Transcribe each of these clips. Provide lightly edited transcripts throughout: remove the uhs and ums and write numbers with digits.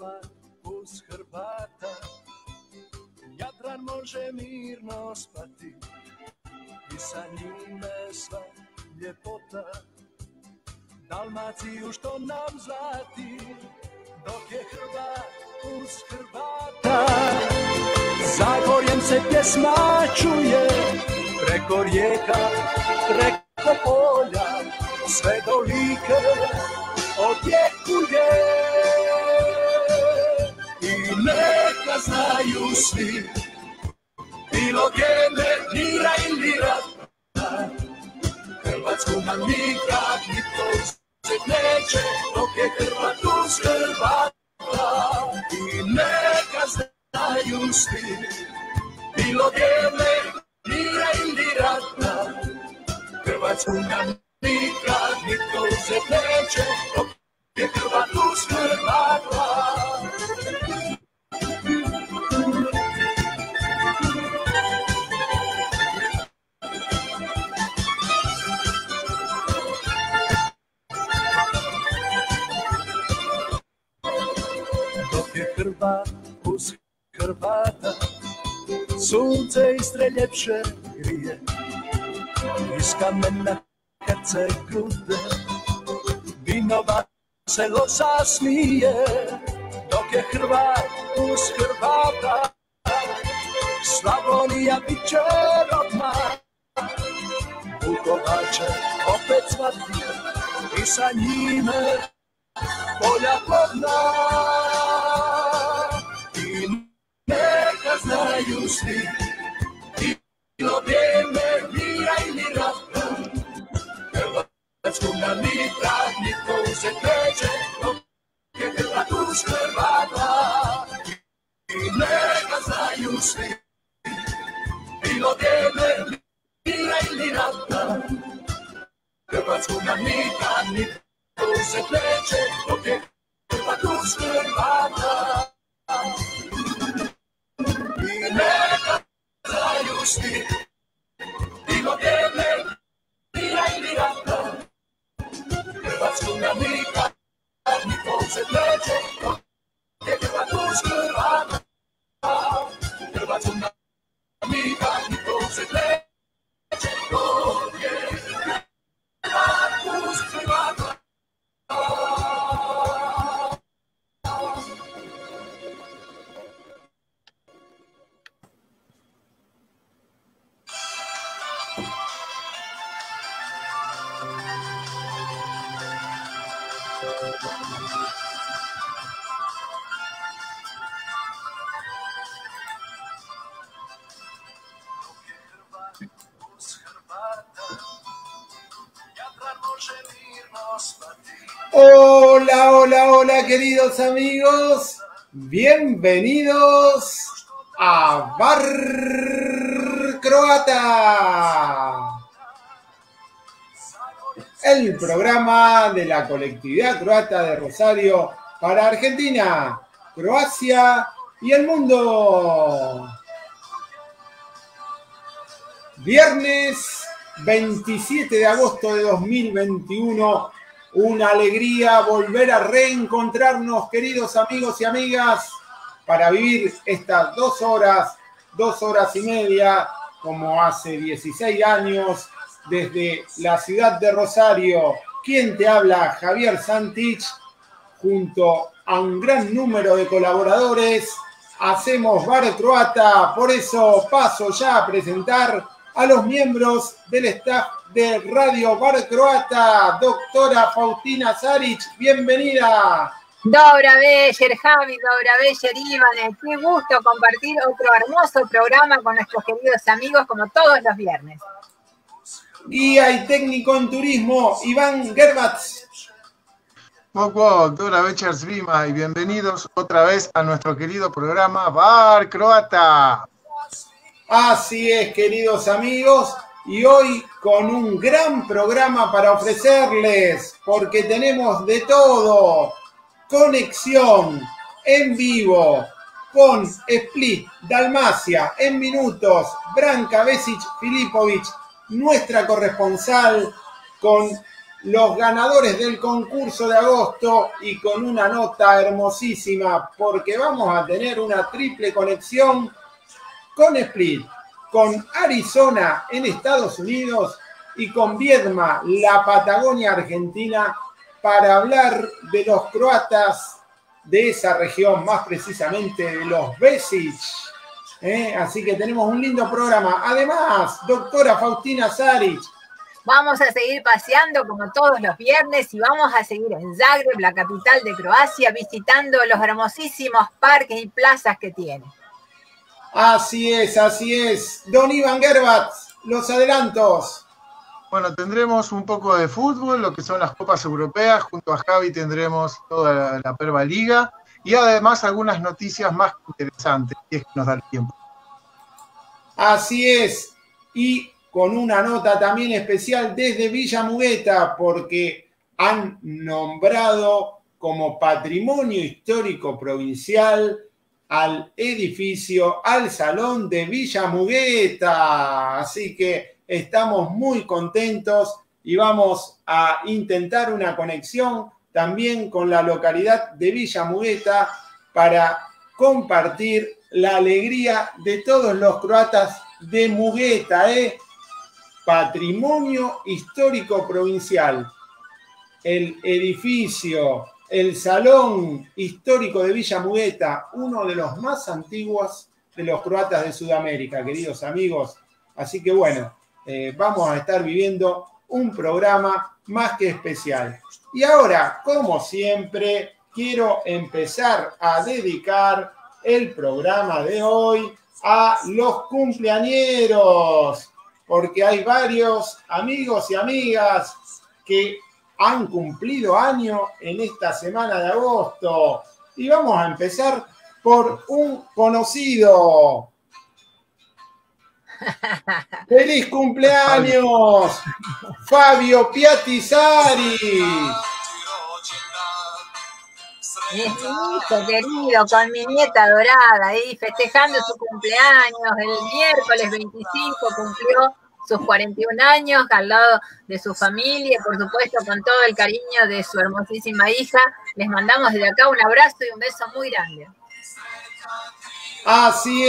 Hrvat uz Hrvata, Jadran može mirno spati i sa njime sva ljepota. Dalmaciju što nam zlati, dok je Hrvat uz Hrvata. Zagorjem se pjesma čuje, preko rijeka, preko polja, sve do Like odjekuje. I neka znaju svi, bilo gdje mira ili rata, Hrvatsku nam nikad nitko uzet neće, dok je Hrvat uz Hrvata. I neka znaju svi, bilo gdje mira ili rata, Hrvatsku nam nikad nitko uzet neće, dok je Hrvat uz Hrvata. Hrvat uz Hrvata, sunce Istre ljepše grije, iz kamena Herceg grude, Vinova selo zasmije, dok je Hrvat uz Hrvata, Slavonija bit će rodna, Vukovar će opet cvati i sa njime polja plodna. I neka znaju svi, bilo vrijeme mira ili rata, Hrvatsku nam nikad nitko uzet neće, dok je Hrvat uz Hrvata. I neka znaju svi, bilo vrijeme mira ili rata, Hrvatsku nam nikad nitko uzet neće, dok je Hrvat uz Hrvata. I neka znaju svi, bilo vrijeme mira ili rata, Hrvatsku nam nikad nitko uzet neće, dok je Hrvat uz Hrvata. Hrvatsku nam nikad nitko uzet neće, dok je Hrvat uz Hrvata. Hola, hola, hola, queridos amigos. Bienvenidos a Bar Croata, el programa de la colectividad croata de Rosario para Argentina, Croacia y el mundo. Viernes 27 de agosto de 2021. Una alegría volver a reencontrarnos, queridos amigos y amigas, para vivir estas 2 horas y media, como hace 16 años, desde la ciudad de Rosario. Quien te habla, Javier Santich, junto a un gran número de colaboradores, hacemos Bar Croata. Por eso paso ya a presentar a los miembros del staff de Radio Bar Croata. Doctora Faustina Saric, bienvenida. Dobra Beyer, Javi, Dobra Beyer, Iván, qué gusto compartir otro hermoso programa con nuestros queridos amigos como todos los viernes. Guía y técnico en turismo, Iván Gerbatz. Dobra Beyer, Svima, y bienvenidos otra vez a nuestro querido programa Bar Croata. Así es, queridos amigos, y hoy con un gran programa para ofrecerles, porque tenemos de todo. Conexión en vivo con Split, Dalmacia, en minutos, Branka Besic Filipovic, nuestra corresponsal, con los ganadores del concurso de agosto y con una nota hermosísima porque vamos a tener una triple conexión con Split, con Arizona en Estados Unidos y con Viedma, la Patagonia Argentina, para hablar de los croatas de esa región, más precisamente de los Vesic. Así que tenemos un lindo programa. Además, doctora Faustina Saric. Vamos a seguir paseando como todos los viernes y vamos a seguir en Zagreb, la capital de Croacia, visitando los hermosísimos parques y plazas que tiene. Así es, así es. Don Iván Gerbat, los adelantos. Bueno, tendremos un poco de fútbol, lo que son las copas europeas. Junto a Javi tendremos toda la Perva Liga y además algunas noticias más interesantes, si es que nos da el tiempo. Así es. Y con una nota también especial desde Villa Mugueta, porque han nombrado como Patrimonio Histórico Provincial al edificio, al Salón de Villa Mugueta. Así que estamos muy contentos y vamos a intentar una conexión también con la localidad de Villa Mugueta para compartir la alegría de todos los croatas de Mugueta, Patrimonio Histórico Provincial. El edificio, el Salón Histórico de Villa Mugueta, uno de los más antiguos de los croatas de Sudamérica, queridos amigos. Así que bueno, vamos a estar viviendo un programa más que especial. Y ahora, como siempre, quiero empezar a dedicar el programa de hoy a los cumpleañeros, porque hay varios amigos y amigas que han cumplido año en esta semana de agosto. Y vamos a empezar por un conocido. ¡Feliz cumpleaños, Fabio Piattisari! Es mi hijo querido, con mi nieta dorada, ahí festejando su cumpleaños. El miércoles 25 cumplió sus 41 años al lado de su familia, por supuesto con todo el cariño de su hermosísima hija. Les mandamos desde acá un abrazo y un beso muy grande. Así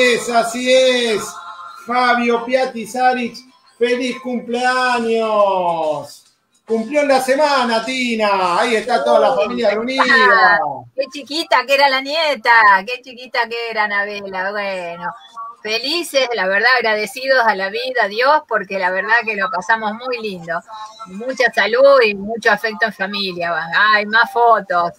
es, Fabio Piattisari, feliz cumpleaños. Cumplió en la semana, Tina. Ahí está toda la familia reunida. Qué chiquita que era la nieta, qué chiquita que era Anabela. Bueno, felices, la verdad, agradecidos a la vida, a Dios, porque la verdad que lo pasamos muy lindo. Mucha salud y mucho afecto en familia. Hay más fotos.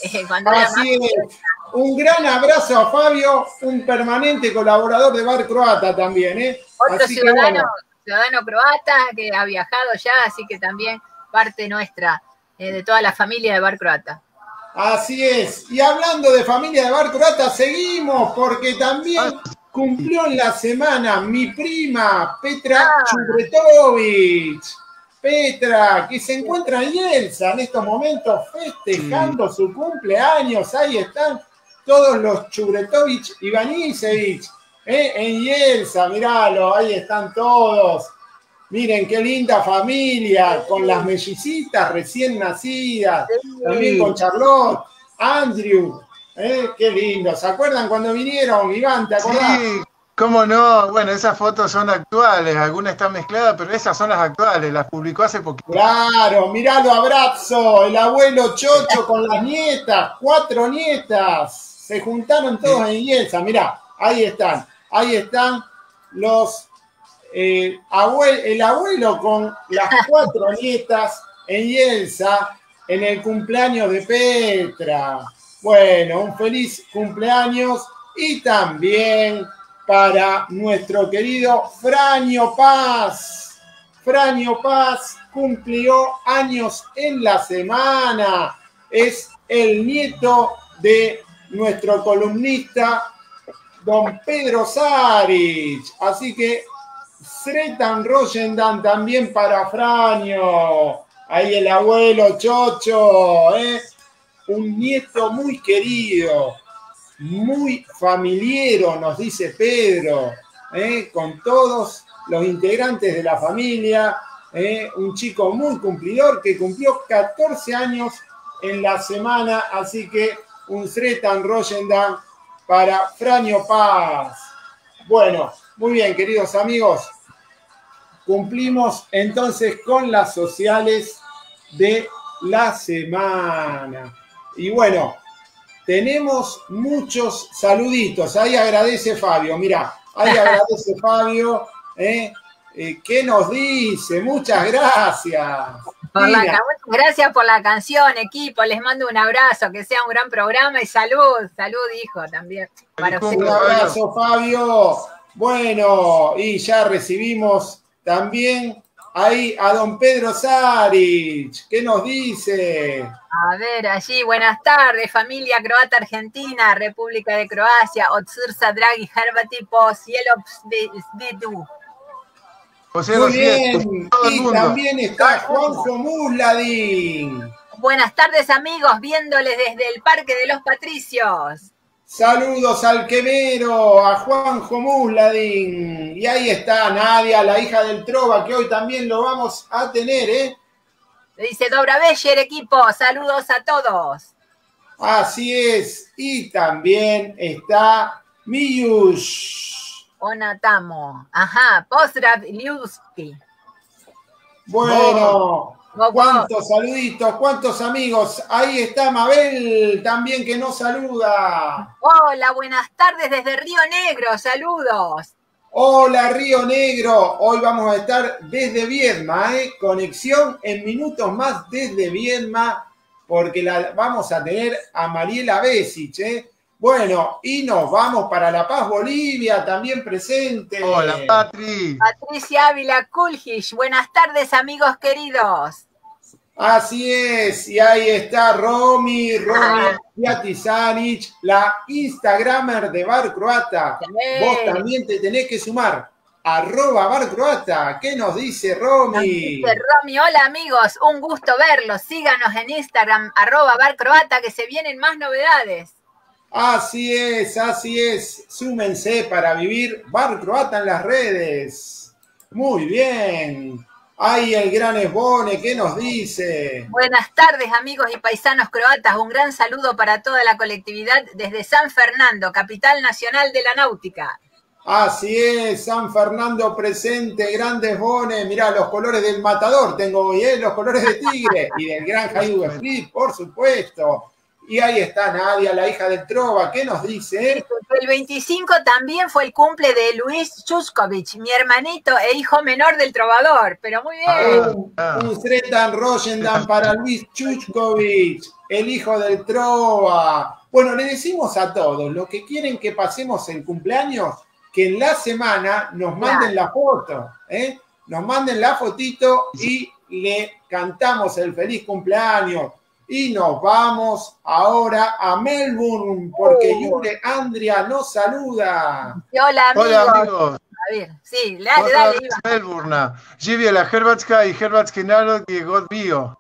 Así es. Un gran abrazo a Fabio, un permanente colaborador de Bar Croata también. Otro ciudadano croata que ha viajado ya, así que también parte nuestra, de toda la familia de Bar Croata. Así es. Y hablando de familia de Bar Croata, seguimos, porque también cumplió en la semana mi prima, Petra Chubretovic. Petra, que se encuentra en Yelsa en estos momentos festejando su cumpleaños. Ahí están todos los Chubretovic y Banisevic, en Yelsa, miralo, ahí están todos. Miren qué linda familia, con las mellicitas recién nacidas, también con Charlotte, Andrew, qué lindo. ¿Se acuerdan cuando vinieron, Iván? ¿Te acordás? Sí, cómo no. Bueno, esas fotos son actuales, algunas están mezcladas, pero esas son las actuales, las publicó hace poquito. Claro, miralo, abrazo, el abuelo Chocho con las nietas, 4 nietas. Se juntaron todos en Yelsa, mirá, ahí están los, el abuelo con las 4 nietas en Yelsa en el cumpleaños de Petra. Bueno, un feliz cumpleaños y también para nuestro querido Franio Paz. Franio Paz cumplió años en la semana, es el nieto de nuestro columnista, don Pedro Saric. Así que Sretan Rosendan también para Franio. Ahí el abuelo Chocho, un nieto muy querido, muy familiero, nos dice Pedro, con todos los integrantes de la familia. un chico muy cumplidor que cumplió 14 años en la semana, así que un Sretan Rosendan para Franio Paz. Bueno, muy bien, queridos amigos, cumplimos entonces con las sociales de la semana. Y bueno, tenemos muchos saluditos. Ahí agradece Fabio, mirá, ahí agradece Fabio, ¿qué nos dice? Muchas gracias. Muchas gracias por la canción, equipo. Les mando un abrazo, que sea un gran programa y salud, hijo, también. Para Un abrazo, Fabio. Bueno, y ya recibimos también ahí a don Pedro Saric. ¿Qué nos dice? A ver, allí, buenas tardes, familia croata argentina, República de Croacia, Otsirsa Draghi Herbati po cielo Svidu. Muy bien, y también está Juanjo Musladín. Buenas tardes, amigos, viéndoles desde el Parque de los Patricios. Saludos al quemero, a Juanjo Musladín. Y ahí está Nadia, la hija del Trova, que hoy también lo vamos a tener, Dice Dobra Beller, equipo, saludos a todos. Así es, y también está Miyush. Onatamo. Ajá, Pozdrav Liuski. Bueno, cuántos saluditos, cuántos amigos. Ahí está Mabel también que nos saluda. Hola, buenas tardes desde Río Negro, saludos. Hola Río Negro, hoy vamos a estar desde Viedma, conexión en minutos más desde Viedma, porque la vamos a tener a Mariela Besic, Bueno, y nos vamos para La Paz, Bolivia, también presente. Hola, Patri. Patricia Ávila Kuljic. Buenas tardes, amigos queridos. Así es, y ahí está Romy Jatizanic, la Instagramer de Bar Croata. Vos también te tenés que sumar. @Bar Croata. ¿Qué nos dice Romy? Nos dice Romy, hola amigos, un gusto verlos. Síganos en Instagram, @Bar Croata, que se vienen más novedades. Así es. Súmense para vivir Bar Croata en las redes. Muy bien. Ahí el gran Esbone, ¿qué nos dice? Buenas tardes, amigos y paisanos croatas. Un gran saludo para toda la colectividad desde San Fernando, capital nacional de la náutica. Así es, San Fernando presente, grande Esbone. Mirá, los colores del Matador tengo hoy, los colores de Tigre y del gran Jaidu Split, por supuesto. Y ahí está Nadia, la hija del Trova. ¿Qué nos dice? El 25 también fue el cumple de Luis Chuskovic, mi hermanito e hijo menor del trovador. Pero muy bien. Un Sretan Rosendan para Luis Chuskovic, el hijo del Trova. Bueno, le decimos a todos, los que quieren que pasemos el cumpleaños, que en la semana nos manden la foto. Nos manden la fotito y le cantamos el feliz cumpleaños. Y nos vamos ahora a Melbourne, porque Yure Andrea nos saluda. Hola, amigos. Hola, amigos. A ver, sí, dale, Iván. Melbourne. Živje la Hrvatska i hrvatski narod gdje god bio.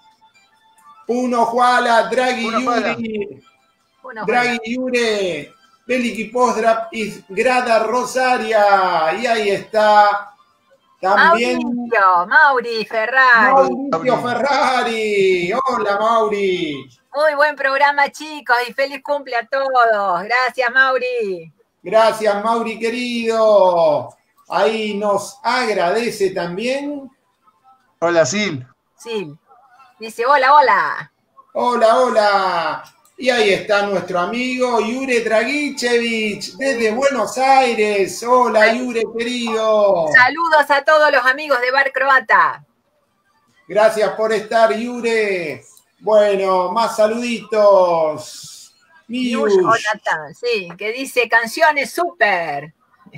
Puno hvala, dragi Juri. Dragi Jure. Veliki pozdrav iz grada Rosaria. Y ahí está también Mauri Ferrari. Mauricio Ferrari. Hola, Mauri. Muy buen programa, chicos, y feliz cumple a todos. Gracias, Mauri. Gracias, Mauri, querido. Ahí nos agradece también. Hola, Sil. Sil. Dice, hola. Hola. Y ahí está nuestro amigo Jure Dragicevic desde Buenos Aires. Hola, Jure, querido. Saludos a todos los amigos de Bar Croata. Gracias por estar, Jure. Bueno, más saluditos. Miush, sí, que dice canciones súper.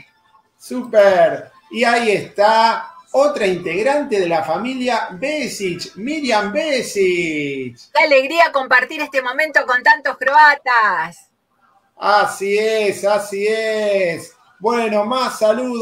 Súper. Y ahí está otra integrante de la familia Besic, Miriam Besic. Qué alegría compartir este momento con tantos croatas. Así es. Bueno, más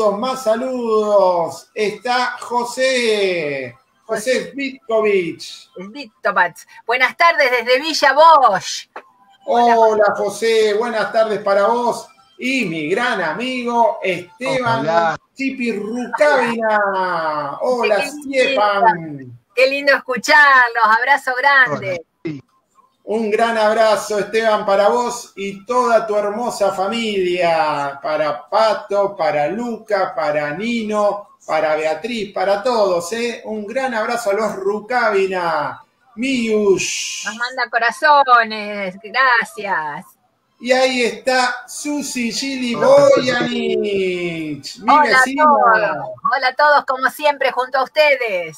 saludos. Está José Zvitkovic. Buenas tardes desde Villa Bosch. Hola, José, buenas tardes para vos. y mi gran amigo Esteban Chipi Rukavina. Hola, Stiepan. Qué lindo escucharlos, abrazo grande. Un gran abrazo, Esteban, para vos y toda tu hermosa familia, para Pato, para Luca, para Nino, para Beatriz, para todos, ¿eh? Un gran abrazo a los Rukavina. Miush. Nos manda corazones, gracias. Y ahí está Susi Gili Boyanich, mi vecina. Hola a todos, como siempre, junto a ustedes.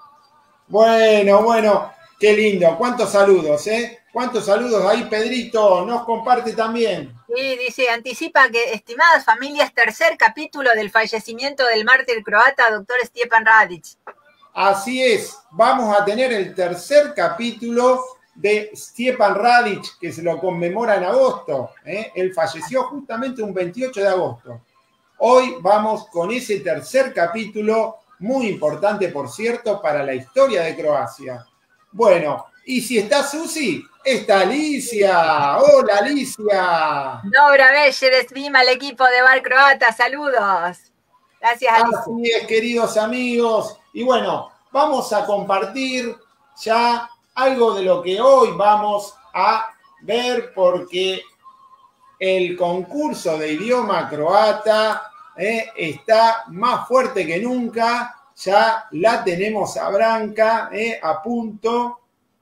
Bueno, qué lindo. ¿Cuántos saludos, eh? ¿Cuántos saludos? Ahí Pedrito nos comparte también. Sí, dice, anticipa que, estimadas familias, tercer capítulo del fallecimiento del mártir croata, doctor Stjepan Radić. Así es, vamos a tener el tercer capítulo de Stjepan Radić, que se lo conmemora en agosto. Él falleció justamente un 28 de agosto. Hoy vamos con ese tercer capítulo, muy importante, por cierto, para la historia de Croacia. Bueno, y si está Susi, está Alicia. Hola, Alicia. Dobra Beller, Svima, el equipo de Bar Croata, saludos. Gracias, Alicia. Así es, queridos amigos. Y bueno, vamos a compartir ya algo de lo que hoy vamos a ver, porque el concurso de idioma croata está más fuerte que nunca. Ya la tenemos a Branca a punto.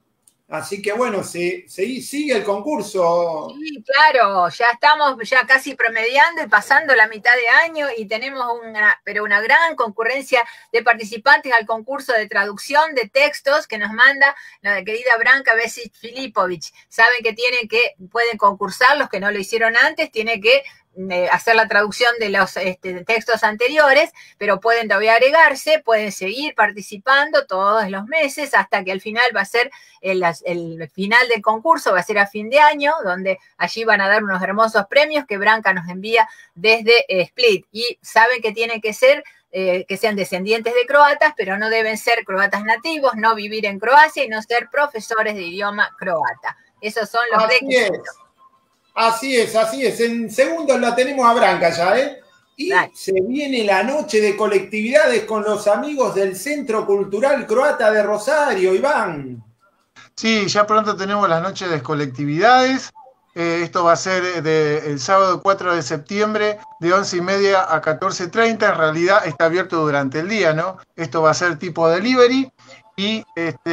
Así que bueno, sigue el concurso. Sí, claro, ya estamos ya casi promediando y pasando la mitad de año y tenemos una gran concurrencia de participantes al concurso de traducción de textos que nos manda la querida Branka Besic Filipovic. Saben que pueden concursar, los que no lo hicieron antes, tienen que hacer la traducción de los textos anteriores, pero pueden todavía agregarse, pueden seguir participando todos los meses hasta que al final va a ser el final del concurso, va a ser a fin de año, donde allí van a dar unos hermosos premios que Branka nos envía desde Split. Y saben que tienen que ser que sean descendientes de croatas, pero no deben ser croatas nativos, no vivir en Croacia y no ser profesores de idioma croata. Esos son los requisitos. Así es. En segundos la tenemos a Branca ya, ¿eh? Y se viene la noche de colectividades con los amigos del Centro Cultural Croata de Rosario, Iván. Sí, ya pronto tenemos las noches de colectividades. Esto va a ser el sábado 4 de septiembre de 11:30 a 14:30. En realidad está abierto durante el día, ¿no? Esto va a ser tipo delivery y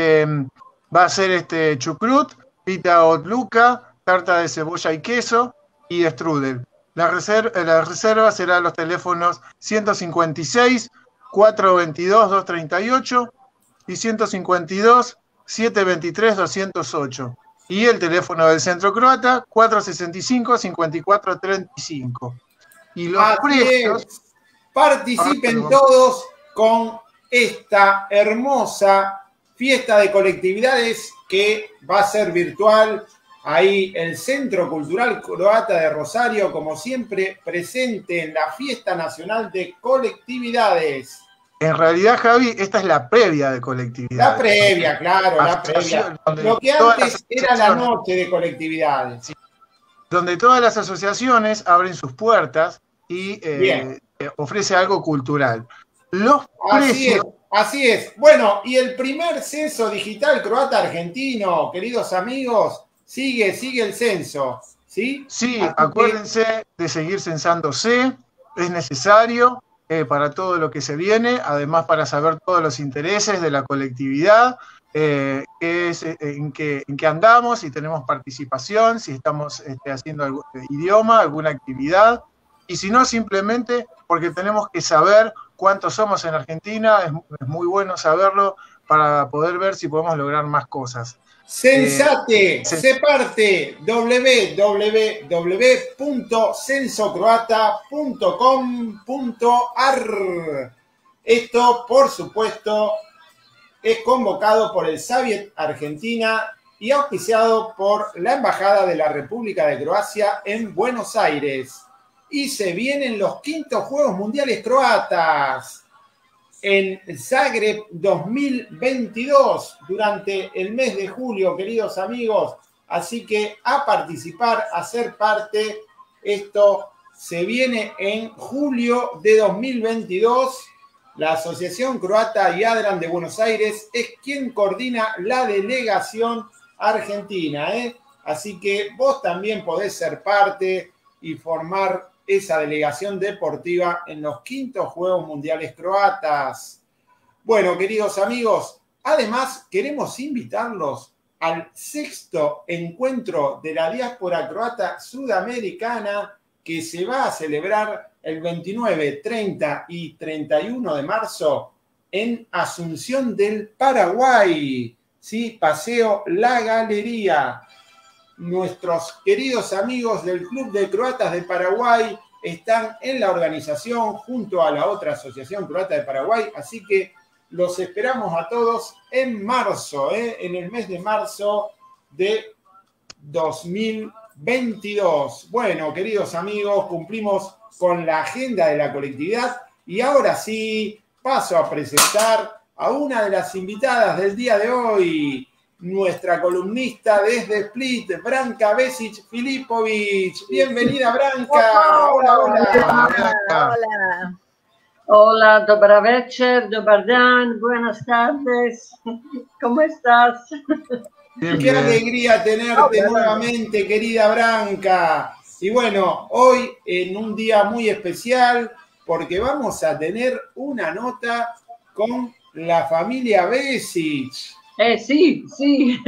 va a ser chucrut, pita otluca, tarta de cebolla y queso y strudel. La reserva será los teléfonos 156 422 238 y 152 723 208. Y el teléfono del Centro Croata, 465-5435. Y los precios... Participen todos con esta hermosa fiesta de colectividades que va a ser virtual. Ahí el Centro Cultural Croata de Rosario, como siempre, presente en la Fiesta Nacional de Colectividades. En realidad, Javi, esta es la previa de colectividades. La previa, claro, la previa. Lo que antes era la noche de colectividades. Sí. Donde todas las asociaciones abren sus puertas y ofrece algo cultural. Los precios... Así es. Bueno, y el primer censo digital croata argentino, queridos amigos, sigue el censo, ¿sí? Sí, acuérdense de seguir censándose, es necesario para todo lo que se viene, además para saber todos los intereses de la colectividad, en qué andamos, si tenemos participación, si estamos haciendo algún idioma, alguna actividad, y si no, simplemente porque tenemos que saber cuántos somos en Argentina, es muy bueno saberlo para poder ver si podemos lograr más cosas. Censate, se parte www.censocroata.com.ar. Esto, por supuesto, es convocado por el Saviet Argentina y auspiciado por la Embajada de la República de Croacia en Buenos Aires. Y se vienen los 5º Juegos Mundiales Croatas en Zagreb 2022 durante el mes de julio, queridos amigos. Así que a participar, a ser parte, esto se viene en julio de 2022. La Asociación Croata Jadran de Buenos Aires es quien coordina la delegación argentina, ¿eh? Así que vos también podés ser parte y formar esa delegación deportiva en los 5º Juegos Mundiales Croatas. Bueno, queridos amigos, además queremos invitarlos al 6º encuentro de la diáspora croata sudamericana que se va a celebrar el 29, 30 y 31 de marzo en Asunción del Paraguay, ¿sí? Paseo La Galería. Nuestros queridos amigos del Club de Croatas de Paraguay están en la organización junto a la otra Asociación Croata de Paraguay, así que los esperamos a todos en marzo, en el mes de marzo de 2022. Bueno, queridos amigos, cumplimos con la agenda de la colectividad y ahora sí paso a presentar a una de las invitadas del día de hoy, nuestra columnista desde Split, Branka Besic-Filipovic. Bienvenida, Branka. Hola, hola. Hola. Hola, dobar večer, dobar dan, buenas tardes. ¿Cómo estás? Bien, qué alegría tenerte nuevamente, querida Branka. Y bueno, hoy en un día muy especial porque vamos a tener una nota con la familia Besic. Sí, sí.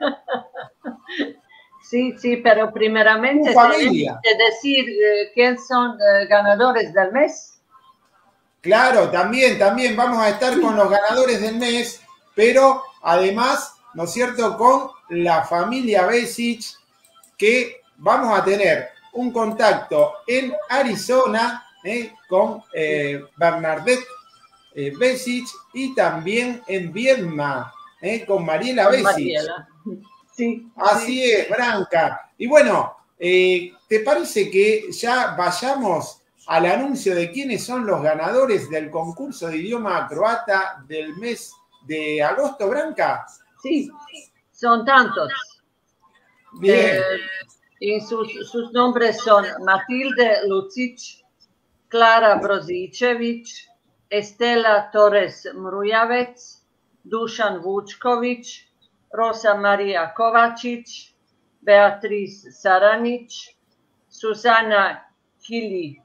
Sí, pero primeramente tenemos que decir quiénes son ganadores del mes. Claro, también vamos a estar con los ganadores del mes, pero además, ¿no es cierto?, con la familia Besic, que vamos a tener un contacto en Arizona con Bernadette Besic y también en Viedma con Mariela Besic. Mariela. Sí. Así sí. es, Branka. Y bueno, ¿te parece que ya vayamos al anuncio de quiénes son los ganadores del concurso de idioma croata del mes de agosto, Branka? Sí, son tantos. Bien. Y sus nombres son Matilde Lucic, Clara Brozicevic, Estela Torres Mrujavec, Dušan Vučković, Rosa Maria Kovačić, Beatriz Saranic, Susana Gili,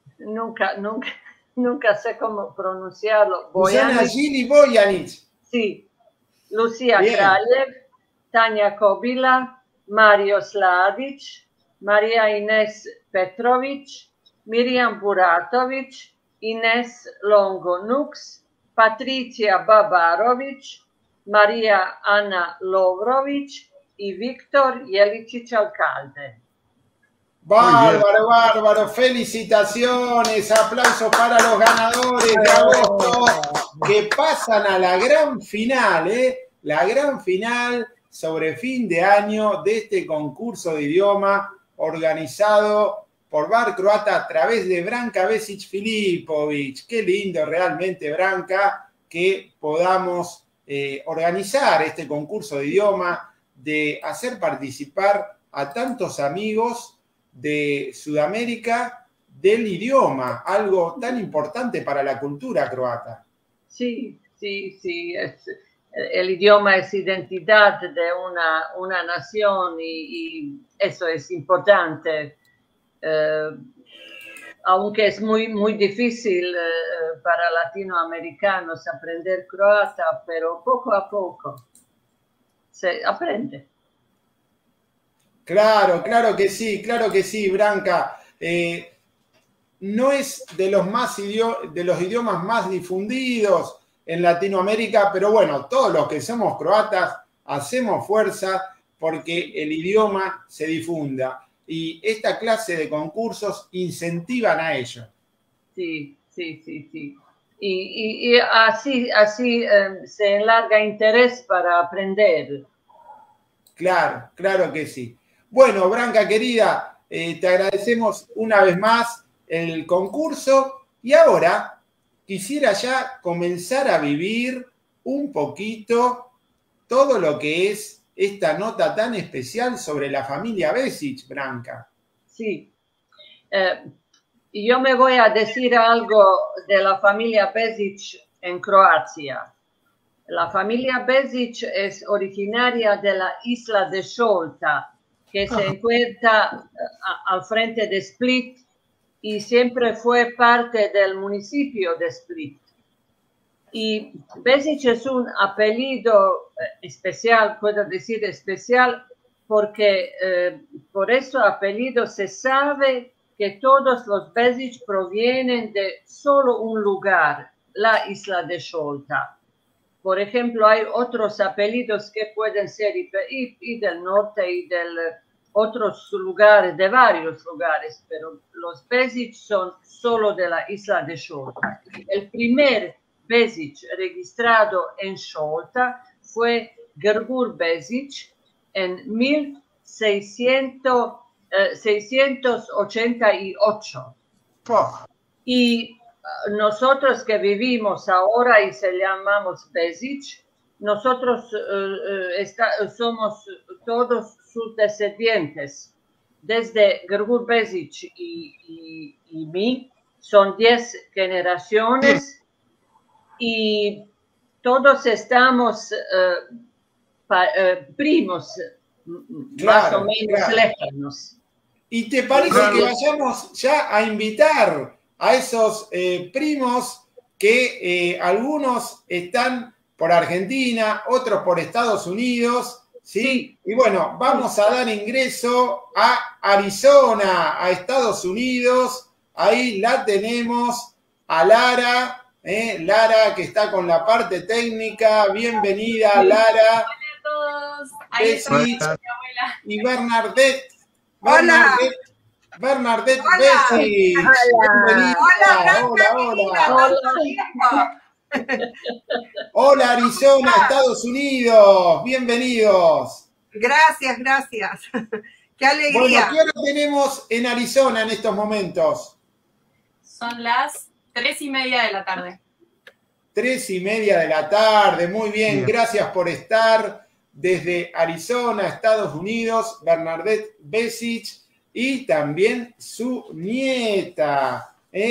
nunca sé cómo pronunciarlo. Susana Gili Bojanic. Sí. Lucía Kraljev, Tanja Kobila, Mario Sladić, María Inés Petrović, Miriam Buratović, Inés Longo-Nux, Patricia Babarović, María Ana Lovrović y Víctor Jeličić Alcalde. Bárbaro, felicitaciones, aplausos para los ganadores de agosto que pasan a la gran final, la gran final sobre fin de año de este concurso de idioma organizado por Bar Croata a través de Branka Besic-Filipovic. Qué lindo realmente, Branka, que podamos organizar este concurso de idioma, de hacer participar a tantos amigos de Sudamérica del idioma, algo tan importante para la cultura croata. Sí, el idioma es identidad de una nación y eso es importante, aunque es muy difícil para latinoamericanos aprender croata, pero poco a poco se aprende. Claro que sí, Branka. No es de los idiomas más difundidos en Latinoamérica, pero bueno, todos los que somos croatas hacemos fuerza porque el idioma se difunda. Y esta clase de concursos incentivan a ello. Sí. Y así se enlarga interés para aprender. Claro que sí. Bueno, Branka querida, te agradecemos una vez más el concurso y ahora quisiera ya comenzar a vivir un poquito todo lo que es esta nota tan especial sobre la familia Besic, Branka. Sí. yo me voy a decir algo de la familia Bezic en Croacia. La familia Bezic es originaria de la isla de Šolta, que se encuentra al frente de Split y siempre fue parte del municipio de Split. Y Bezic es un apellido especial, puedo decir especial, porque por ese apellido se sabe que todos los Bezic provienen de solo un lugar, la isla de Šolta. Por ejemplo, hay otros apellidos que pueden ser y del norte y de otros lugares, de varios lugares, pero los Bezic son solo de la isla de Šolta. El primer Bezic registrado en Šolta fue Grgur Bezic en 1688. Y nosotros que vivimos ahora y se llamamos Bezic, nosotros somos todos sus descendientes. Desde Grgur Bezic y mí son 10 generaciones y todos estamos primos, más o menos lejanos. ¿Y te parece que vayamos ya a invitar a esos primos que algunos están por Argentina, otros por Estados Unidos, ¿sí? Y bueno, vamos a dar ingreso a Arizona, a Estados Unidos. Ahí la tenemos a Lara, Lara que está con la parte técnica. Bienvenida, Lara. Hola a todos. Ahí está mi abuela. Y Bernadette. Bernadette Bessi. Bienvenida. Hola. Hola, Arizona, Estados Unidos. Bienvenidos. Gracias. Qué alegría. Bueno, ¿qué hora tenemos en Arizona en estos momentos? Son las 3:30 de la tarde. 3:30 de la tarde, muy bien. Gracias por estar desde Arizona, Estados Unidos, Bernadette Besic y también su nieta,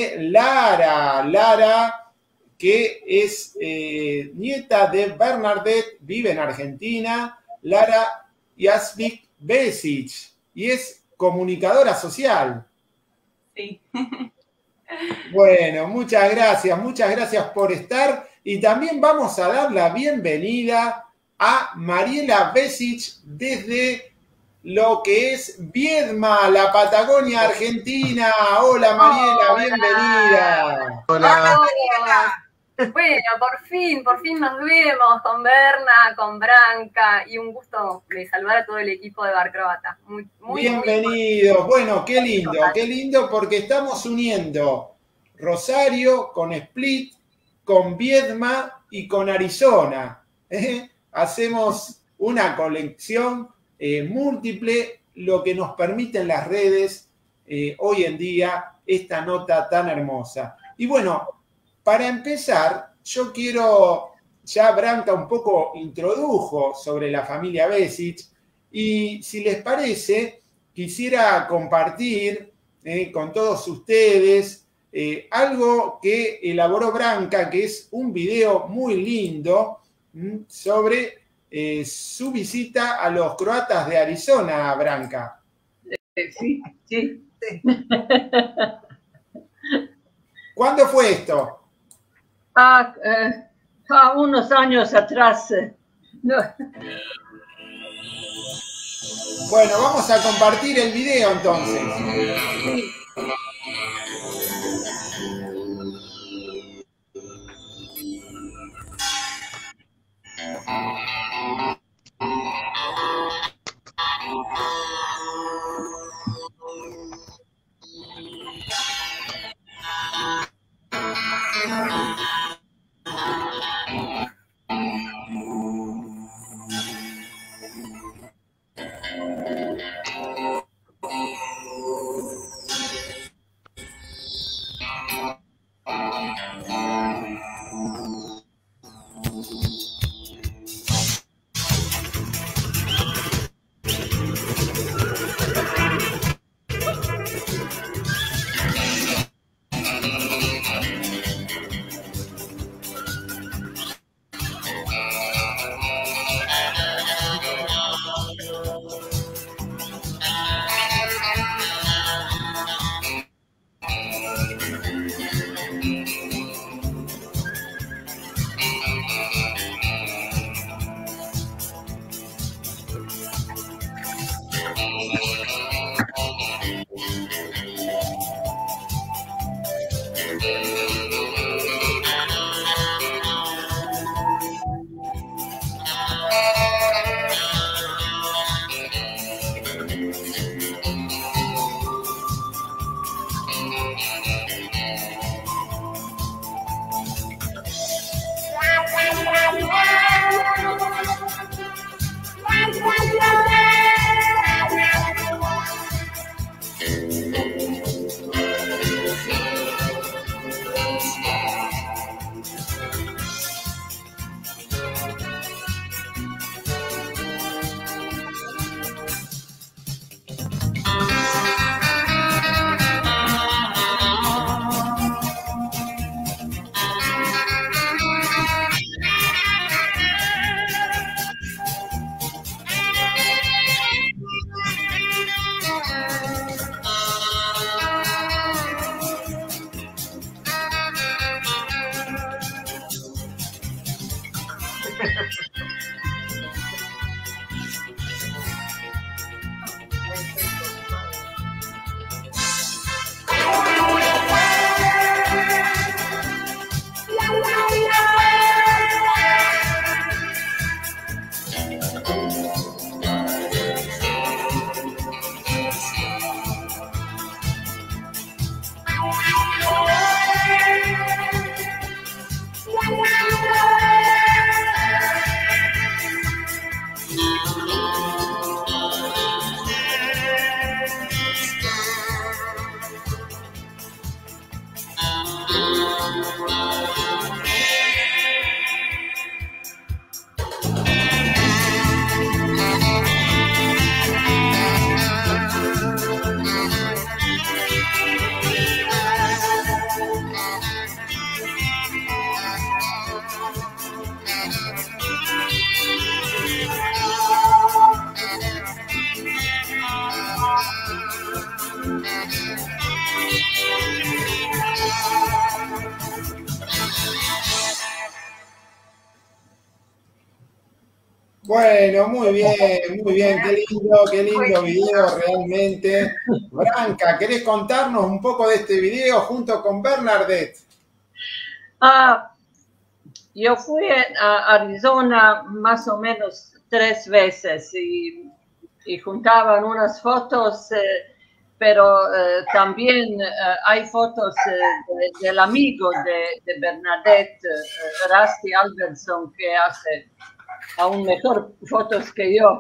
Lara, que es nieta de Bernadette, vive en Argentina, Lara Jasvik Besic, y es comunicadora social. Sí. Bueno, muchas gracias por estar. Y también vamos a dar la bienvenida a Mariela Besic desde lo que es Viedma, la Patagonia Argentina. Hola Mariela, bienvenida. Hola Mariela. Bueno, por fin nos vemos con Berna, con Branca, y un gusto de saludar a todo el equipo de Bar Croata. Muy bienvenido. Bueno, qué lindo, porque estamos uniendo Rosario con Split, con Viedma y con Arizona. Hacemos una colección múltiple, lo que nos permiten las redes hoy en día, esta nota tan hermosa. Y bueno, para empezar, yo quiero, ya Branca un poco introdujo sobre la familia Besic, y si les parece, quisiera compartir con todos ustedes algo que elaboró Branca, que es un video muy lindo sobre su visita a los croatas de Arizona, Branca. Sí. ¿Cuándo fue esto? Unos años atrás. No. Bueno, vamos a compartir el video entonces. Bueno, muy bien, qué lindo video realmente. Branca, ¿querés contarnos un poco de este video junto con Bernadette? Yo fui a Arizona más o menos 3 veces y juntaban unas fotos, pero también hay fotos del amigo de Bernadette, Rusty Albertson, que hace aún mejor fotos que yo.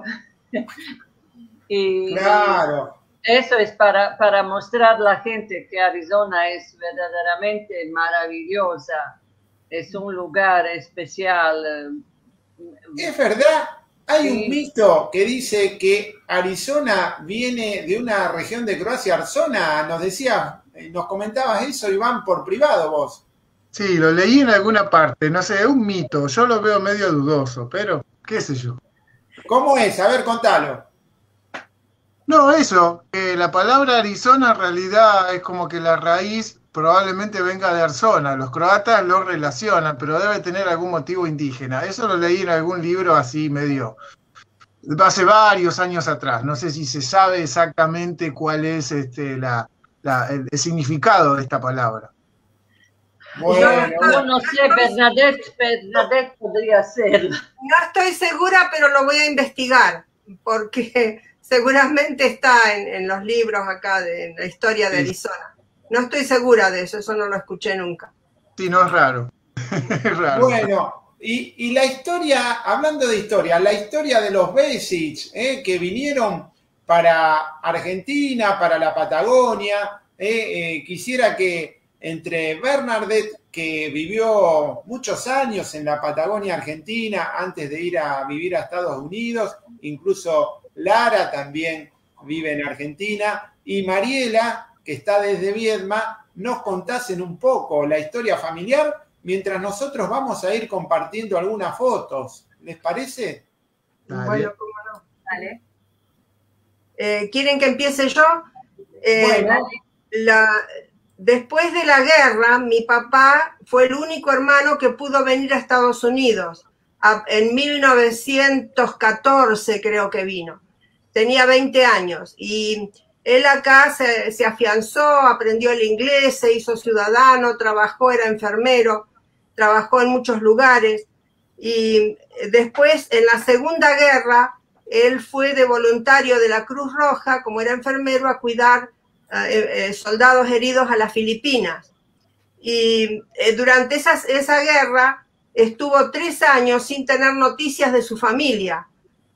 Y claro. Eso es para mostrar a la gente que Arizona es verdaderamente maravillosa. Es un lugar especial. Es verdad, hay un mito que dice que Arizona viene de una región de Croacia, Arzona, nos comentabas eso, Iván, por privado vos. Sí, lo leí en alguna parte, no sé, es un mito, yo lo veo medio dudoso, pero qué sé yo. ¿Cómo es? A ver, contalo. No, eso, que la palabra Arizona en realidad es como que la raíz probablemente venga de Arzona. Los croatas lo relacionan, pero debe tener algún motivo indígena. Eso lo leí en algún libro así medio, hace varios años atrás. No sé si se sabe exactamente cuál es el significado de esta palabra. Bueno, yo no sé, Bernadette podría ser. No estoy segura, pero lo voy a investigar, porque seguramente está en los libros acá de la historia de Arizona. No estoy segura de eso no lo escuché nunca. Sí, no es raro. Es raro. Bueno, y la historia, hablando de historia, la historia de los Besic, que vinieron para Argentina, para la Patagonia, quisiera que entre Bernadette, que vivió muchos años en la Patagonia Argentina antes de ir a vivir a Estados Unidos, incluso Lara también vive en Argentina, y Mariela, que está desde Viedma, nos contasen un poco la historia familiar, mientras nosotros vamos a ir compartiendo algunas fotos. ¿Les parece? Dale. Bueno, cómo no. Dale. ¿Quieren que empiece yo? Bueno. Después de la guerra, mi papá fue el único hermano que pudo venir a Estados Unidos. En 1914 creo que vino. Tenía 20 años y él acá se afianzó, aprendió el inglés, se hizo ciudadano, trabajó, era enfermero, trabajó en muchos lugares. Y después, en la Segunda Guerra, él fue de voluntario de la Cruz Roja, como era enfermero, a cuidar soldados heridos a las Filipinas. Y durante esa guerra estuvo 3 años sin tener noticias de su familia.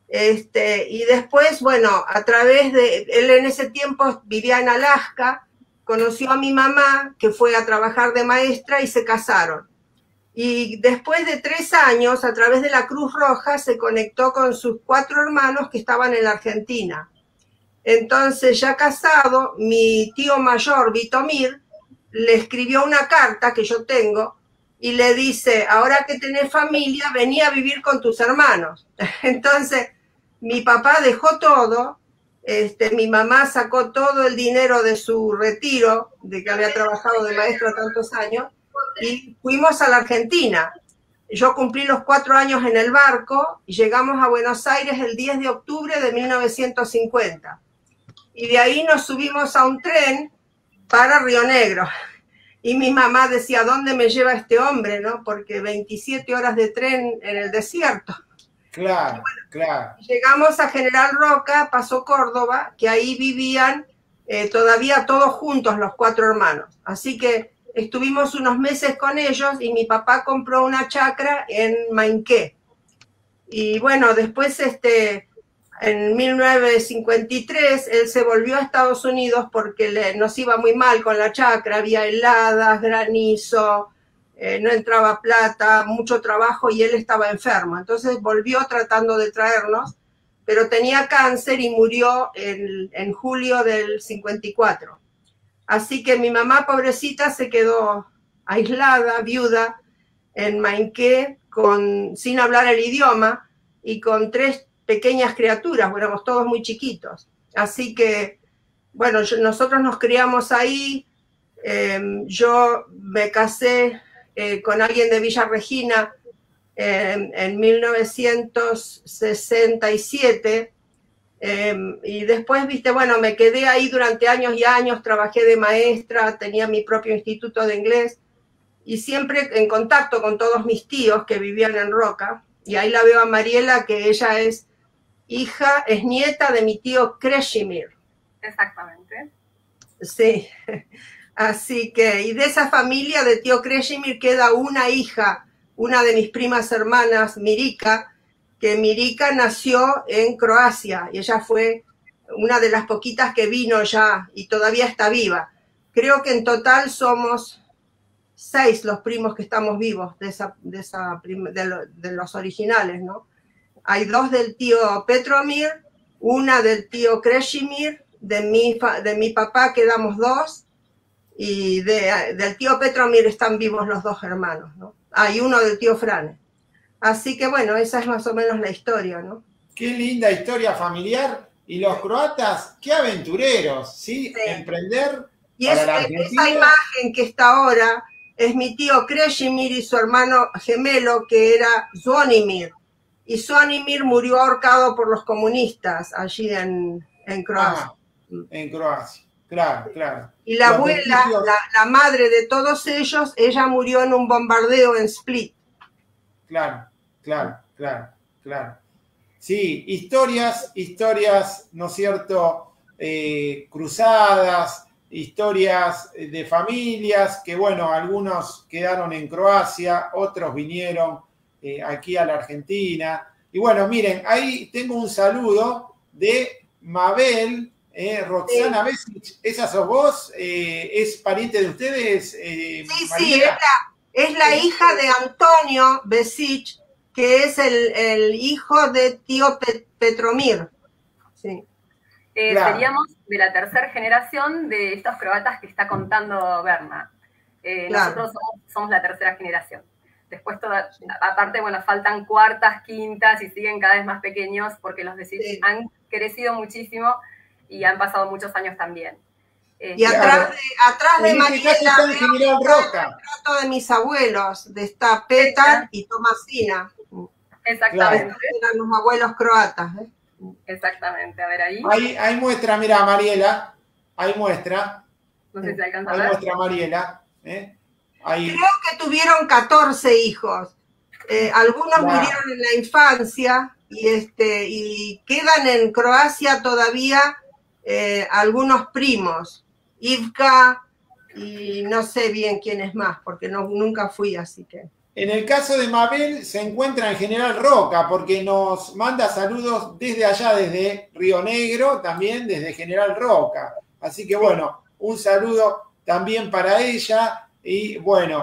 Y después, bueno, a través de él en ese tiempo vivía en Alaska, conoció a mi mamá, que fue a trabajar de maestra, y se casaron. Y después de 3 años, a través de la Cruz Roja, se conectó con sus 4 hermanos que estaban en la Argentina. Entonces, ya casado, mi tío mayor, Vitomir, le escribió una carta que yo tengo y le dice: ahora que tenés familia, vení a vivir con tus hermanos. Entonces, mi papá dejó todo, mi mamá sacó todo el dinero de su retiro, de que había trabajado de maestra tantos años, y fuimos a la Argentina. Yo cumplí los 4 años en el barco y llegamos a Buenos Aires el 10 de octubre de 1950. Y de ahí nos subimos a un tren para Río Negro. Y mi mamá decía: ¿dónde me lleva este hombre? ¿No? Porque 27 horas de tren en el desierto. Claro, bueno, claro. Llegamos a General Roca, Paso Córdoba, que ahí vivían todavía todos juntos los 4 hermanos. Así que estuvimos unos meses con ellos y mi papá compró una chacra en Mainqué. Y bueno, después en 1953 él se volvió a Estados Unidos porque nos iba muy mal con la chacra, había heladas, granizo, no entraba plata, mucho trabajo y él estaba enfermo. Entonces volvió tratando de traernos, pero tenía cáncer y murió en julio del 54. Así que mi mamá, pobrecita, se quedó aislada, viuda, en Mainqué, sin hablar el idioma y con 3 pequeñas criaturas, éramos todos muy chiquitos. Así que, bueno, nosotros nos criamos ahí. Yo me casé con alguien de Villa Regina en 1967. Y después, viste, bueno, me quedé ahí durante años y años, trabajé de maestra, tenía mi propio instituto de inglés y siempre en contacto con todos mis tíos que vivían en Roca. Y ahí la veo a Mariela, que ella es nieta de mi tío Krešimir. Exactamente. Sí, así que, y de esa familia de tío Krešimir queda una hija, una de mis primas hermanas, Mirika, que Mirika nació en Croacia y ella fue una de las poquitas que vino ya y todavía está viva. Creo que en total somos 6 los primos que estamos vivos de los originales, ¿no? Hay 2 del tío Petromir, una del tío Krešimir, de mi papá quedamos 2 y del tío Petromir están vivos los 2 hermanos, ¿no? Hay uno del tío Frane. Así que bueno, esa es más o menos la historia, ¿no? Qué linda historia familiar. Y los croatas, qué aventureros, ¿sí? Sí. Emprender Y para la Argentina. esa imagen que está ahora es mi tío Krešimir y su hermano gemelo, que era Zvonimir. Y Zvonimir murió ahorcado por los comunistas allí en Croacia. En Croacia, claro, claro. Y la Los abuela, vestigios... la madre de todos ellos, ella murió en un bombardeo en Split. Claro, claro, claro, claro. Sí, historias, ¿no es cierto? Cruzadas, historias de familias que, bueno, algunos quedaron en Croacia, otros vinieron aquí a la Argentina. Y bueno, miren, ahí tengo un saludo de Mabel, Roxana Besic. ¿Esa sos vos? ¿Es pariente de ustedes? Sí, Mariela? es la hija de Antonio Besic, que es el hijo de tío Petromir. Sí. Claro. Seríamos de la tercera generación de estos croatas que está contando Berna. Claro. Nosotros somos la tercera generación. Después, aparte, bueno, faltan cuartas, quintas y siguen cada vez más pequeños porque los Besic han crecido muchísimo y han pasado muchos años también. Y atrás de Mariela está el General Roca. el retrato de mis abuelos, está Petar y Tomasina. Exactamente. Estos eran los abuelos croatas. Exactamente, a ver ahí. Ahí muestra, mira, Mariela. Ahí muestra. No sé si alcanza a Ahí ver. muestra Mariela. Ahí. Creo que tuvieron 14 hijos. Algunos murieron en la infancia y quedan en Croacia todavía algunos primos. Ivka y no sé bien quién es más, porque nunca fui, así que... En el caso de Mabel se encuentra en General Roca, porque nos manda saludos desde allá, desde Río Negro, también desde General Roca. Así que bueno, un saludo también para ella. Y bueno,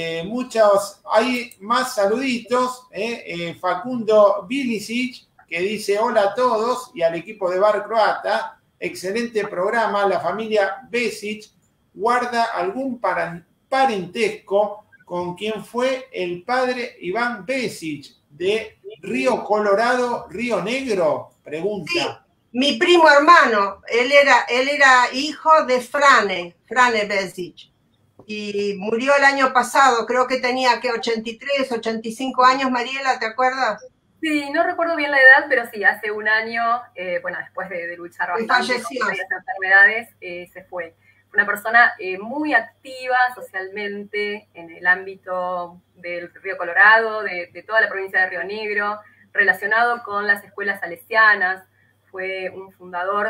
hay más saluditos. Facundo Bilicic, que dice hola a todos y al equipo de Bar Croata. Excelente programa. La familia Besic guarda algún parentesco con quien fue el padre Iván Besic de Río Colorado, Río Negro. Pregunta. Sí, mi primo hermano. Él era hijo de Frane Besic. Y murió el año pasado. Creo que tenía 83, 85 años. Mariela, ¿te acuerdas? Sí, no recuerdo bien la edad, pero sí, hace un año, bueno, después de luchar bastante con varias enfermedades, se fue. Una persona muy activa socialmente en el ámbito del Río Colorado, de toda la provincia de Río Negro, relacionado con las escuelas salesianas. Fue un fundador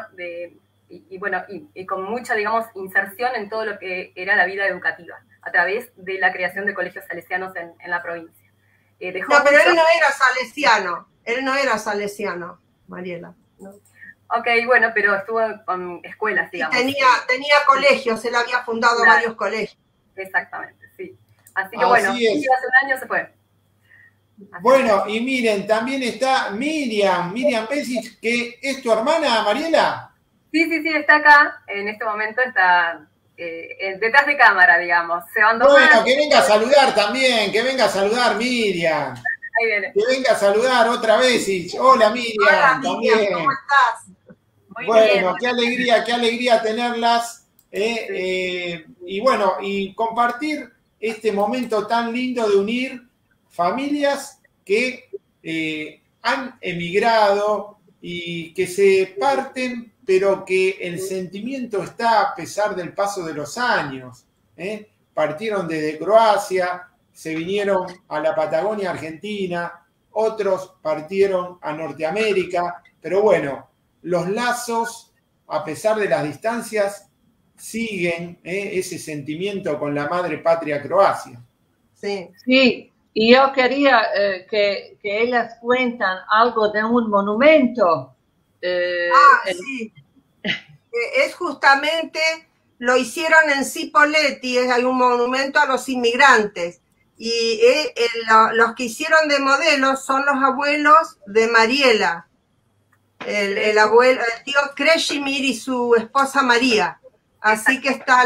y con mucha, digamos, inserción en todo lo que era la vida educativa, a través de la creación de colegios salesianos en la provincia. No, pero él no era salesiano, Mariela. ¿No? Ok, bueno, pero estuvo con escuelas, digamos. Tenía colegios, él había fundado varios colegios. Exactamente, sí. Así que bueno, hace un año se fue. Bueno, y miren, también está Miriam Besic, que es tu hermana, Mariela. Sí, está acá, en este momento está detrás de cámara, digamos. Bueno, que venga a saludar también, que venga a saludar Miriam. Ahí viene. Que venga a saludar otra vez. Hola Miriam. Hola Miriam, ¿cómo estás? Muy bueno, bien. qué alegría tenerlas. Y bueno, y compartir este momento tan lindo de unir familias que han emigrado y que se parten, pero que el sentimiento está a pesar del paso de los años. Partieron desde Croacia, se vinieron a la Patagonia Argentina, otros partieron a Norteamérica, pero bueno, los lazos, a pesar de las distancias, siguen ese sentimiento con la madre patria Croacia. Sí, sí. Y yo quería que ellas cuentan algo de un monumento. Sí. Es justamente, lo hicieron en Cipolletti, hay un monumento a los inmigrantes. Y los que hicieron de modelos son los abuelos de Mariela. El tío Krešimir y su esposa María. Así que está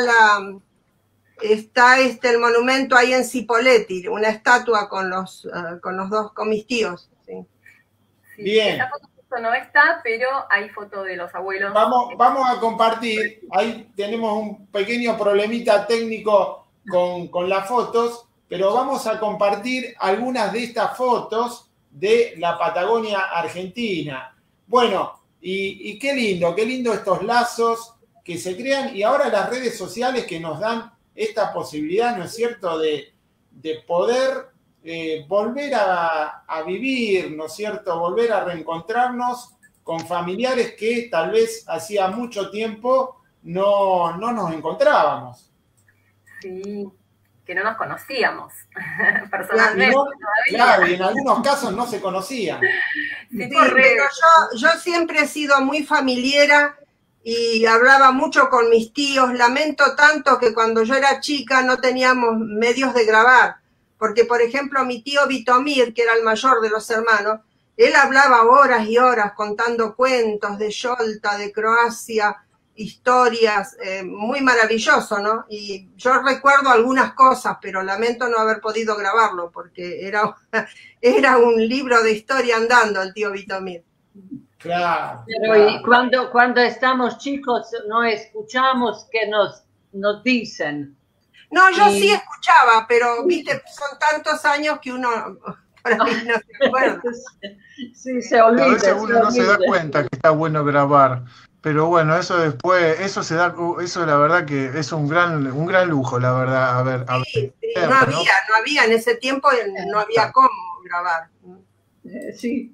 el monumento ahí en Cipolletti, una estatua con mis tíos. Sí. Bien. Esa foto no está, pero hay foto de los abuelos. Vamos a compartir. Ahí tenemos un pequeño problemita técnico con las fotos, pero vamos a compartir algunas de estas fotos de la Patagonia Argentina. Bueno, y qué lindo estos lazos que se crean, y ahora las redes sociales que nos dan esta posibilidad, ¿no es cierto?, de poder volver a vivir, ¿no es cierto?, volver a reencontrarnos con familiares que tal vez hacía mucho tiempo no nos encontrábamos. Sí, que no nos conocíamos personalmente. Claro, y en algunos casos no se conocían. Sí, pero yo siempre he sido muy familiera y hablaba mucho con mis tíos. Lamento tanto que cuando yo era chica no teníamos medios de grabar, porque por ejemplo mi tío Vitomir, que era el mayor de los hermanos, él hablaba horas y horas contando cuentos de Yolta, de Croacia, historias, muy maravilloso, ¿no? Y yo recuerdo algunas cosas, pero lamento no haber podido grabarlo, porque era un libro de historia andando el tío Vitomir. Claro. Pero y cuando estamos chicos no escuchamos que nos dicen. No, yo sí escuchaba, pero viste, son tantos años que uno por ahí no se acuerda. Sí, se olvida. A veces uno no se da cuenta que está bueno grabar. Pero bueno, eso después, eso la verdad que es un gran lujo, la verdad. Sí, no había, en ese tiempo no había cómo grabar. Sí.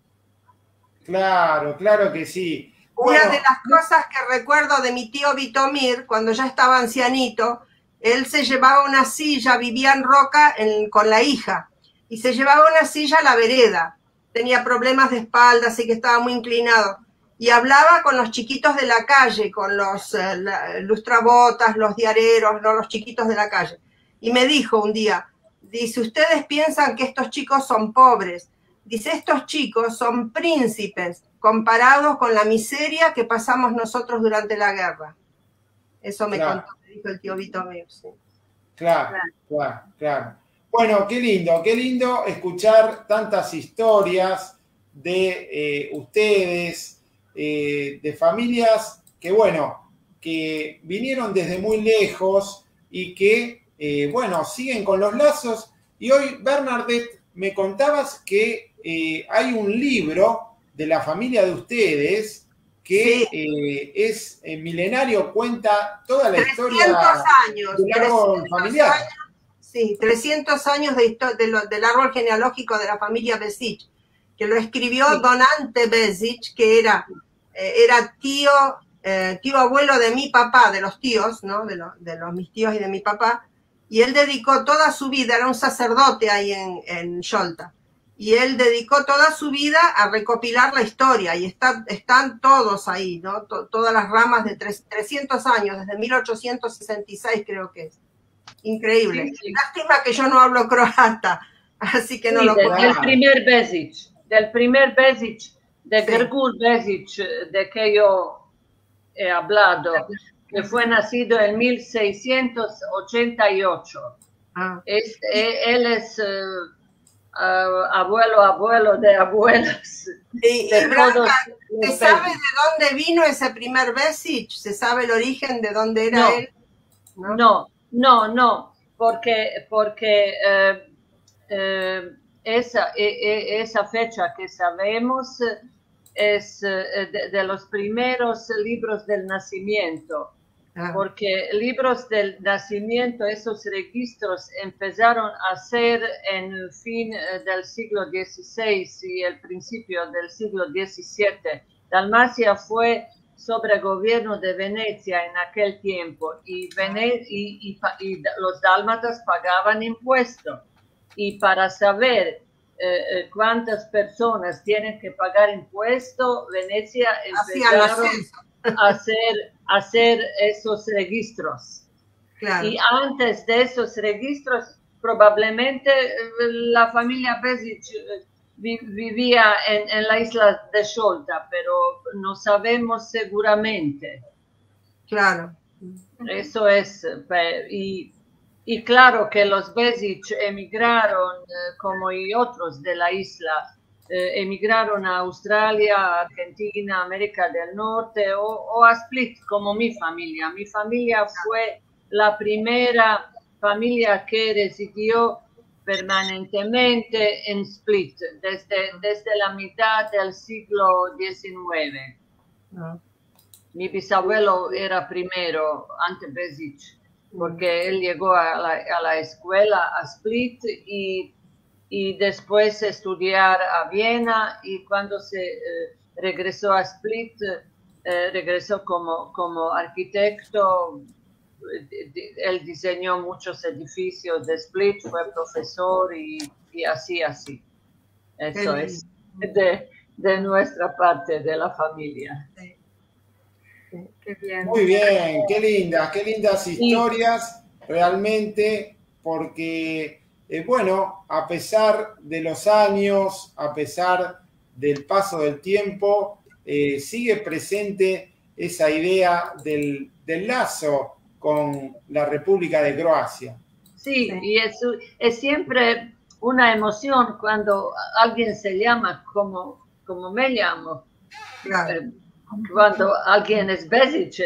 Claro que sí. Una de las cosas que recuerdo de mi tío Vitomir, cuando ya estaba ancianito, él se llevaba una silla, vivía en Roca con la hija, y se llevaba una silla a la vereda. Tenía problemas de espalda, así que estaba muy inclinado. Y hablaba con los chiquitos de la calle, con los lustrabotas, los diareros, ¿no? Los chiquitos de la calle. Y me dijo un día, dice, ustedes piensan que estos chicos son pobres. Dice, estos chicos son príncipes comparados con la miseria que pasamos nosotros durante la guerra. Eso me contó, me dijo el tío Vitomir. Sí. Claro. Bueno, qué lindo escuchar tantas historias de ustedes, de familias que, bueno, que vinieron desde muy lejos y que, siguen con los lazos. Y hoy, Bernadette, me contabas que hay un libro de la familia de ustedes que es milenario, cuenta toda la historia del árbol familiar. Sí, 300 años del árbol genealógico de la familia Bezic, que lo escribió Don Ante Bezic, que era tío abuelo de mi papá, de los tíos, ¿no? de mis tíos y de mi papá, y él dedicó toda su vida, era un sacerdote ahí en Yolta, y él dedicó toda su vida a recopilar la historia, y están todos ahí, ¿no? Todas las ramas de 300 años, desde 1866 creo que es. Increíble. Sí. Lástima que yo no hablo croata, así que no lo puedo. Del primer Bezic, de Grgur Bezic, de que yo he hablado, que fue nacido en 1688. Él es abuelo de abuelos. Y Blanca, ¿se sabe de dónde vino ese primer Bezic? ¿Se sabe el origen de dónde era él? No, porque esa fecha que sabemos es de los primeros libros del nacimiento, porque libros del nacimiento, esos registros empezaron a ser en el fin del siglo XVI y el principio del siglo XVII. Dalmacia fue sobre gobierno de Venecia en aquel tiempo y los dálmatas pagaban impuestos. Y para saber cuántas personas tienen que pagar impuestos, Venecia empezaron a hacer esos registros. Claro. Y antes de esos registros, probablemente la familia Bešić vivía en la isla de Šolta, pero no sabemos seguramente. Claro. Eso es. Y claro que los Bešić emigraron, como y otros de la isla, emigraron a Australia, a Argentina, América del Norte o a Split, como mi familia. Mi familia fue la primera familia que residió permanentemente en Split desde la mitad del siglo XIX. Mi bisabuelo era primero, ante Bešić, porque él llegó a la escuela a Split y después estudiar a Viena, y cuando se regresó a Split, regresó como arquitecto. Él diseñó muchos edificios de Split, fue profesor y así. Eso es de nuestra parte, de la familia. Qué bien. Muy bien, qué lindas historias, realmente, porque, bueno, a pesar de los años, a pesar del paso del tiempo, sigue presente esa idea del lazo con la República de Croacia. Sí, y es siempre una emoción cuando alguien se llama como me llamo. Claro. Cuando alguien es Bešić,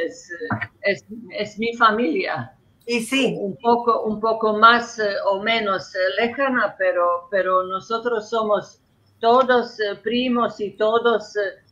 es mi familia. Y sí. Un poco más o menos lejana, pero nosotros somos todos primos y todos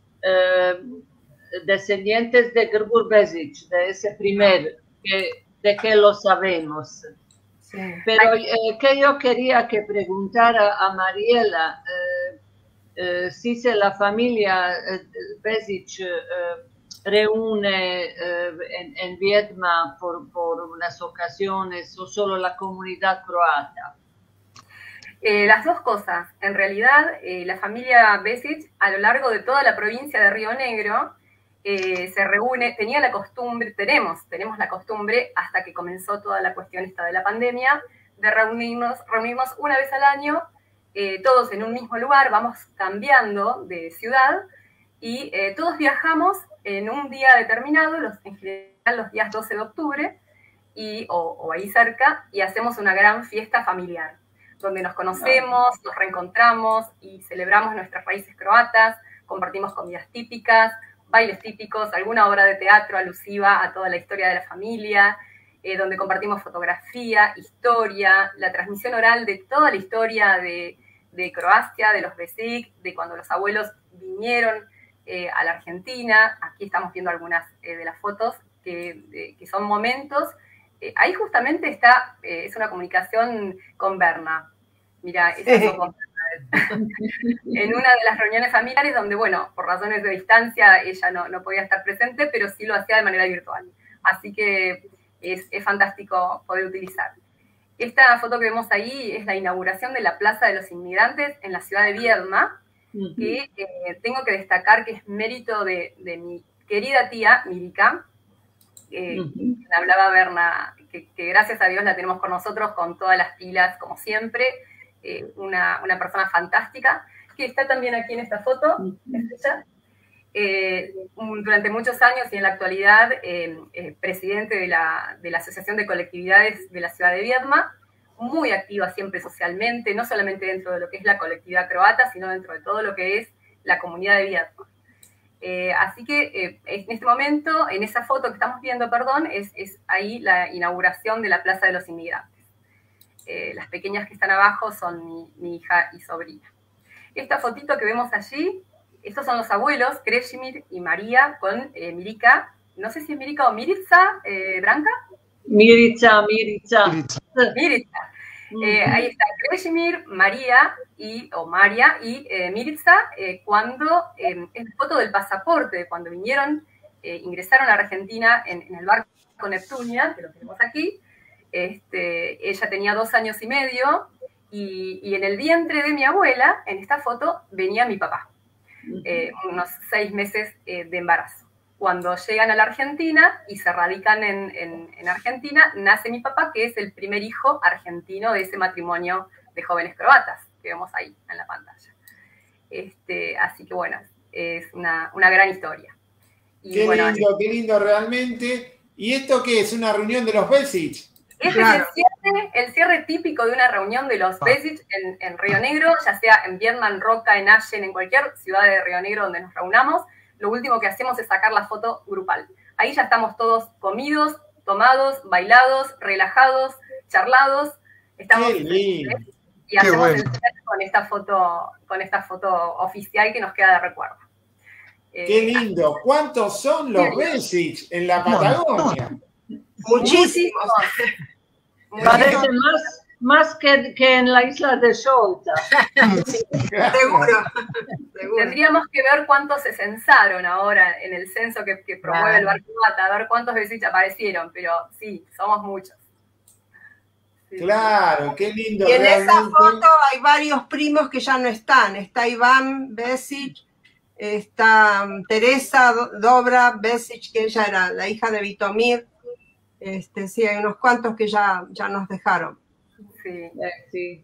descendientes de Grgur Bešić, de ese primer, de que lo sabemos. Sí. Pero que yo quería que preguntara a Mariela, si la familia Bešić reúne en Viedma por unas ocasiones o solo la comunidad croata. Las dos cosas. En realidad, la familia Bešić a lo largo de toda la provincia de Río Negro se reúne, tenemos la costumbre, hasta que comenzó toda la cuestión esta de la pandemia, de reunirnos una vez al año, todos en un mismo lugar, vamos cambiando de ciudad y todos viajamos en un día determinado, en general los días 12 de octubre, o ahí cerca, y hacemos una gran fiesta familiar, donde nos conocemos, nos reencontramos y celebramos nuestras raíces croatas, compartimos comidas típicas, bailes típicos, alguna obra de teatro alusiva a toda la historia de la familia, donde compartimos fotografía, historia, la transmisión oral de toda la historia de Croacia, de los Bešić, de cuando los abuelos vinieron a la Argentina. Aquí estamos viendo algunas de las fotos que son momentos. Ahí justamente es una comunicación con Berna. Mira, en una de las reuniones familiares donde, bueno, por razones de distancia ella no podía estar presente, pero sí lo hacía de manera virtual. Así que es fantástico poder utilizar. Esta foto que vemos ahí es la inauguración de la Plaza de los Inmigrantes en la ciudad de Viedma, que tengo que destacar que es mérito de mi querida tía Milica, hablaba Berna, que gracias a Dios la tenemos con nosotros con todas las pilas, como siempre, una persona fantástica, que está también aquí en esta foto, durante muchos años y en la actualidad presidente de la Asociación de Colectividades de la ciudad de Viedma, muy activa siempre socialmente, no solamente dentro de lo que es la colectividad croata, sino dentro de todo lo que es la comunidad de Viedma. Así que en este momento, en esa foto que estamos viendo, es ahí la inauguración de la Plaza de los Inmigrantes. las pequeñas que están abajo son mi hija y sobrina. Esta fotito que vemos allí, estos son los abuelos, Krešimir y María, con Mirica. No sé si es Mirica o Mirica, Branka. Mirica. Ahí está Krešimir, María y Mirica, cuando es la foto del pasaporte, de cuando vinieron, ingresaron a Argentina en el barco Neptunia, que lo tenemos aquí. Ella tenía 2 años y medio, y en el vientre de mi abuela, en esta foto, venía mi papá, unos 6 meses de embarazo. Cuando llegan a la Argentina y se radican en Argentina, nace mi papá, que es el primer hijo argentino de ese matrimonio de jóvenes croatas, que vemos ahí en la pantalla. Así que bueno, es una gran historia. Y qué bueno, qué lindo realmente. ¿Y esto qué es? ¿Una reunión de los Besic? Este es el cierre típico de una reunión de los Besic en Río Negro, ya sea en Viedma, Roca, en Allen, en cualquier ciudad de Río Negro donde nos reunamos. Lo último que hacemos es sacar la foto grupal. Ahí ya estamos todos comidos, tomados, bailados, relajados, charlados. Estamos y hacemos el cierre con esta foto oficial que nos queda de recuerdo. ¡Qué lindo! ¿Cuántos son los Besic en la Patagonia? Muchísimos. Parece más que en la isla de Solta. Seguro. Tendríamos que ver cuántos se censaron ahora en el censo que promueve el Barco Bata, a ver cuántos Besic aparecieron, pero sí, somos muchos. Sí, claro, qué lindo. Y en esa foto hay varios primos que ya no están. Está Iván Besic, está Teresa Dobra Besic, que ella era la hija de Vitomir. Sí, hay unos cuantos que ya nos dejaron. Sí.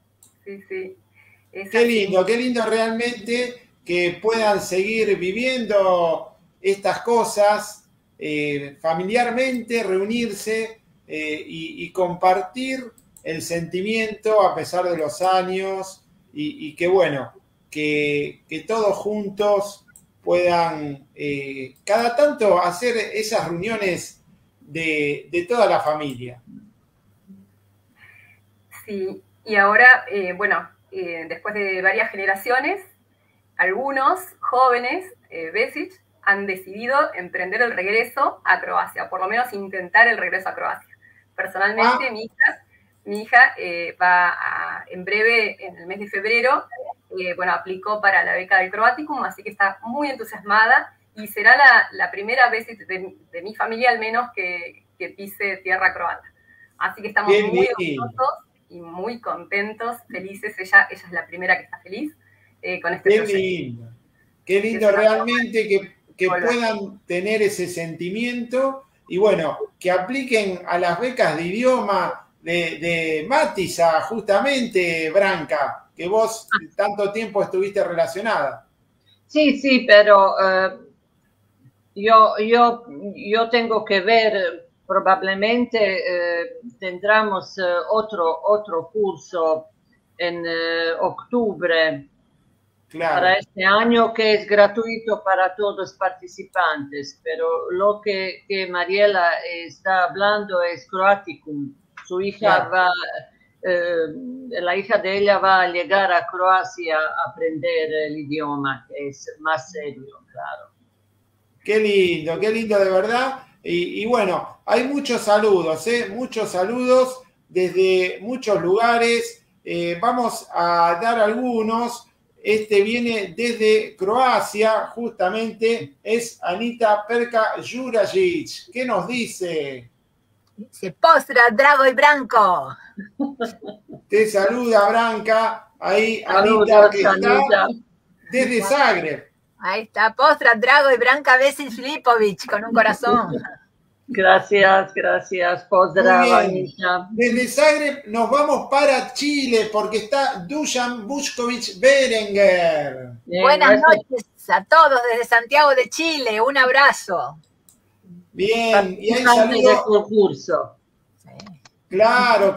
Qué lindo realmente que puedan seguir viviendo estas cosas familiarmente, reunirse y compartir el sentimiento a pesar de los años y que bueno, que todos juntos puedan cada tanto hacer esas reuniones de toda la familia. Sí, y ahora, después de varias generaciones, algunos jóvenes Besic han decidido emprender el regreso a Croacia, por lo menos intentar el regreso a Croacia. Personalmente, mi hija va en breve, en el mes de febrero, aplicó para la beca del Croaticum, así que está muy entusiasmada y será la primera Besic de mi familia, al menos, que pise tierra croata. Así que estamos muy orgullosos y muy contentos, felices. Ella es la primera que está feliz con este proyecto. Qué lindo realmente que puedan tener ese sentimiento y bueno, que apliquen a las becas de idioma de Matisa, justamente, Branka, que vos tanto tiempo estuviste relacionada. Sí, pero yo tengo que ver. Probablemente tendremos otro curso en octubre para este año que es gratuito para todos los participantes, pero lo que Mariela está hablando es Croaticum. Su hija la hija de ella va a llegar a Croacia a aprender el idioma, que es más serio, claro. Qué lindo de verdad. Y bueno, hay muchos saludos desde muchos lugares. Vamos a dar algunos. Este viene desde Croacia, justamente, es Anita Perka Jurajic. ¿Qué nos dice? Dice, pozdrav, Drago y Branko. Te saluda, Branka. Ahí, Anita, que está desde Zagreb. Ahí está, pozdrav, Drago y Branka Besic Filipovic, con un corazón. Gracias, pozdrav, Anita. Desde Zagreb nos vamos para Chile, porque está Dusan Bushkovic Berenguer. Buenas noches a todos desde Santiago de Chile, un abrazo. Bien, y hay saludos. Concurso. Claro.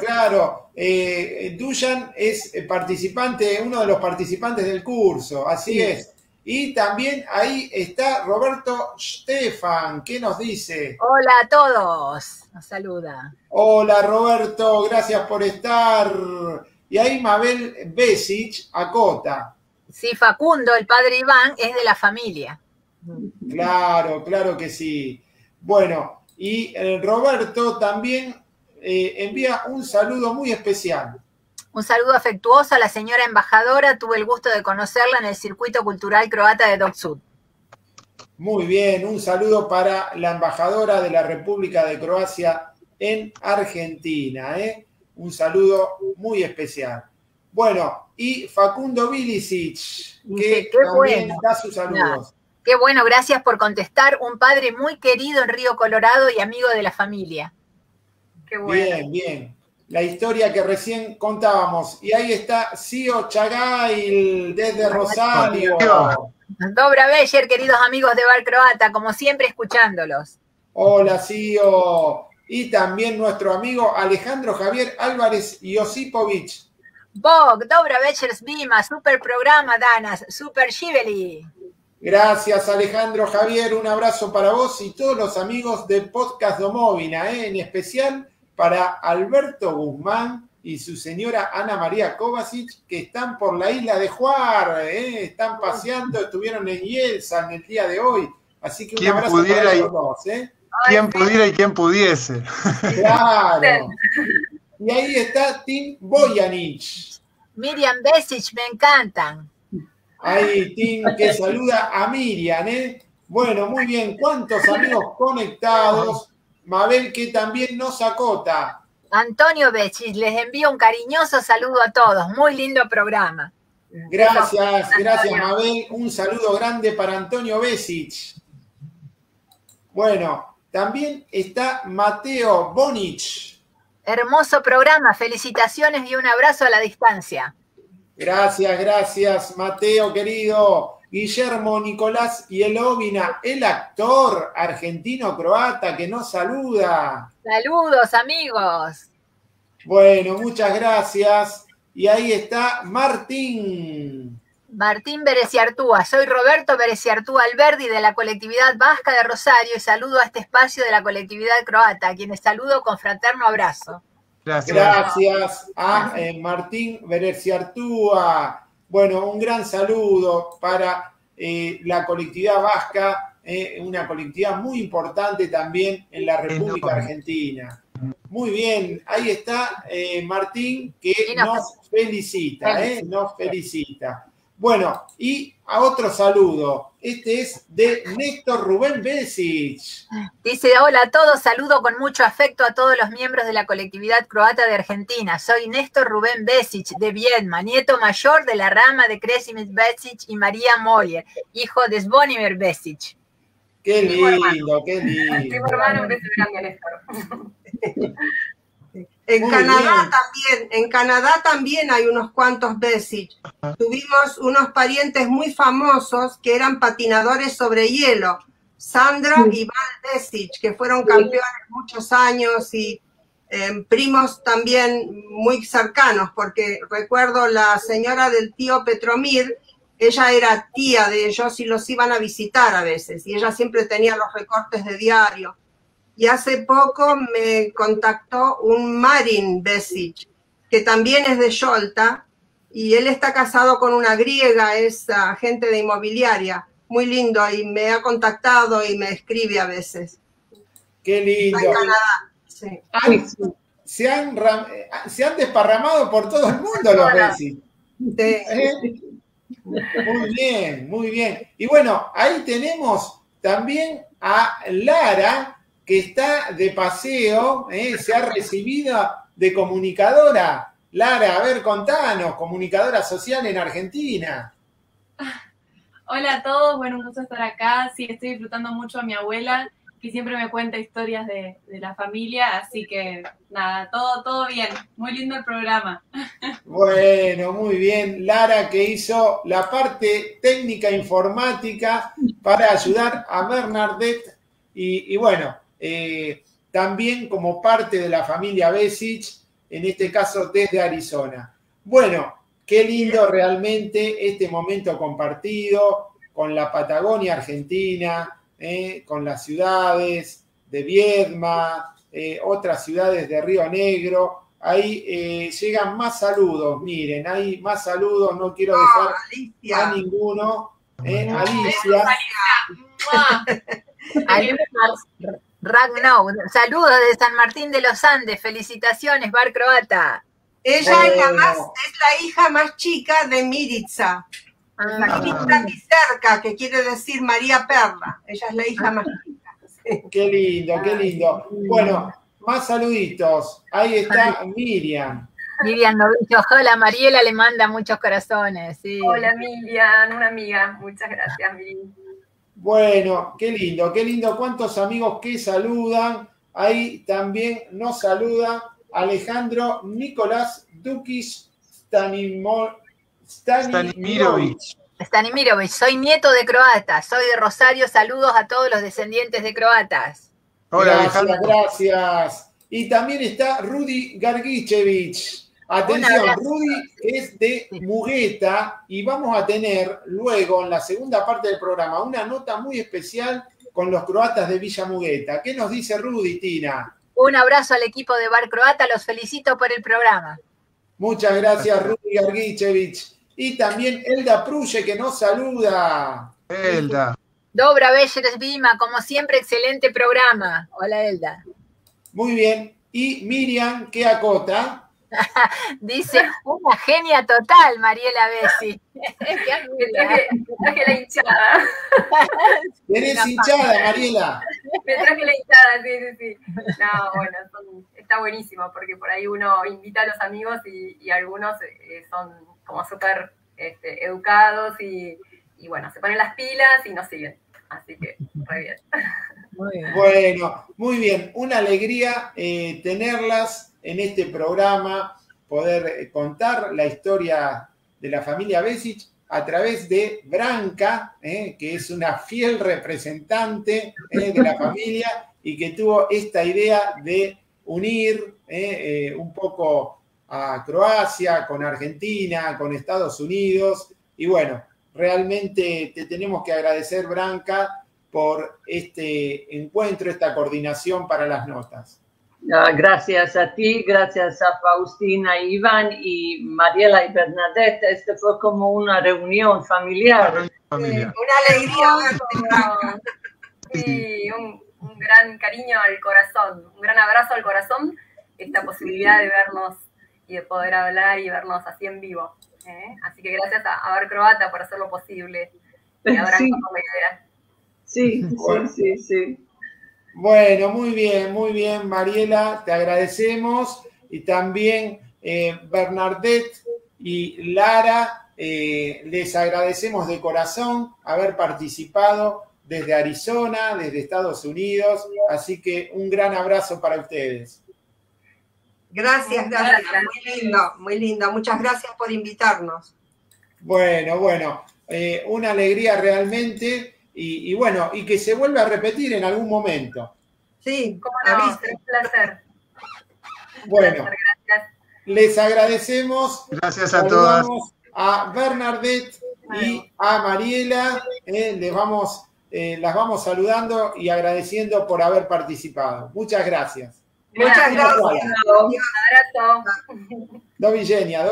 Dusan es uno de los participantes del curso, así es. Y también ahí está Roberto Stefan. ¿Qué nos dice? Hola a todos. Nos saluda. Hola Roberto, gracias por estar. Y ahí Mabel Besic acota. Sí, Facundo, el padre Iván, es de la familia. Claro, claro que sí. Bueno, y Roberto también envía un saludo muy especial. Un saludo afectuoso a la señora embajadora. Tuve el gusto de conocerla en el circuito cultural croata de Dock Sud. Muy bien, un saludo para la embajadora de la República de Croacia en Argentina. Un saludo muy especial. Bueno, y Facundo Bilicic, que también da sus saludos. Qué bueno, gracias por contestar. Un padre muy querido en Río Colorado y amigo de la familia. Qué bueno. Bien, bien. La historia que recién contábamos. Y ahí está Sio Chagail desde Rosario. Dobra Beyer, queridos amigos de Bar Croata, como siempre escuchándolos. Hola Sio. Y también nuestro amigo Alejandro Javier Álvarez Josipovic. Bog, Dobra Beyer Svima, super programa, Danas, super Shiveli. Gracias Alejandro Javier, un abrazo para vos y todos los amigos del podcast Domovina, en especial para Alberto Guzmán y su señora Ana María Kovacic, que están por la isla de Juar, están paseando, estuvieron en Yeltsin el día de hoy, así que un abrazo para ellos dos. Quien pudiera y quien pudiese. Claro. Y ahí está Tim Bojanic. Miriam Besic, me encantan. Ahí Tim que saluda a Miriam, Bueno, muy bien, ¿cuántos amigos conectados? Mabel que también nos acota. Antonio Besic, les envío un cariñoso saludo a todos. Muy lindo programa. Gracias, gracias Mabel. Un saludo grande para Antonio Besic. Bueno, también está Mateo Bonic. Hermoso programa, felicitaciones y un abrazo a la distancia. Gracias, gracias Mateo querido. Guillermo Nicolás Yelovina, el actor argentino-croata que nos saluda. Saludos, amigos. Bueno, muchas gracias. Y ahí está Martín. Martín Bereciartúa. Soy Roberto Bereciartúa Alberdi de la colectividad vasca de Rosario y saludo a este espacio de la colectividad croata, a quienes saludo con fraterno abrazo. Gracias. Gracias a Martín Bereciartúa. Bueno, un gran saludo para la colectividad vasca, una colectividad muy importante también en la República Argentina. Muy bien, ahí está Martín que nos felicita, nos felicita. Bueno, y a otro saludo. Este es de Néstor Rubén Besic. Dice, hola a todos, saludo con mucho afecto a todos los miembros de la colectividad croata de Argentina. Soy Néstor Rubén Besic de Viedma, nieto mayor de la rama de Kresimir Besic y María Moller, hijo de Zvonimir Besic. Qué lindo, qué lindo. Qué hermano, un beso grande a Néstor. En Canadá también hay unos cuantos Besic. Tuvimos unos parientes muy famosos que eran patinadores sobre hielo, Sandra y Val Besic, que fueron campeones muchos años y primos también muy cercanos, porque recuerdo la señora del tío Petromir, ella era tía de ellos y los iban a visitar a veces, y ella siempre tenía los recortes de diario. Y hace poco me contactó un Marin Besic, que también es de Yolta, y él está casado con una griega, es agente de inmobiliaria, muy lindo, y me ha contactado y me escribe a veces. Qué lindo. En Canadá, sí. Se han desparramado por todo el mundo los Besic. Sí. Muy bien, muy bien. Y bueno, ahí tenemos también a Lara, que está de paseo, se ha recibido de comunicadora. Lara, a ver, contanos, comunicadora social en Argentina. Hola a todos, bueno, un gusto estar acá. Sí, estoy disfrutando mucho a mi abuela, que siempre me cuenta historias de la familia, así que nada, todo bien. Muy lindo el programa. Bueno, muy bien. Lara, que hizo la parte técnica informática para ayudar a Bernadette y bueno, también como parte de la familia Besic, en este caso desde Arizona. Bueno, qué lindo realmente este momento compartido con la Patagonia Argentina, con las ciudades de Viedma, otras ciudades de Río Negro. Ahí llegan más saludos, miren, hay más saludos, no quiero dejar a ninguno. Alicia. Ragnou, saludos de San Martín de los Andes, felicitaciones, Bar Croata. Ella es la hija más chica de Miritza. Miritza Miserca, que quiere decir María Perla. Ella es la hija más chica. Sí. Qué lindo, qué lindo. Bueno, más saluditos. Ahí está Miriam. Miriam Novillo, hola, Mariela le manda muchos corazones. Sí. Hola Miriam, una amiga. Muchas gracias, Miriam. Bueno, qué lindo, qué lindo. ¿Cuántos amigos que saludan? Ahí también nos saluda Alejandro Nicolás Dukis Stanimirovic. Stanimirovic, soy nieto de croatas, soy de Rosario, saludos a todos los descendientes de croatas. Hola, gracias, gracias. Y también está Rudy Gargichevich. Atención, Rudy es de Mugueta y vamos a tener luego en la segunda parte del programa una nota muy especial con los croatas de Villa Mugueta. ¿Qué nos dice Rudy, Tina? Un abrazo al equipo de Bar Croata, los felicito por el programa. Muchas gracias, Rudy Gargichevich. Y también Elda Pruye, que nos saluda. Elda. Dobra Beyeres Vima, como siempre, excelente programa. Hola, Elda. Muy bien. Y Miriam, ¿qué acota? Dice, una genia total, Mariela Bessi. Me traje la hinchada. ¿Tenés hinchada, Mariela? Me traje la hinchada, sí. No, bueno, está buenísimo, porque por ahí uno invita a los amigos y algunos son como súper educados y bueno, se ponen las pilas y nos siguen. Así que, muy bien. Muy bien. Bueno, muy bien. Una alegría tenerlas en este programa, poder contar la historia de la familia Besic a través de Branca, que es una fiel representante de la familia y que tuvo esta idea de unir un poco a Croacia con Argentina, con Estados Unidos. Y bueno, realmente te tenemos que agradecer, Branca, por este encuentro, esta coordinación para las notas. Gracias a ti, gracias a Faustina, Iván y Mariela y Bernadette. Fue como una reunión familiar. Una alegría. Sí, un gran cariño al corazón, un gran abrazo al corazón, esta posibilidad de vernos y de poder hablar y vernos así en vivo. Así que gracias a Bar Croata por hacerlo posible. Y a Branca por la idea. Sí, sí. Bueno, muy bien, Mariela, te agradecemos. Y también Bernadette y Lara, les agradecemos de corazón haber participado desde Arizona, desde Estados Unidos. Así que un gran abrazo para ustedes. Gracias. Muy lindo. Muchas gracias por invitarnos. Bueno, una alegría realmente. Y bueno, y que se vuelva a repetir en algún momento. Sí, cómo no, es un placer. Bueno, gracias. Les agradecemos. Gracias a todas. A Bernadette y a Mariela, las vamos saludando y agradeciendo por haber participado. Muchas gracias. Muchas gracias. Un abrazo. Dovidenia.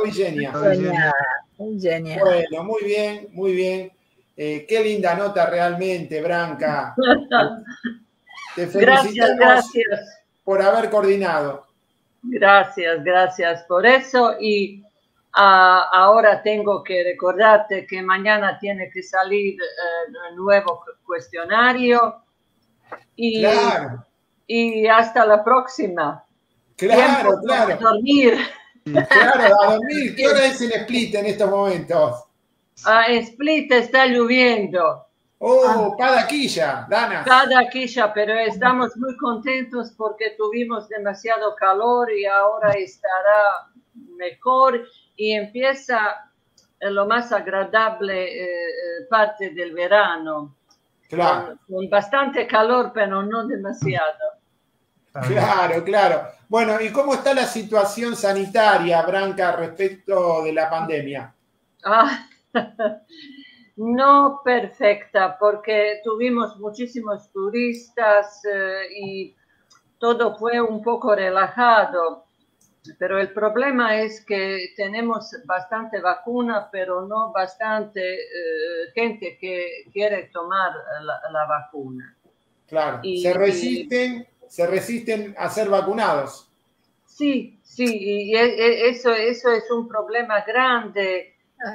Bueno, muy bien. Qué linda nota realmente, Branca. Te felicitamos gracias por haber coordinado. Gracias por eso. Y ahora tengo que recordarte que mañana tiene que salir un nuevo cuestionario. Claro. Y hasta la próxima. Claro. A dormir. Claro, a dormir. ¿Qué hora es en Split en estos momentos? Split está lloviendo. Cada quilla, Dana. Cada quilla, pero estamos muy contentos porque tuvimos demasiado calor y ahora estará mejor y empieza lo más agradable parte del verano. Claro. Con bastante calor, pero no demasiado. Claro. Bueno, ¿y cómo está la situación sanitaria, Branca, respecto de la pandemia? no perfecta, porque tuvimos muchísimos turistas y todo fue un poco relajado. Pero el problema es que tenemos bastante vacuna, pero no bastante gente que quiere tomar la vacuna. Claro, se resisten a ser vacunados. Sí, y eso es un problema grande.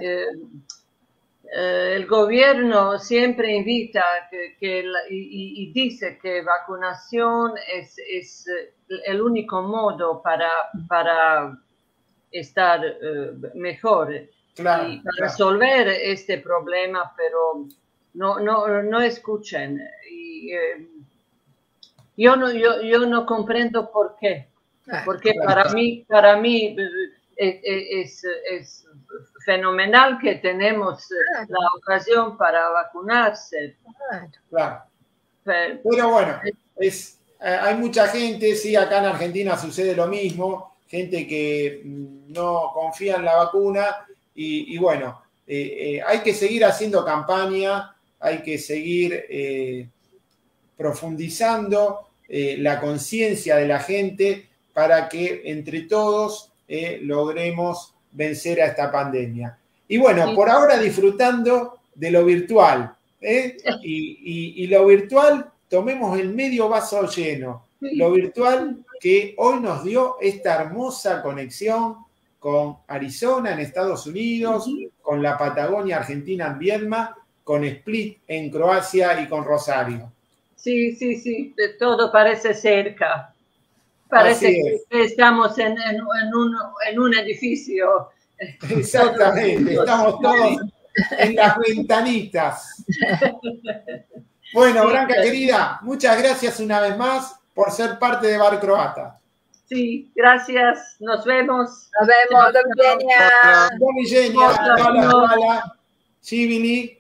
El gobierno siempre invita y dice que vacunación es el único modo para estar mejor, claro, y para resolver este problema, pero no escuchen. Y, yo no comprendo por qué. Porque para mí es fenomenal que tenemos la ocasión para vacunarse. Claro. Pero bueno, hay mucha gente, sí, acá en Argentina sucede lo mismo, gente que no confía en la vacuna y bueno, hay que seguir haciendo campaña, hay que seguir profundizando la conciencia de la gente para que entre todos logremos vencer a esta pandemia. Y bueno, por ahora disfrutando de lo virtual, y lo virtual, tomemos el medio vaso lleno, lo virtual que hoy nos dio esta hermosa conexión con Arizona en Estados Unidos, con la Patagonia Argentina en Viedma, con Split en Croacia y con Rosario. Sí, todo parece cerca. Parece que estamos en un edificio. Exactamente, estamos todos en las ventanitas. Bueno, Branka querida, muchas gracias una vez más por ser parte de Bar Croata. Sí, gracias, nos vemos. Nos vemos, Doviđenja, hvala, Živini,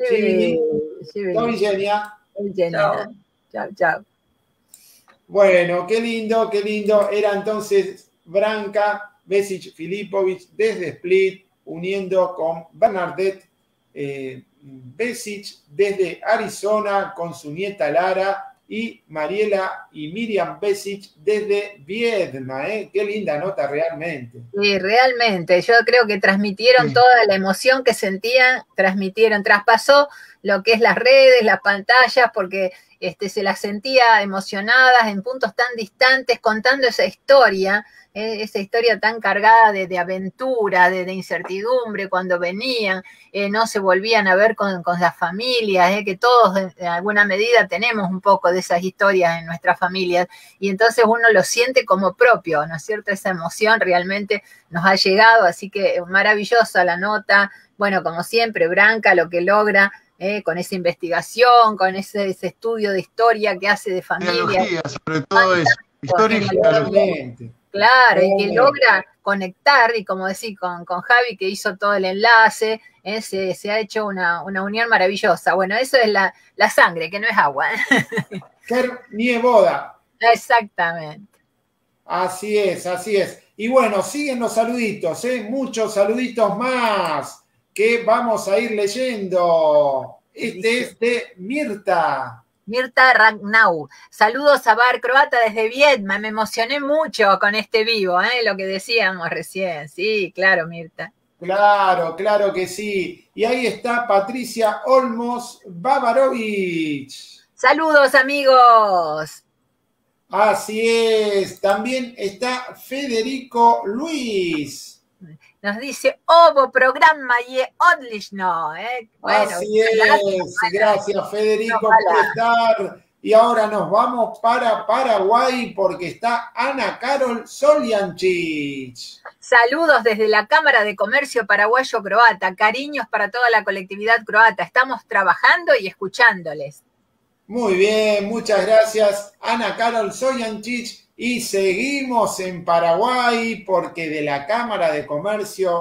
Doviđenja. Chao. Bueno, qué lindo. Era entonces Branka Besic-Filipović desde Split, uniendo con Bernadette Besic desde Arizona con su nieta Lara, y Mariela y Miriam Besic desde Viedma. Qué linda nota realmente. Sí, realmente. Yo creo que transmitieron toda la emoción que sentían, traspasó lo que es las redes, las pantallas, porque se las sentía emocionadas en puntos tan distantes, contando esa historia tan cargada de aventura, de incertidumbre, cuando venían, no se volvían a ver con las familias, que todos en alguna medida tenemos un poco de esas historias en nuestras familias, y entonces uno lo siente como propio, ¿no es cierto? Esa emoción realmente nos ha llegado, así que maravillosa la nota. Bueno, como siempre, Branka lo que logra, con esa investigación, con ese estudio de historia que hace de familia. Sobre todo eso, historia y genealogía. Claro, y que logra conectar, y como decía con Javi, que hizo todo el enlace, se ha hecho una unión maravillosa. Bueno, eso es la sangre, que no es agua. Ni boda. Exactamente. Así es. Y bueno, siguen los saluditos, muchos saluditos más que vamos a ir leyendo. Este es de Mirta Ragnau. Saludos a Bar Croata desde Viedma. Me emocioné mucho con este vivo, lo que decíamos recién. Sí, claro, Mirta. Claro que sí. Y ahí está Patricia Olmos Babarovich. Saludos, amigos. Así es. También está Federico Luis. Nos dice, ovo programa y odlično. Bueno, así es, gracias Federico por estar. Y ahora nos vamos para Paraguay porque está Ana Carol Soljancic. Saludos desde la Cámara de Comercio Paraguayo Croata. Cariños para toda la colectividad croata. Estamos trabajando y escuchándoles. Muy bien, muchas gracias Ana Carol Soljancic. Y seguimos en Paraguay porque de la Cámara de Comercio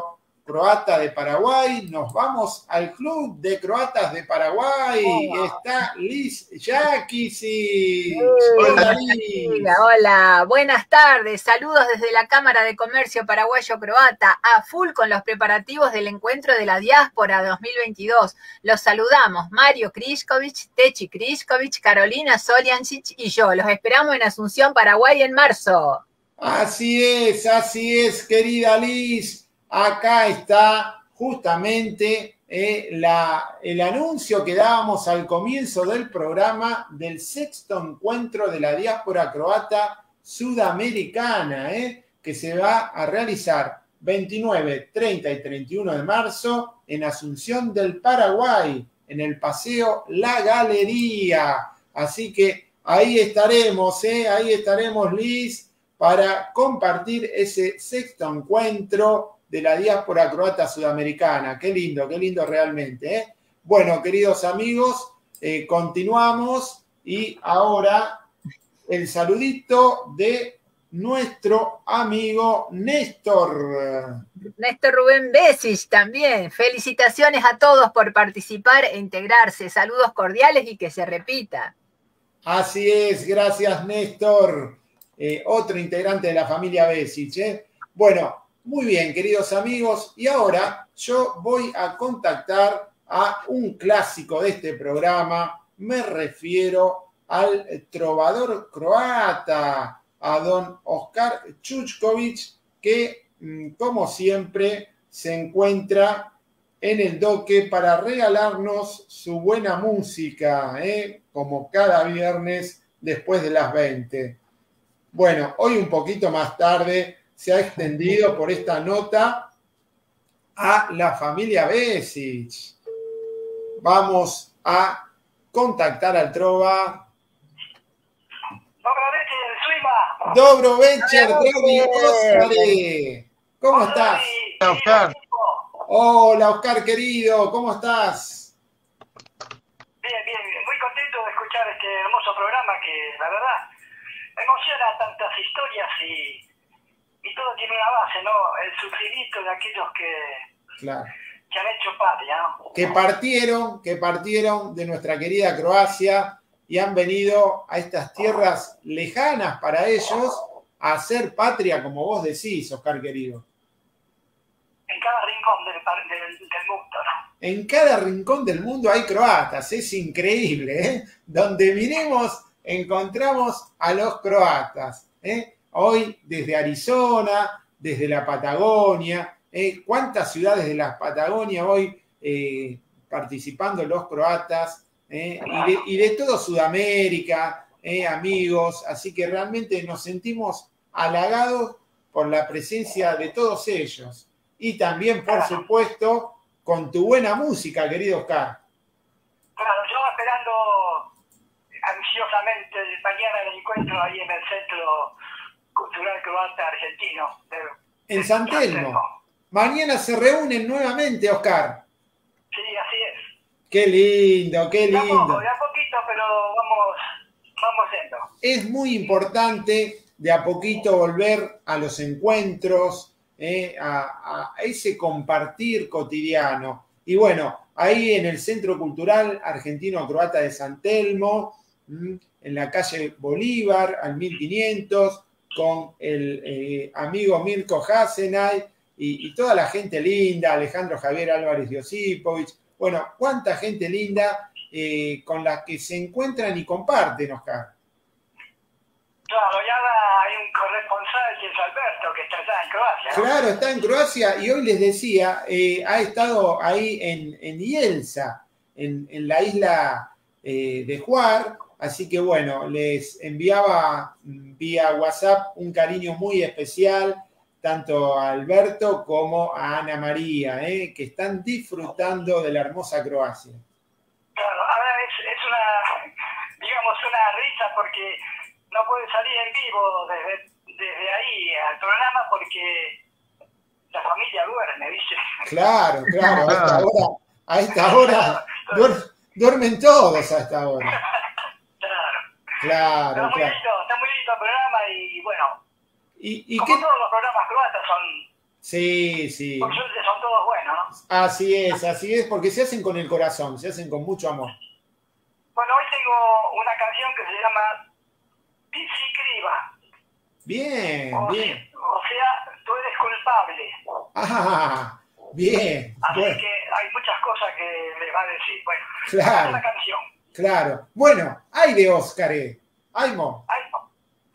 croata de Paraguay. Nos vamos al Club de Croatas de Paraguay. Está Liz Jakisic. Hola, Liz. Hola, buenas tardes. Saludos desde la Cámara de Comercio Paraguayo-Croata, a full con los preparativos del encuentro de la diáspora 2022. Los saludamos, Mario Kriskovic, Techi Kriskovic, Carolina Soljancic y yo. Los esperamos en Asunción, Paraguay, en marzo. Así es, querida Liz. Acá está justamente el anuncio que dábamos al comienzo del programa del 6º encuentro de la diáspora croata sudamericana, que se va a realizar 29, 30 y 31 de marzo en Asunción del Paraguay, en el Paseo La Galería. Así que ahí estaremos, Liz, para compartir ese 6º encuentro de la diáspora croata sudamericana. Qué lindo realmente. Bueno, queridos amigos, continuamos y ahora el saludito de nuestro amigo Néstor. Néstor Rubén Besic también. Felicitaciones a todos por participar e integrarse. Saludos cordiales y que se repita. Así es, gracias Néstor. Otro integrante de la familia Besic. Bueno, muy bien, queridos amigos, y ahora yo voy a contactar a un clásico de este programa. Me refiero al trovador croata, a don Oskar Chuchkovic, que, como siempre, se encuentra en el doque para regalarnos su buena música, como cada viernes después de las 20. Bueno, hoy un poquito más tarde se ha extendido por esta nota a la familia Besic. Vamos a contactar al Trova. Dobro večer, dragi Oskare. ¿Cómo estás? Hola, Oscar. Hola, Oscar querido, ¿cómo estás? Bien, muy contento de escuchar este hermoso programa que, la verdad, emociona tantas historias y todo tiene una base, ¿no? El sufrimiento de aquellos que han hecho patria, ¿no? Que partieron de nuestra querida Croacia y han venido a estas tierras lejanas para ellos a hacer patria, como vos decís, Oscar querido. En cada rincón del mundo, ¿no? En cada rincón del mundo hay croatas, es increíble, Donde miremos encontramos a los croatas, Hoy desde Arizona, desde la Patagonia, cuántas ciudades de la Patagonia hoy participando los croatas, y de toda Sudamérica, amigos, así que realmente nos sentimos halagados por la presencia de todos ellos. Y también, por supuesto, con tu buena música, querido Oscar. Claro, yo esperando ansiosamente mañana el encuentro ahí en el Centro Cultural Croata Argentino. En San Telmo. Mañana se reúnen nuevamente, Oscar. Sí, así es. Qué lindo, qué lindo. De a poquito, pero vamos yendo. Es muy importante de a poquito volver a los encuentros, a ese compartir cotidiano. Y bueno, ahí en el Centro Cultural Argentino-Croata de San Telmo, en la calle Bolívar, al 1500, con el amigo Mirko Hasenay y toda la gente linda, Alejandro Javier Álvarez Josipovic. Bueno, cuánta gente linda con la que se encuentran y comparten, Oscar. Claro, ya hay un corresponsal que es Alberto, que está allá en Croacia, ¿no? Claro, está en Croacia y hoy les decía, ha estado ahí en Ielsa, en la isla de Hvar, así que bueno, les enviaba vía WhatsApp un cariño muy especial, tanto a Alberto como a Ana María, que están disfrutando de la hermosa Croacia. Claro, ahora es una risa porque no puede salir en vivo desde ahí al programa porque la familia duerme, ¿viste? Claro, a esta hora duermen todos a esta hora. Claro. Está muy lindo el programa y bueno, ¿Y como todos los programas croatas Sí, sí. Por suerte son todos buenos, ¿no? Así es, porque se hacen con el corazón, se hacen con mucho amor. Bueno, hoy tengo una canción que se llama Pizzi Criba. Bien, bien. O sea, tú eres culpable. Ah, bien. Así Bueno, que hay muchas cosas que les va a decir. Bueno, claro. esta es la canción. Claro. Bueno, hay de Óscar, Aymo. Ay, no.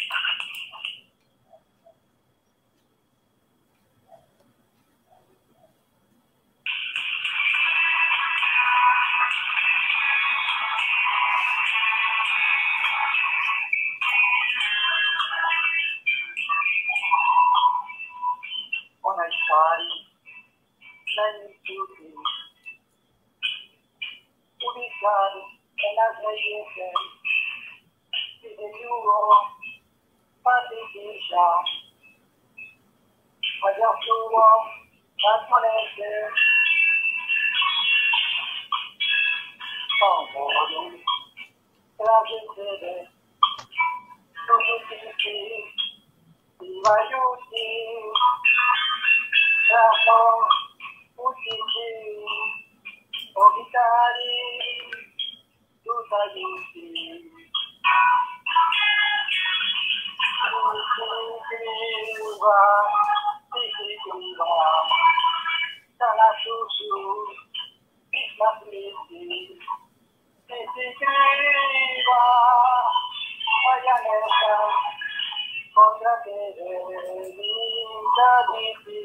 Ona stvari na YouTube ulicari e nas rejese si de jugo patricia allá estuvo las monedas como trayectoria iba yuti Ramo, Utici, Obitari, Tutayuti, Tisicriva, Tisicriva, Tanasusu, Ismapliti, Tisicriva, Ayanesa, contra que linda difícil.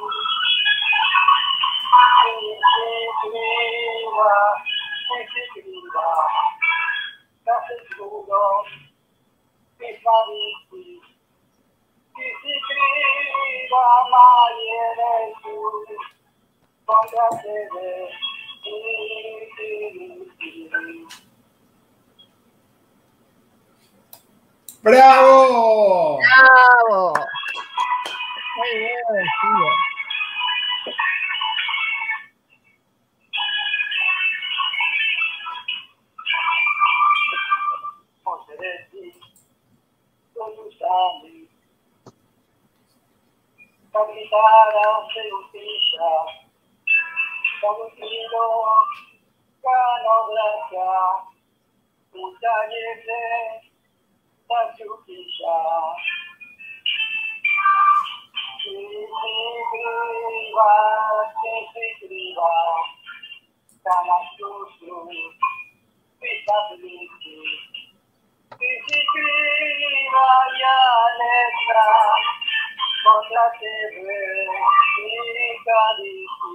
Se escriba, casi seguro, pisariti, se escriba, mayere su, contra que ¡Bravo! ¡Bravo! Muy bien, tío. Capitana Seutilla, Camutino, Cano Blanca, Utayese, Tachutilla, Tisicriva, Tamasusu, Pisabliti, Tisicriva, Yanestra, contra TV, Nicaliti,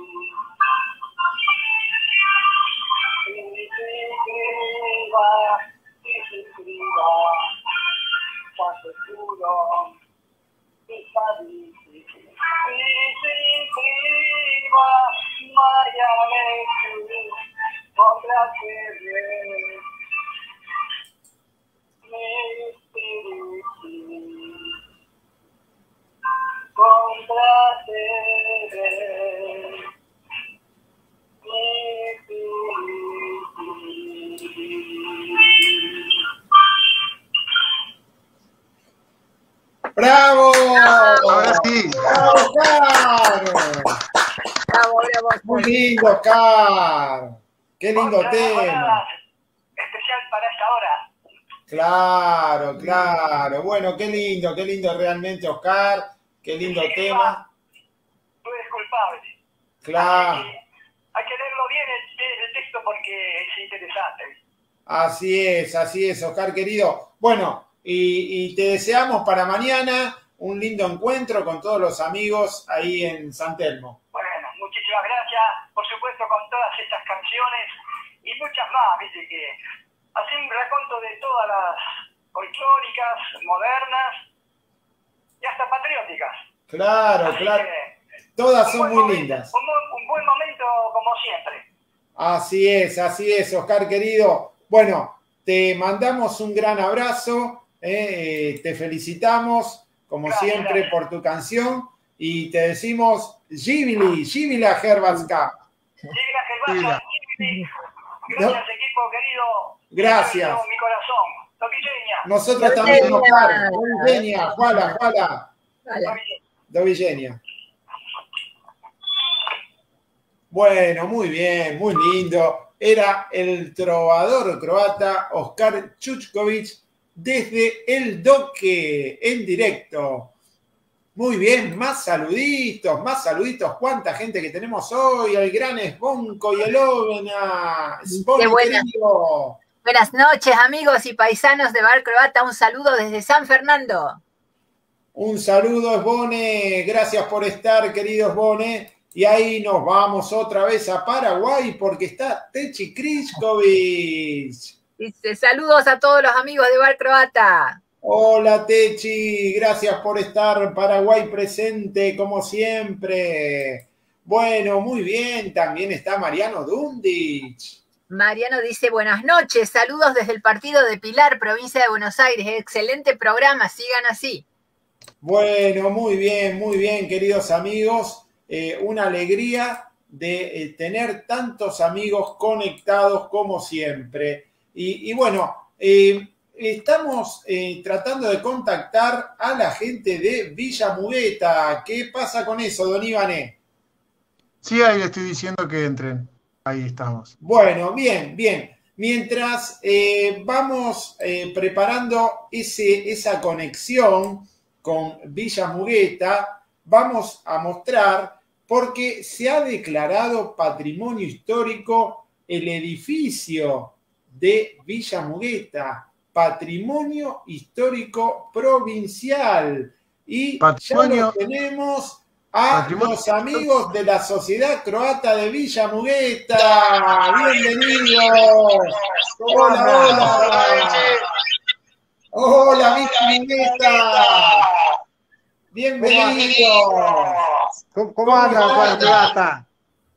Tisicriva, Pasecuro, Pisaditi, Tisicriva, Maria Lechu, contra TV, Mistiriti, contra TV, ¡Bravo! Ahora sí. ¡Bravo, Oscar! Bravo, bravo. Muy lindo, Oscar. Qué lindo tema. Especial para esta hora. Claro, claro. Bueno, qué lindo realmente, Oscar. Qué lindo tema. Tú eres culpable. Claro. Hay que leerlo bien el texto porque es interesante. Así es, Oscar querido. Bueno, y te deseamos para mañana un lindo encuentro con todos los amigos ahí en San Telmo. Bueno, muchísimas gracias, por supuesto, con todas estas canciones y muchas más, viste que así un recuento de todas las folclóricas, modernas y hasta patrióticas. Claro, Así claro. que, Todas son muy momento, lindas. Un buen momento como siempre. Así es, Oscar querido. Bueno, te mandamos un gran abrazo, te felicitamos, como Gracias, siempre, gracias. por tu canción y te decimos Jibila Herbatska. Gracias, equipo querido. Gracias. Mi corazón. Toquilleña. Nosotros también, Oscar. Doviđenja, hvala. Vale. Doviđenja. Bueno, muy bien, muy lindo. Era el trovador croata Oskar Čučković desde el Doque en directo. Muy bien, más saluditos, más saluditos. ¿Cuánta gente que tenemos hoy? El gran Sbonko y el Ovena. Qué buenas noches, amigos y paisanos de Bar Croata. Un saludo desde San Fernando. Un saludo, Sbone. Gracias por estar, querido Sbone. Y ahí nos vamos otra vez a Paraguay porque está Techi Krisković. Dice, saludos a todos los amigos de Bar Croata. Hola Techi, gracias por estar. Paraguay presente como siempre. Bueno, muy bien, también está Mariano Dundic. Mariano dice, buenas noches, saludos desde el partido de Pilar, provincia de Buenos Aires. Excelente programa, sigan así. Bueno, muy bien, queridos amigos. Una alegría de tener tantos amigos conectados como siempre. Y bueno, estamos tratando de contactar a la gente de Villa Mugueta. ¿Qué pasa con eso, don Ivane? Sí, ahí le estoy diciendo que entren. Ahí estamos. Bueno, bien. Mientras vamos preparando esa conexión con Villa Mugueta, vamos a mostrar, porque se ha declarado patrimonio histórico el edificio de Villa Mugueta, patrimonio histórico provincial. Y ya lo tenemos a los amigos de la Sociedad Croata de Villa Mugueta. Bienvenidos. Hola, Villa Mugueta. Bienvenidos. ¿Cómo andan, Croata?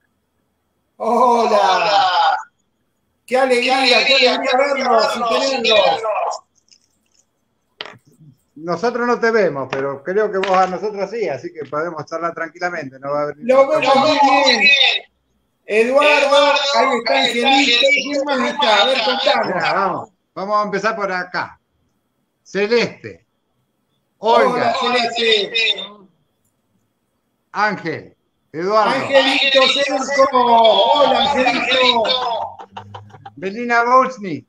Hola. Qué alegría verlos y tenerlos. Nosotros no te vemos, pero creo que vos a nosotros sí, así que podemos charlar tranquilamente. No va a haber lo vemos muy bien. Eduardo, ahí está Angelito. ¿Quién más está? A ver, contamos. Vamos a empezar por acá. Celeste. Olga. Hola, Celeste. Ángel. Eduardo. Angelito Cerco. Hola, Angelito. Belina Bolsny.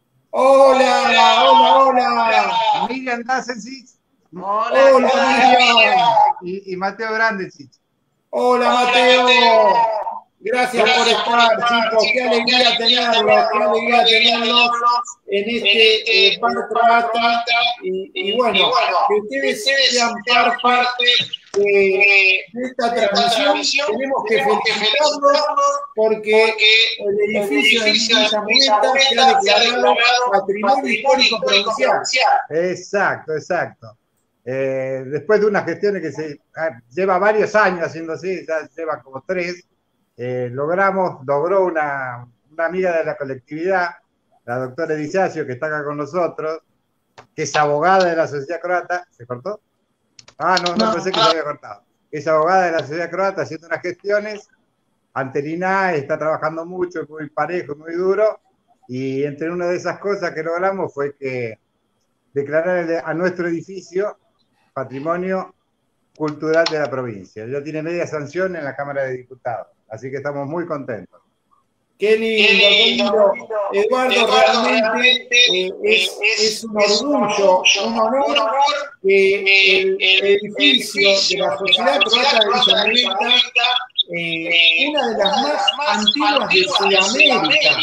Hola. Miriam Dasensic. Hola, Miriam. Y Mateo Grandecic. Hola, Mateo. Gracias por estar, chicos. Qué alegría tenerlos en este Bar Croata. Y bueno, que ustedes sean parte de esta transmisión. Tenemos que felicitarlos porque el edificio de Villa Mugueta se ha declarado patrimonio histórico provincial. Exacto. Después de unas gestiones que se lleva varios años haciendo así, ya lleva como 3, logró una amiga de la colectividad, la doctora Edisacio, que está acá con nosotros, que es abogada de la Sociedad Croata. ¿Se cortó? No, pensé que se había cortado. Es abogada de la Sociedad Croata haciendo unas gestiones. Ante el INAE está trabajando mucho, es muy parejo, muy duro, y entre una de esas cosas que logramos fue que declarar a nuestro edificio Patrimonio Cultural de la provincia. Ya tiene media sanción en la Cámara de Diputados, así que estamos muy contentos. Qué lindo. Eduardo, realmente es un orgullo, un honor que el edificio de la Sociedad Croata de Villa Mugueta, una de las más antiguas de Sudamérica,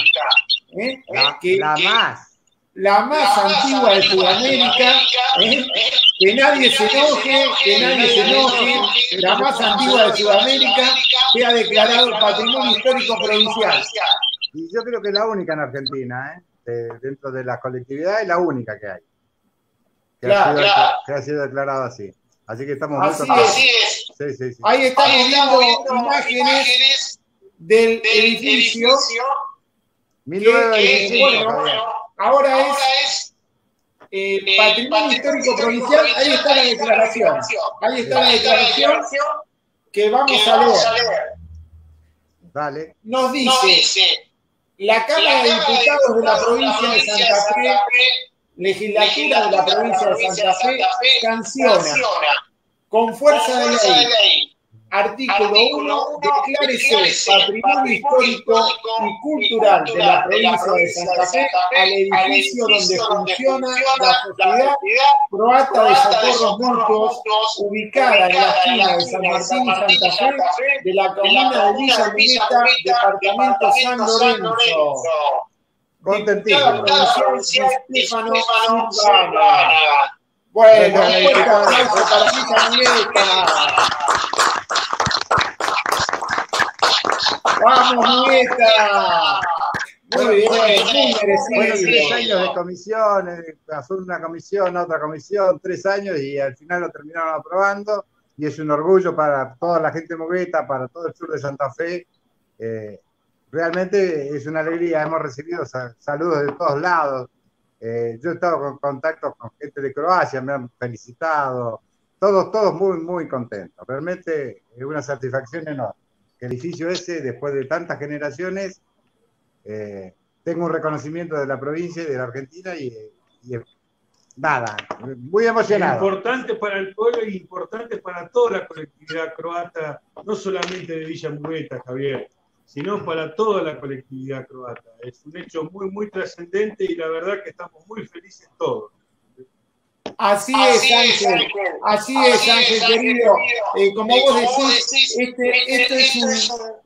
la más antigua de Sudamérica, que nadie se enoje, la más antigua de Sudamérica, que ha declarado Patrimonio Histórico Provincial. Y yo creo que es la única en Argentina, dentro de la colectividad, es la única que hay. Que ha sido declarado así. Así que estamos muy contentos. Así es. Sí. Ahí estamos viendo imágenes del edificio. 1925. Ahora es Patrimonio Histórico Provincial. Ahí está la declaración. Que vamos a leer. Dale. Nos dice: la Cámara de Diputados de la provincia de Santa Fe, legislatura de la provincia de Santa Fe, sanciona con fuerza de ley Artículo 1. Declárese patrimonio histórico y cultural de la provincia de Santa Fe al edificio donde funciona la Sociedad Croata de Socorros Mutuos, ubicada en la esquina de San Martín y Santa Fe de la comuna de Villa Mugueta, departamento San Lorenzo. Contentísimo. Provincial Estefano Silvana. Bueno, un fuerte aplauso para Villa Mugueta. ¡Vamos, Mugueta! Muy bien, muy merecido. Bueno, 3 años de comisiones, pasó una comisión, otra comisión, 3 años y al final lo terminaron aprobando y es un orgullo para toda la gente de Mugueta, para todo el sur de Santa Fe. Realmente es una alegría, hemos recibido saludos de todos lados. Yo he estado en contacto con gente de Croacia, me han felicitado, todos muy, muy contentos. Realmente es una satisfacción enorme. El edificio ese, después de tantas generaciones, tengo un reconocimiento de la provincia y de la Argentina y nada, muy emocionado. Importante para el pueblo y importante para toda la colectividad croata, no solamente de Villa Mugueta, Javier, sino para toda la colectividad croata. Es un hecho muy, muy trascendente y la verdad que estamos muy felices todos. Así es, Ángel. Así es, Ángel, querido. Como vos decís, esto es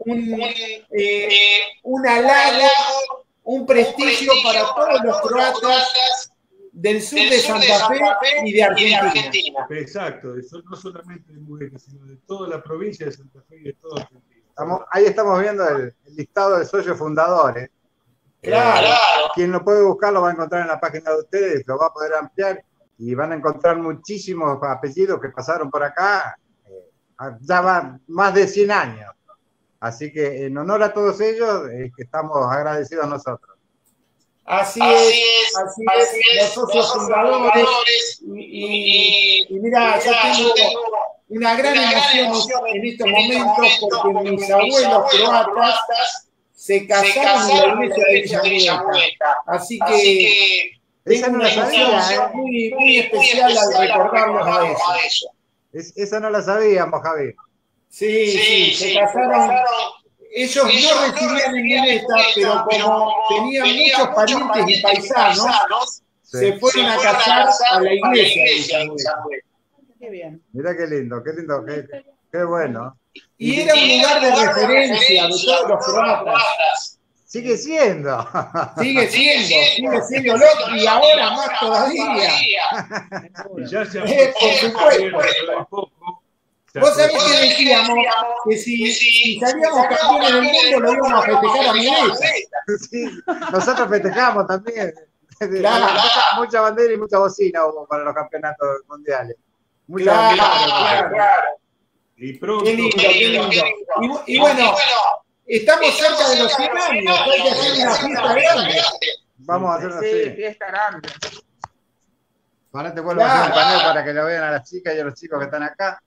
un halago, un prestigio para todos los croatas del sur de Santa Fe y de Argentina. Exacto, eso no solamente de Mugueta, sino de toda la provincia de Santa Fe y de toda Argentina. Ahí estamos viendo el listado de socios fundadores. Claro. Quien lo puede buscar lo va a encontrar en la página de ustedes, lo va a poder ampliar y van a encontrar muchísimos apellidos que pasaron por acá, ya van más de 100 años. Así que en honor a todos ellos, que estamos agradecidos nosotros. Así es, los socios fundadores. Y mira, yo tengo una gran emoción en estos momentos porque mis abuelos croatas se casaron en la iglesia de Villa Mugueta. Así que tengo una emoción muy especial al recordarlos a eso. Esa no la sabíamos, Javier. Sí, se casaron. Ellos no residían en Mugueta, pero como tenían muchos parientes y paisanos, se fueron a casar a la iglesia de Villa Mugueta. Qué bien. Mira qué lindo, qué bueno. Y era un lugar de referencia de todos los croatas. Sigue siendo. Sigue siendo loco y ahora más todavía. Ya se por supuesto. Vos sabés que decíamos que si salíamos campeones del mundo lo íbamos a festejar a Mugueta. Sí, nosotros festejamos también. Claro. Mucha bandera y mucha bocina hubo para los campeonatos mundiales. Claro. Y pronto. Qué lindo. Y bueno, estamos cerca de los 100 años, hay que hacer una fiesta grande. Vamos a hacerlo así. Sí, fiesta grande. Ahora te vuelvo a hacer un panel para que lo vean a las chicas y a los chicos que están acá.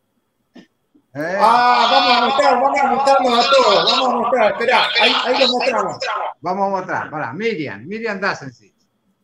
Vamos a mostrarnos a todos, vamos a mostrar, esperá, ahí lo mostramos. Vamos a mostrar, para Miriam Dasensi.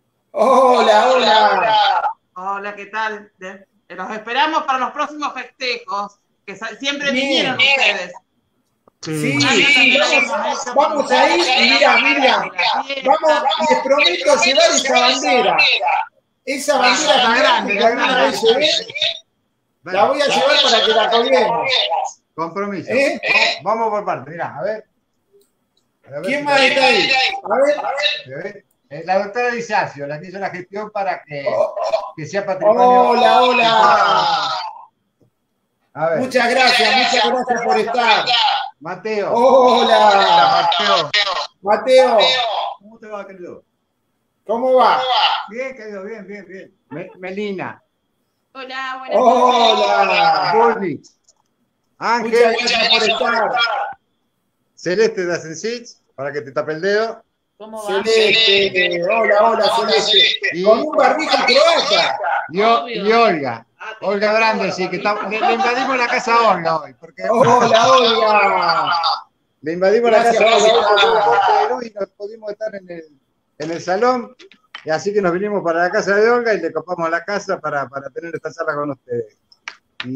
Hola. Hola, ¿qué tal? Los esperamos para los próximos festejos, que siempre Bien. vinieron ustedes. Sí, vamos a ir y Miriam, vamos, les prometo llevar esa bandera. Esa bandera tan grande que alguna vez llevé, la voy a llevar para que la colguemos. Compromiso. Vamos por parte, mirá, a ver. ¿Quién más está ahí? A ver. La doctora Disacio, la que hizo la gestión para que sea patrimonio. Hola. A ver. Muchas gracias por estar. Mateo. Hola. Mateo. ¿Cómo te va, querido? ¿Cómo va? Bien, querido, bien. Melina. Hola, buenas noches. Hola. Bullrich. Ángel. Muchas gracias por estar. Celeste Dasensic, para que te tape el dedo. ¿Cómo va? Celeste. Hola, Celeste. Con un barbijo croata. Y Olga. Olga Grande, sí, que le invadimos la casa a Olga hoy. Hola, Olga. Le invadimos la casa a Olga y nos pudimos estar en el salón. Y así que nos vinimos para la casa de Olga y le copamos la casa para tener esta charla con ustedes. Y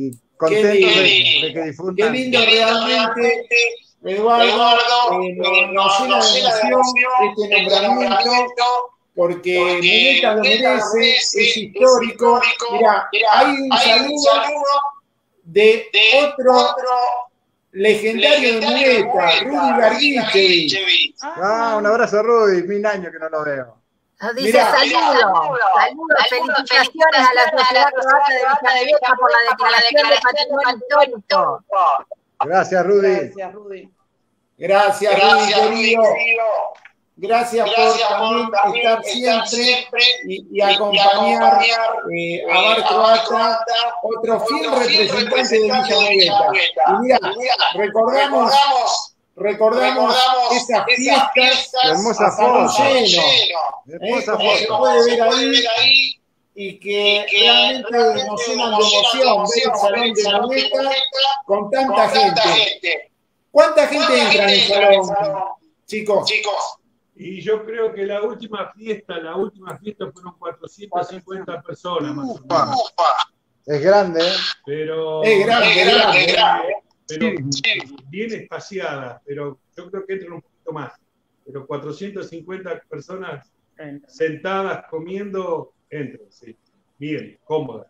contentos de que difundan. Qué lindo realmente, Eduardo, nos llena de emoción este nombramiento, porque Muneta lo merece, es histórico. Mira, hay un saludo de otro legendario de Muneta, Rudy Garguichevich. Un abrazo, Rudy, 1000 años que no lo veo. Dice saludos, felicitaciones a la Sociedad Croata de Villa por la declaración de patrimonio histórico. Gracias, Rudy. Gracias, Rudy, querido. Gracias por también estar siempre y acompañar a Bar Croata, otro fiel representante de Villa Mugueta. Y mira, recordamos esas fiestas, hermosas fotos, como se puede ver ahí, y que realmente nos llenan de emoción ver el salón de Mugueta con tanta gente. ¿Cuánta gente entra en el salón, chicos? Y yo creo que la última fiesta fueron 450 personas más o menos. Es grande, ¿eh? Pero es grande. Pero bien espaciada, pero yo creo que entran un poquito más. Pero 450 personas sentadas comiendo, entran, sí. Bien, cómodas.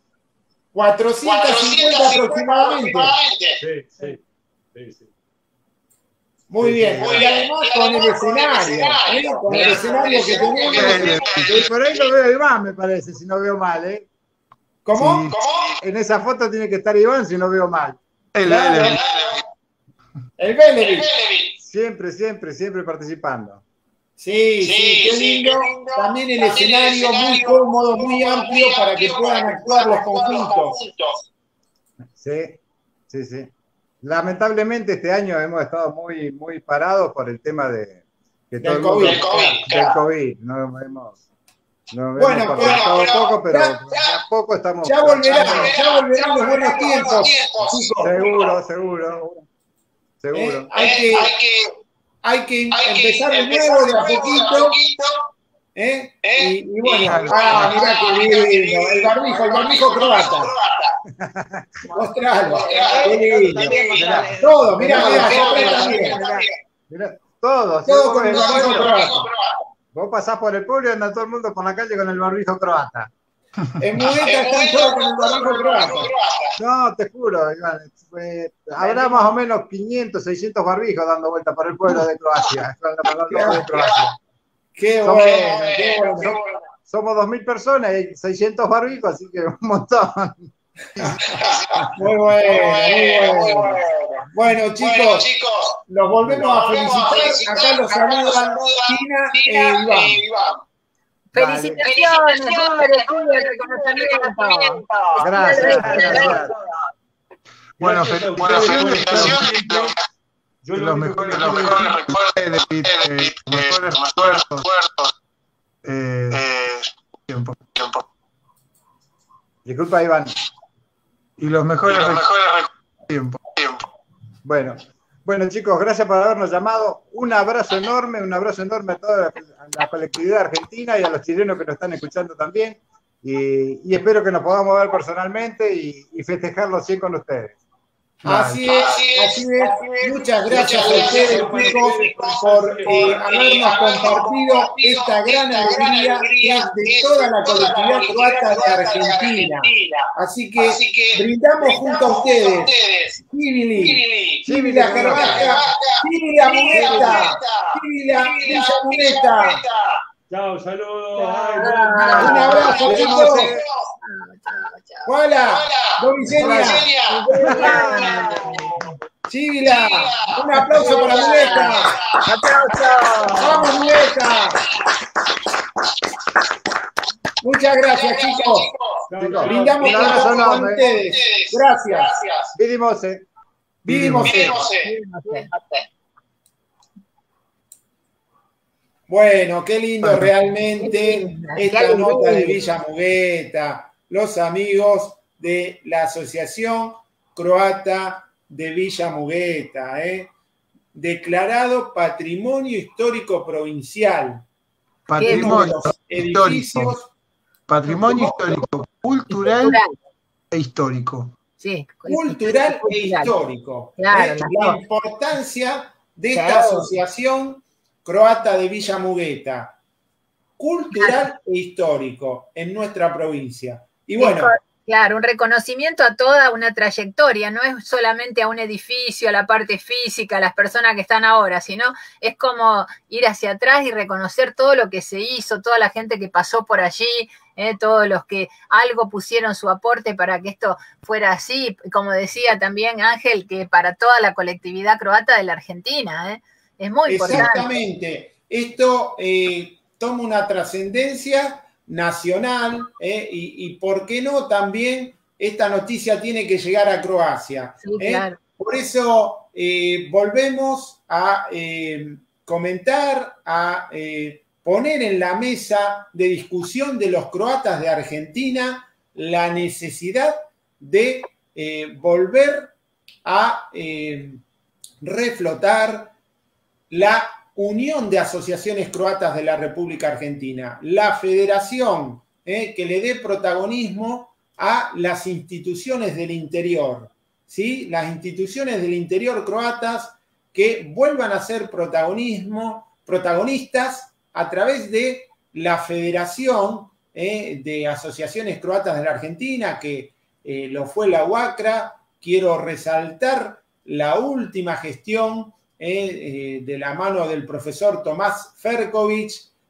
450 aproximadamente. Sí. Muy bien, y además con el escenario, con el escenario que tenemos. Por ahí lo veo Iván, me parece, si no veo mal, ¿eh? ¿Cómo? Sí. En esa foto tiene que estar Iván, si no veo mal. El Belevich. Siempre participando. Sí, qué lindo. También el escenario muy cómodo, muy amplio para que puedan actuar los conjuntos. Sí. Lamentablemente este año hemos estado muy parados por el tema del COVID. No hemos poco, pero a poco estamos. Ya volverán los buenos tiempos, chicos. Seguro. Hay que empezar de nuevo, de a poquito. Y bueno, mirá qué lindo. El barbijo croata. Mostralo. Qué lindo. Todo, mirá, todo con el barbijo croata. Vos pasás por el pueblo y anda todo el mundo por la calle con el barbijo croata. En Mugueta están todos con el barbijo croata. No, te juro, Iván. Habrá más o menos 500, 600 barbijos dando vuelta por el pueblo de Croacia. Qué bueno. Somos 2000 personas y 600 barbijos, así que un montón. Muy bueno. Bueno, chicos, los volvemos a felicitar. Acá los saludan Tina e Iván. Felicitaciones por el reconocimiento. Gracias. Bueno, felicitaciones. Los mejores recuerdos. Tiempo. Disculpa, Iván. Y los mejores tiempo. Bueno, chicos, gracias por habernos llamado. Un abrazo enorme a toda la colectividad argentina y a los chilenos que nos están escuchando también. Y espero que nos podamos ver personalmente y festejar los 100 con ustedes. Así es. Muchas gracias a ustedes, chicos, por habernos compartido esta gran alegría que es de toda la colectividad croata de Argentina. Así que brindamos junto a ustedes. Chivila Carvaja, Chivila Mugueta, Chivila Villa Mugueta. Chao, saludos. Un abrazo, chicos. Hola, Domicelia. Chivila, un aplauso para Mugueta. Vamos, Mugueta. Muchas gracias, chicos. Brindamos con ustedes. Gracias. Vidimose. Bueno, qué lindo realmente esta nota de Villa Mugueta. Los amigos de la Asociación Croata de Villa Mugueta, declarado Patrimonio Histórico Provincial. Patrimonio histórico, cultural e histórico. Sí, cultural e histórico. Claro, la importancia de esta asociación croata de Villa Mugueta, cultural e histórico en nuestra provincia. Y bueno, claro, un reconocimiento a toda una trayectoria, no es solamente a un edificio, a la parte física, a las personas que están ahora, sino es como ir hacia atrás y reconocer todo lo que se hizo, toda la gente que pasó por allí, todos los que algo pusieron su aporte para que esto fuera así, como decía también Ángel, que para toda la colectividad croata de la Argentina, es muy importante. Exactamente, esto toma una trascendencia nacional, y por qué no también esta noticia tiene que llegar a Croacia. Sí, claro. Por eso volvemos a comentar, a poner en la mesa de discusión de los croatas de Argentina la necesidad de volver a reflotar la Unión de Asociaciones Croatas de la República Argentina, la federación que le dé protagonismo a las instituciones del interior, ¿sí? Las instituciones del interior croatas que vuelvan a ser protagonistas a través de la Federación de Asociaciones Croatas de la Argentina, que lo fue la UACRA. Quiero resaltar la última gestión de la mano del profesor Tomás Ferkovic,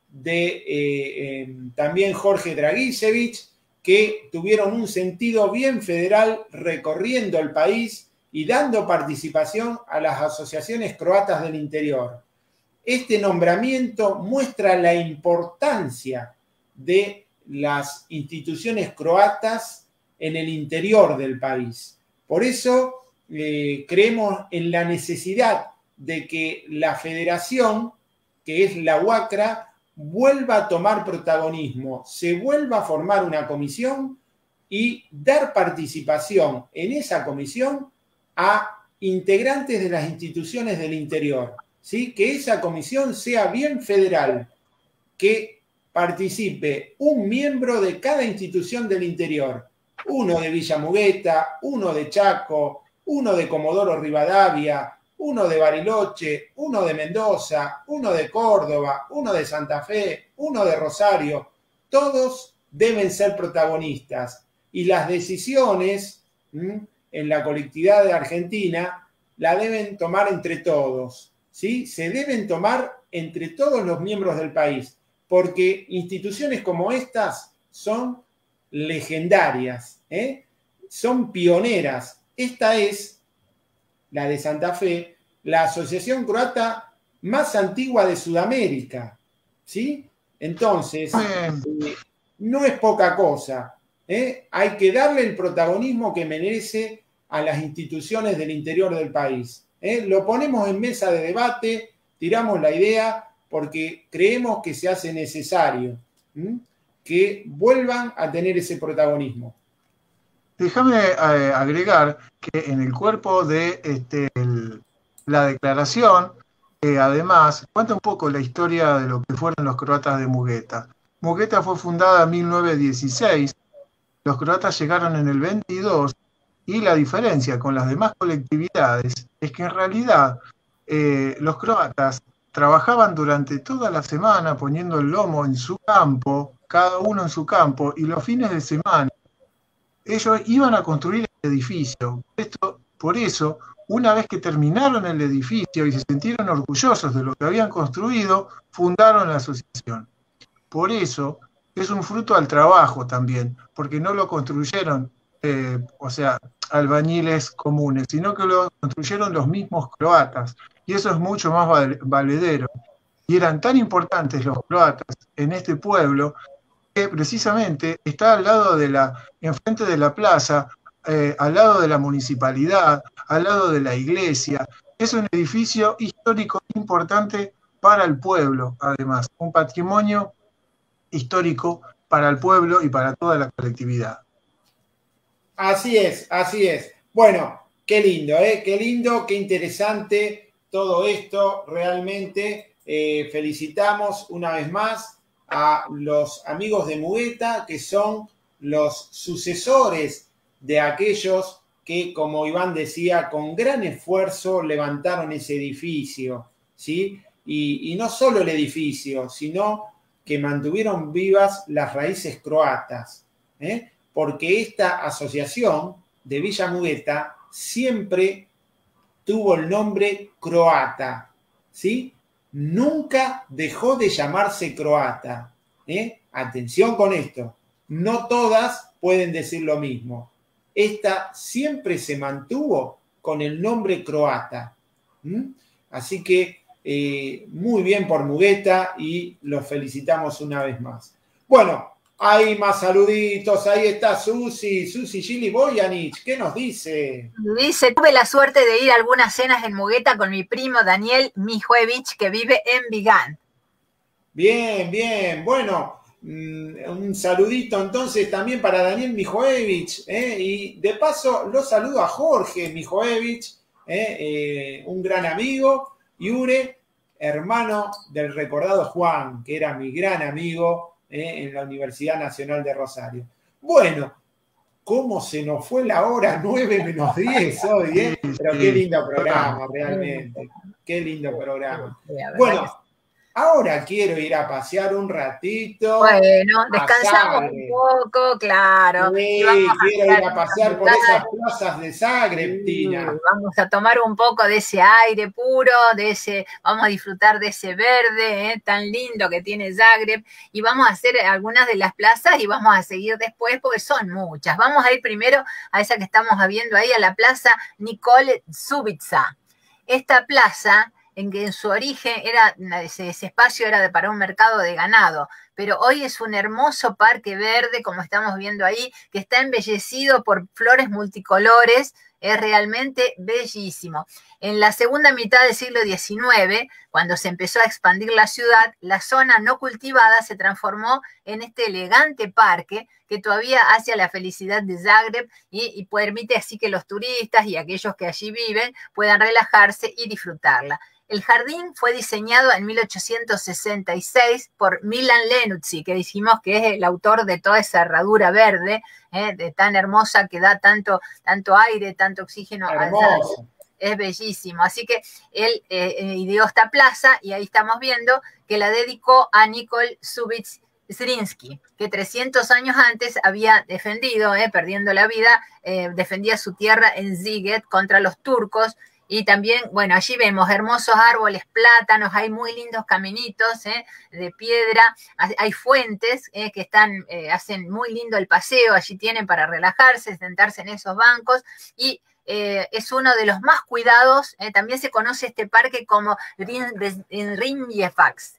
de también Jorge Dragicevic, que tuvieron un sentido bien federal recorriendo el país y dando participación a las asociaciones croatas del interior. Este nombramiento muestra la importancia de las instituciones croatas en el interior del país. Por eso creemos en la necesidad de que la federación, que es la UACRA, vuelva a tomar protagonismo, se vuelva a formar una comisión y dar participación en esa comisión a integrantes de las instituciones del interior, ¿sí? Que esa comisión sea bien federal, que participe un miembro de cada institución del interior, uno de Villa Mugueta, uno de Chaco, uno de Comodoro Rivadavia, uno de Bariloche, uno de Mendoza, uno de Córdoba, uno de Santa Fe, uno de Rosario. Todos deben ser protagonistas y las decisiones en la colectividad de Argentina la deben tomar entre todos, ¿sí? Se deben tomar entre todos los miembros del país, porque instituciones como estas son legendarias, son pioneras. Esta es la de Santa Fe, la asociación croata más antigua de Sudamérica, ¿sí? Entonces, no es poca cosa, hay que darle el protagonismo que merece a las instituciones del interior del país. Lo ponemos en mesa de debate, tiramos la idea, porque creemos que se hace necesario que vuelvan a tener ese protagonismo. Déjame agregar que en el cuerpo de la declaración, además, cuenta un poco la historia de lo que fueron los croatas de Mugueta. Mugueta fue fundada en 1916, los croatas llegaron en el 22, y la diferencia con las demás colectividades es que en realidad los croatas trabajaban durante toda la semana poniendo el lomo en su campo, cada uno en su campo, y los fines de semana ellos iban a construir el edificio. Por eso, una vez que terminaron el edificio y se sintieron orgullosos de lo que habían construido, fundaron la asociación. Por eso, es un fruto al trabajo también, porque no lo construyeron, albañiles comunes, sino que lo construyeron los mismos croatas. Y eso es mucho más valedero. Y eran tan importantes los croatas en este pueblo, que precisamente está al lado enfrente de la plaza, al lado de la municipalidad, al lado de la iglesia. Es un edificio histórico importante para el pueblo, además, un patrimonio histórico para el pueblo y para toda la colectividad. Así es, así es. Bueno, qué lindo, qué lindo, qué interesante todo esto, realmente. Felicitamos una vez más a los amigos de Mugueta, que son los sucesores de aquellos que, como Iván decía, con gran esfuerzo levantaron ese edificio, ¿sí? Y no solo el edificio, sino que mantuvieron vivas las raíces croatas, porque esta asociación de Villa Mugueta siempre tuvo el nombre croata, ¿sí? Nunca dejó de llamarse croata. Atención con esto, no todas pueden decir lo mismo. Esta siempre se mantuvo con el nombre croata. Así que muy bien por Mugueta y los felicitamos una vez más. Bueno, hay más saluditos. Ahí está Susi Gili Boyanich. ¿Qué nos dice? Dice, tuve la suerte de ir a algunas cenas en Mugueta con mi primo Daniel Mijuevich, que vive en Vigán. Bien, bien. Bueno, un saludito entonces también para Daniel Mijoevich, y de paso lo saludo a Jorge Mijoevich, un gran amigo, Iure, hermano del recordado Juan, que era mi gran amigo en la Universidad Nacional de Rosario. Bueno, ¿cómo se nos fue la hora? 9:10 hoy, pero qué lindo programa, realmente. Qué lindo programa. Bueno, ahora quiero ir a pasear un ratito. Bueno, descansamos un poco, claro. Sí, quiero ir a pasear por esas plazas de Zagreb, Tina. Vamos a tomar un poco de ese aire puro, vamos a disfrutar de ese verde tan lindo que tiene Zagreb, y vamos a hacer algunas de las plazas y vamos a seguir después porque son muchas. Vamos a ir primero a esa que estamos viendo ahí, a la plaza Nikole Subica. Esta plaza, en que en su origen ese espacio era para un mercado de ganado, pero hoy es un hermoso parque verde, como estamos viendo ahí, que está embellecido por flores multicolores, es realmente bellísimo. En la segunda mitad del siglo XIX, cuando se empezó a expandir la ciudad, la zona no cultivada se transformó en este elegante parque que todavía hace a la felicidad de Zagreb y permite así que los turistas y aquellos que allí viven puedan relajarse y disfrutarla. El jardín fue diseñado en 1866 por Milan Lenuzzi, que dijimos que es el autor de toda esa herradura verde, de tan hermosa, que da tanto aire, tanto oxígeno. Es bellísimo. Así que él ideó esta plaza y ahí estamos viendo que la dedicó a Nikol Subic Zrinski, que 300 años antes había defendido, perdiendo la vida, defendía su tierra en Ziget contra los turcos. Y también, bueno, allí vemos hermosos árboles, plátanos, hay muy lindos caminitos de piedra, hay fuentes que hacen muy lindo el paseo, allí tienen para relajarse, sentarse en esos bancos, y es uno de los más cuidados, también se conoce este parque como Rinjevax,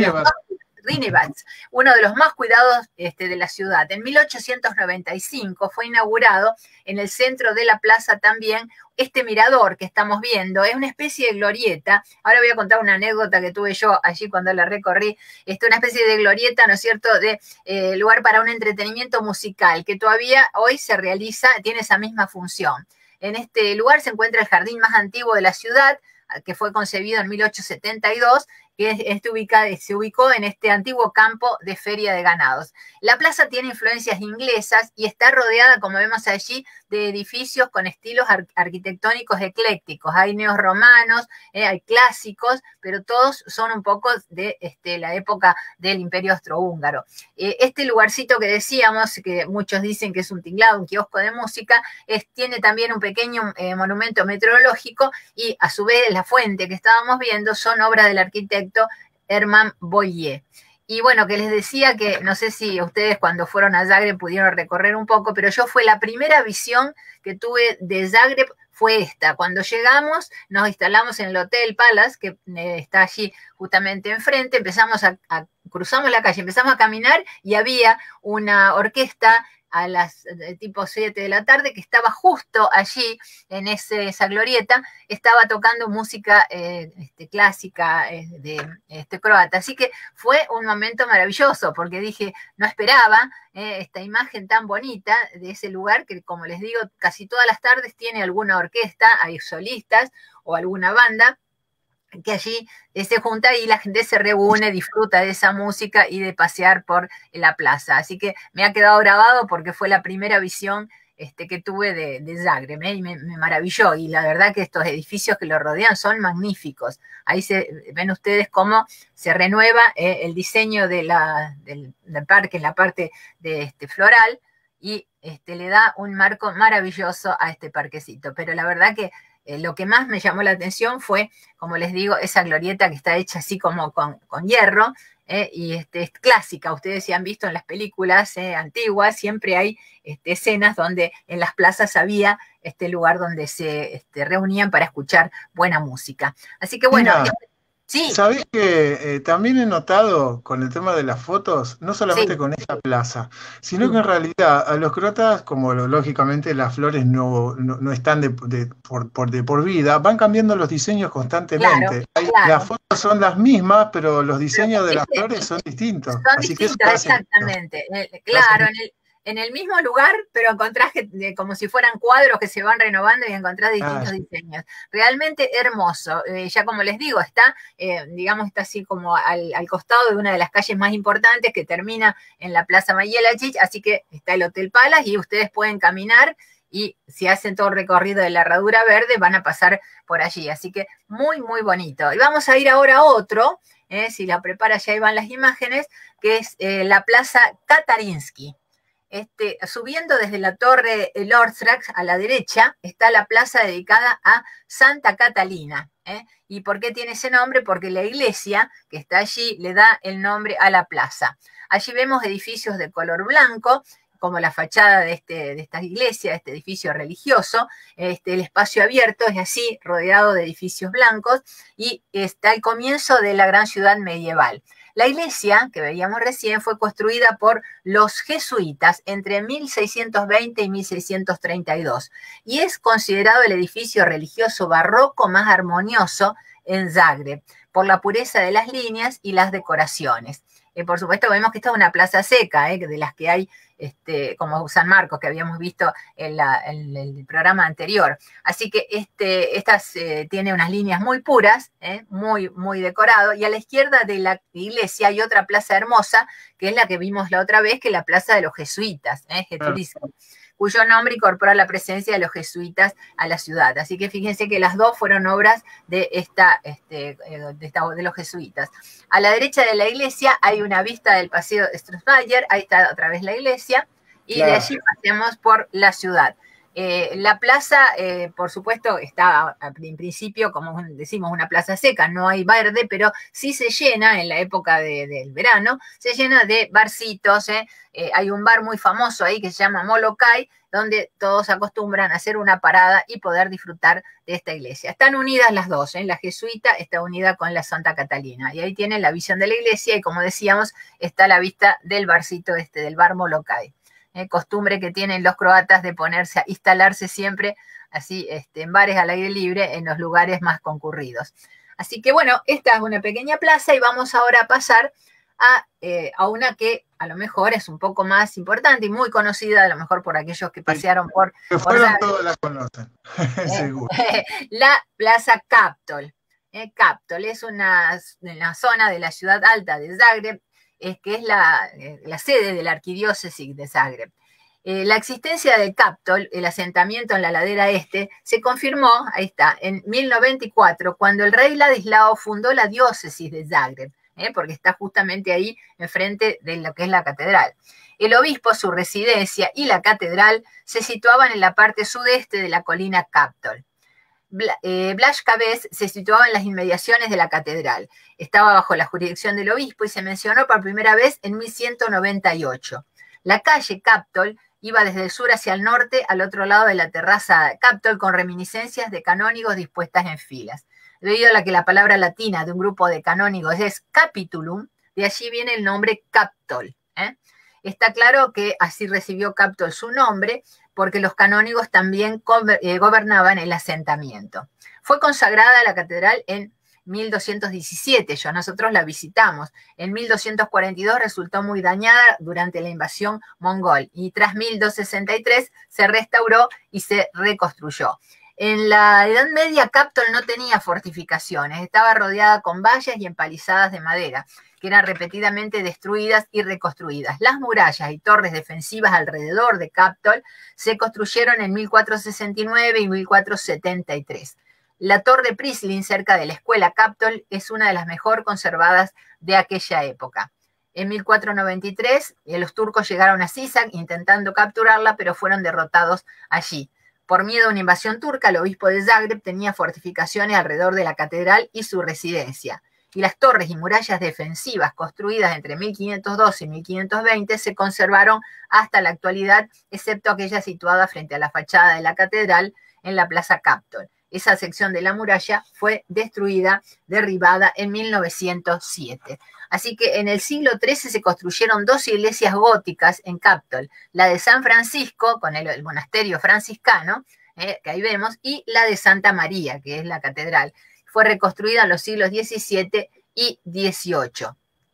uno de los más cuidados de la ciudad. En 1895 fue inaugurado en el centro de la plaza también este mirador que estamos viendo. Es una especie de glorieta. Ahora voy a contar una anécdota que tuve yo allí cuando la recorrí. Una especie de glorieta, ¿no es cierto?, de lugar para un entretenimiento musical que todavía hoy se realiza, tiene esa misma función. En este lugar se encuentra el jardín más antiguo de la ciudad, que fue concebido en 1872, que se ubicó en este antiguo campo de feria de ganados. La plaza tiene influencias inglesas y está rodeada, como vemos allí, de edificios con estilos arquitectónicos eclécticos. Hay neorromanos, hay clásicos, pero todos son un poco de la época del Imperio Austrohúngaro. Este lugarcito que decíamos, que muchos dicen que es un tinglado, un kiosco de música, tiene también un pequeño monumento meteorológico, y a su vez la fuente que estábamos viendo son obras del arquitecto Hermann Boyer. Y bueno, que les decía que no sé si ustedes cuando fueron a Zagreb pudieron recorrer un poco, pero fue la primera visión que tuve de Zagreb fue esta. Cuando llegamos, nos instalamos en el Hotel Palace, que está allí justamente enfrente, cruzamos la calle, empezamos a caminar y había una orquesta a las tipo 7 de la tarde, que estaba justo allí en esa glorieta, estaba tocando música clásica croata. Así que fue un momento maravilloso, porque dije, no esperaba esta imagen tan bonita de ese lugar, que como les digo, casi todas las tardes tiene alguna orquesta, hay solistas o alguna banda, que allí se junta y la gente se reúne, disfruta de esa música y de pasear por la plaza. Así que me ha quedado grabado porque fue la primera visión que tuve de Zagreb, y me maravilló, y la verdad que estos edificios que lo rodean son magníficos. Ahí ven ustedes cómo se renueva el diseño del parque en la parte de floral, y le da un marco maravilloso a este parquecito. Pero la verdad que lo que más me llamó la atención fue, como les digo, esa glorieta que está hecha así como con hierro, y es clásica. Ustedes si han visto en las películas antiguas, siempre hay escenas donde en las plazas había este lugar donde se reunían para escuchar buena música. Así que bueno, sí. ¿Sabés que también he notado con el tema de las fotos, no solamente con esta plaza, sino que en realidad a los croatas, como lógicamente las flores no están de por vida, van cambiando los diseños constantemente? Claro. Las fotos son las mismas, pero los diseños de las flores son distintos. Son distintas, exactamente. Claro, en el mismo lugar, pero encontrás como si fueran cuadros que se van renovando y encontrás distintos diseños. Realmente hermoso. Ya como les digo, está así como al costado de una de las calles más importantes que termina en la Plaza Majelačić, así que está el Hotel Palace y ustedes pueden caminar, y si hacen todo el recorrido de la Herradura Verde van a pasar por allí. Así que muy, muy bonito. Y vamos a ir ahora a otro, si la prepara ya ahí van las imágenes, que es la Plaza Katarinski. Subiendo desde la torre Lordstrax a la derecha está la plaza dedicada a Santa Catalina. ¿Y por qué tiene ese nombre? Porque la iglesia que está allí le da el nombre a la plaza. Allí vemos edificios de color blanco, como la fachada de esta iglesia, de este edificio religioso. El espacio abierto es así, rodeado de edificios blancos, y está el comienzo de la gran ciudad medieval. La iglesia que veíamos recién fue construida por los jesuitas entre 1620 y 1632 y es considerado el edificio religioso barroco más armonioso en Zagreb por la pureza de las líneas y las decoraciones. Por supuesto vemos que esta es una plaza seca, de las que hay como San Marcos, que habíamos visto en el programa anterior. Así que estas tiene unas líneas muy puras, muy, muy decorado, y a la izquierda de la iglesia hay otra plaza hermosa, que es la que vimos la otra vez, que es la plaza de los jesuitas, cuyo nombre incorpora la presencia de los jesuitas a la ciudad. Así que fíjense que las dos fueron obras de los jesuitas. A la derecha de la iglesia hay una vista del paseo Strasmayer, ahí está otra vez la iglesia, y de allí paseamos por la ciudad. La plaza, por supuesto, está en principio, como decimos, una plaza seca, no hay verde, pero sí se llena en la época del verano, se llena de barcitos. Hay un bar muy famoso ahí que se llama Molokai, donde todos acostumbran a hacer una parada y poder disfrutar de esta iglesia. Están unidas las dos, la jesuita está unida con la Santa Catalina, y ahí tienen la visión de la iglesia, y como decíamos, está la vista del barcito del bar Molokai. Costumbre que tienen los croatas de ponerse a instalarse siempre así en bares al aire libre en los lugares más concurridos. Así que bueno, esta es una pequeña plaza y vamos ahora a pasar a una que a lo mejor es un poco más importante y muy conocida, a lo mejor por aquellos que pasearon por... Que fueron todos la conocen, seguro. La Plaza Kaptol. Kaptol es una zona de la ciudad alta de Zagreb, que es la sede de la arquidiócesis de Zagreb. La existencia de Kaptol, el asentamiento en la ladera este, se confirmó, ahí está, en 1094, cuando el rey Ladislao fundó la diócesis de Zagreb, porque está justamente ahí enfrente de lo que es la catedral. El obispo, su residencia y la catedral se situaban en la parte sudeste de la colina Kaptol. Blažkavez se situaba en las inmediaciones de la catedral. Estaba bajo la jurisdicción del obispo y se mencionó por primera vez en 1198. La calle Kaptol iba desde el sur hacia el norte al otro lado de la terraza Kaptol con reminiscencias de canónigos dispuestas en filas. Debido a la que la palabra latina de un grupo de canónigos es capitulum, de allí viene el nombre Kaptol. Está claro que así recibió Kaptol su nombre, porque los canónigos también gobernaban el asentamiento. Fue consagrada la catedral en 1217, nosotros la visitamos. En 1242 resultó muy dañada durante la invasión mongol y tras 1263 se restauró y se reconstruyó. En la Edad Media, Captol no tenía fortificaciones, estaba rodeada con vallas y empalizadas de madera, que eran repetidamente destruidas y reconstruidas. Las murallas y torres defensivas alrededor de Captol se construyeron en 1469 y 1473. La torre Prislin, cerca de la escuela Captol, es una de las mejor conservadas de aquella época. En 1493, los turcos llegaron a Sisak intentando capturarla, pero fueron derrotados allí. Por miedo a una invasión turca, el obispo de Zagreb tenía fortificaciones alrededor de la catedral y su residencia. Y las torres y murallas defensivas construidas entre 1512 y 1520 se conservaron hasta la actualidad, excepto aquella situada frente a la fachada de la catedral en la plaza Captol. Esa sección de la muralla fue destruida, derribada en 1907. Así que en el siglo XIII se construyeron 2 iglesias góticas en Captol, la de San Francisco, con el monasterio franciscano, que ahí vemos, y la de Santa María, que es la catedral. Fue reconstruida en los siglos XVII y XVIII.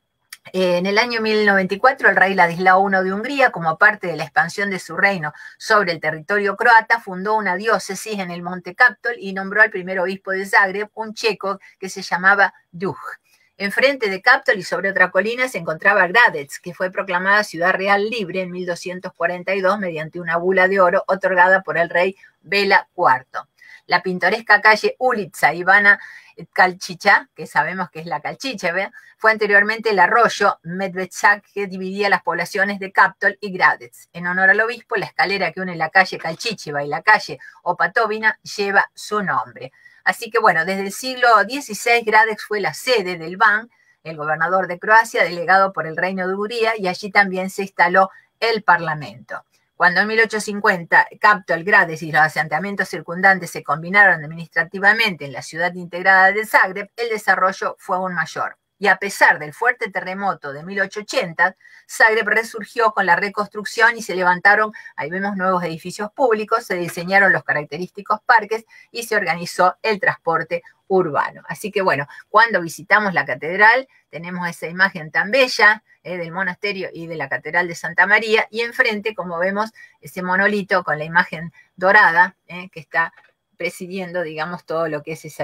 En el año 1094, el rey Ladislao I de Hungría, como parte de la expansión de su reino sobre el territorio croata, fundó una diócesis en el monte Captol y nombró al primer obispo de Zagreb, un checo que se llamaba Duh. Enfrente de Captol y sobre otra colina se encontraba Gradec, que fue proclamada ciudad real libre en 1242 mediante una bula de oro otorgada por el rey Bela IV. La pintoresca calle Ulica Ivana Kalchicha, que sabemos que es la Calchiche, ¿ve? Fue anteriormente el arroyo Medvedchak, que dividía las poblaciones de Captol y Gradec. En honor al obispo, la escalera que une la calle Calchicheva y la calle Opatovina lleva su nombre. Así que bueno, desde el siglo XVI Gradec fue la sede del Ban, el gobernador de Croacia, delegado por el reino de Hungría, y allí también se instaló el parlamento. Cuando en 1850 Captol, Gradec y los asentamientos circundantes se combinaron administrativamente en la ciudad integrada de Zagreb, el desarrollo fue aún mayor. Y a pesar del fuerte terremoto de 1880, Zagreb resurgió con la reconstrucción y se levantaron, ahí vemos, nuevos edificios públicos, se diseñaron los característicos parques y se organizó el transporte urbano. Así que bueno, cuando visitamos la catedral tenemos esa imagen tan bella del monasterio y de la catedral de Santa María, y enfrente, como vemos, ese monolito con la imagen dorada que está presidiendo, digamos, todo lo que es esa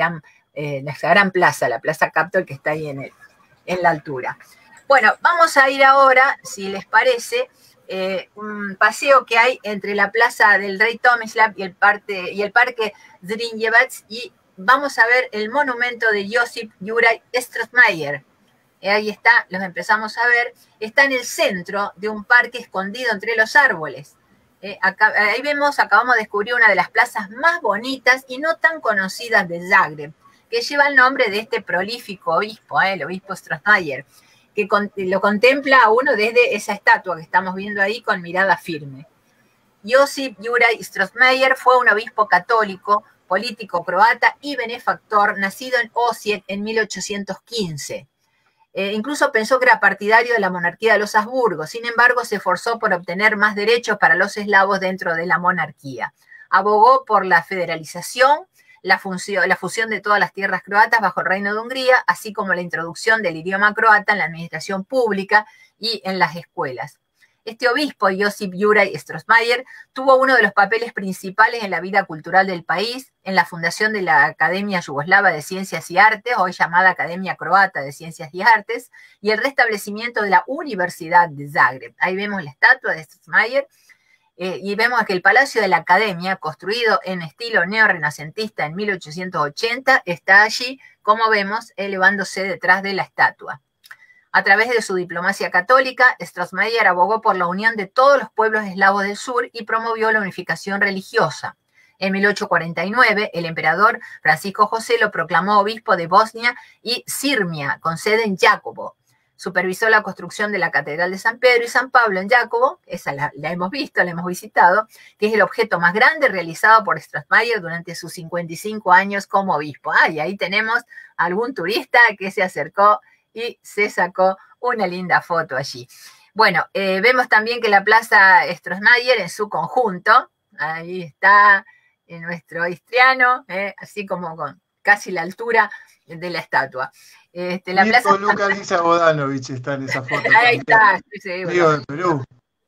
gran plaza, la plaza Captol, que está ahí en la altura. Bueno, vamos a ir ahora, si les parece, un paseo que hay entre la plaza del Rey Tomislav y el parque Zrinjevac, y vamos a ver el monumento de Josip Juraj Strossmayer. Ahí está, los empezamos a ver. Está en el centro de un parque escondido entre los árboles. Ahí vemos, acabamos de descubrir una de las plazas más bonitas y no tan conocidas de Zagreb, que lleva el nombre de este prolífico obispo, el obispo Strossmayer, que lo contempla a uno desde esa estatua que estamos viendo ahí con mirada firme. Josip Juraj Strossmayer fue un obispo católico, político croata y benefactor, nacido en Osijek en 1815. Incluso pensó que era partidario de la monarquía de los Habsburgo, sin embargo se esforzó por obtener más derechos para los eslavos dentro de la monarquía. Abogó por la federalización, la fusión de todas las tierras croatas bajo el reino de Hungría, así como la introducción del idioma croata en la administración pública y en las escuelas. Este obispo, Josip Juraj Strossmayer, tuvo uno de los papeles principales en la vida cultural del país, en la fundación de la Academia Yugoslava de Ciencias y Artes, hoy llamada Academia Croata de Ciencias y Artes, y el restablecimiento de la Universidad de Zagreb. Ahí vemos la estatua de Strossmayer, y vemos que el Palacio de la Academia, construido en estilo neorrenacentista en 1880, está allí, como vemos, elevándose detrás de la estatua. A través de su diplomacia católica, Strossmayer abogó por la unión de todos los pueblos eslavos del sur y promovió la unificación religiosa. En 1849, el emperador Francisco José lo proclamó obispo de Bosnia y Sirmia, con sede en Jacobo. Supervisó la construcción de la Catedral de San Pedro y San Pablo en Jacobo, esa la hemos visto, la hemos visitado, que es el objeto más grande realizado por Strossmayer durante sus 55 años como obispo. Y ahí tenemos a algún turista que se acercó y se sacó una linda foto allí. Bueno, vemos también que la plaza Strossmayer en su conjunto, ahí está nuestro histriano, así como con casi la altura de la estatua. La plaza Luca Lisa Bodanovich está en esa foto. Ahí está, estoy seguro. Digo, de Perú.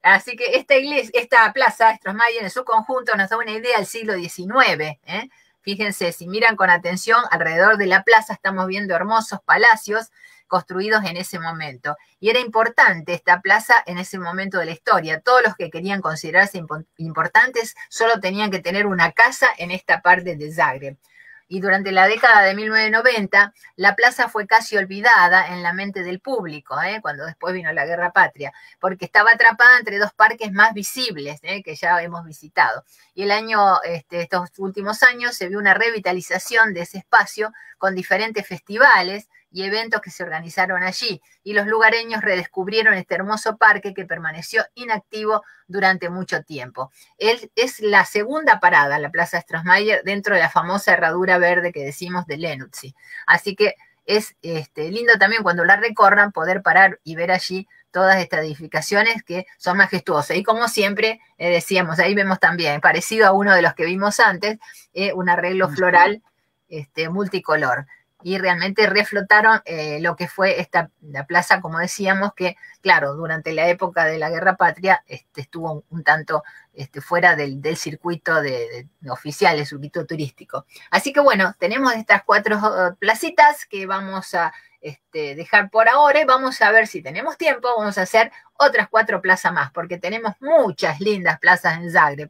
Así que esta plaza, Strossmayer, en su conjunto nos da una idea del siglo XIX. Fíjense, si miran con atención, alrededor de la plaza estamos viendo hermosos palacios construidos en ese momento. Y era importante esta plaza en ese momento de la historia. Todos los que querían considerarse importantes solo tenían que tener una casa en esta parte de Zagreb. Y durante la década de 1990, la plaza fue casi olvidada en la mente del público, cuando después vino la Guerra Patria, porque estaba atrapada entre dos parques más visibles, que ya hemos visitado. Y estos últimos años se vio una revitalización de ese espacio con diferentes festivales y eventos que se organizaron allí, y los lugareños redescubrieron este hermoso parque que permaneció inactivo durante mucho tiempo. Es la segunda parada, la Plaza Strossmayer, dentro de la famosa herradura verde que decimos de Lenutzi. Así que es lindo también cuando la recorran poder parar y ver allí todas estas edificaciones que son majestuosas. Y como siempre decíamos, ahí vemos también, parecido a uno de los que vimos antes, un arreglo floral multicolor. Y realmente reflotaron lo que fue la plaza, como decíamos, que, claro, durante la época de la Guerra Patria estuvo un tanto fuera del circuito oficial, del circuito turístico. Así que, bueno, tenemos estas 4 placitas que vamos a dejar por ahora, y vamos a ver si tenemos tiempo, vamos a hacer otras 4 plazas más, porque tenemos muchas lindas plazas en Zagreb.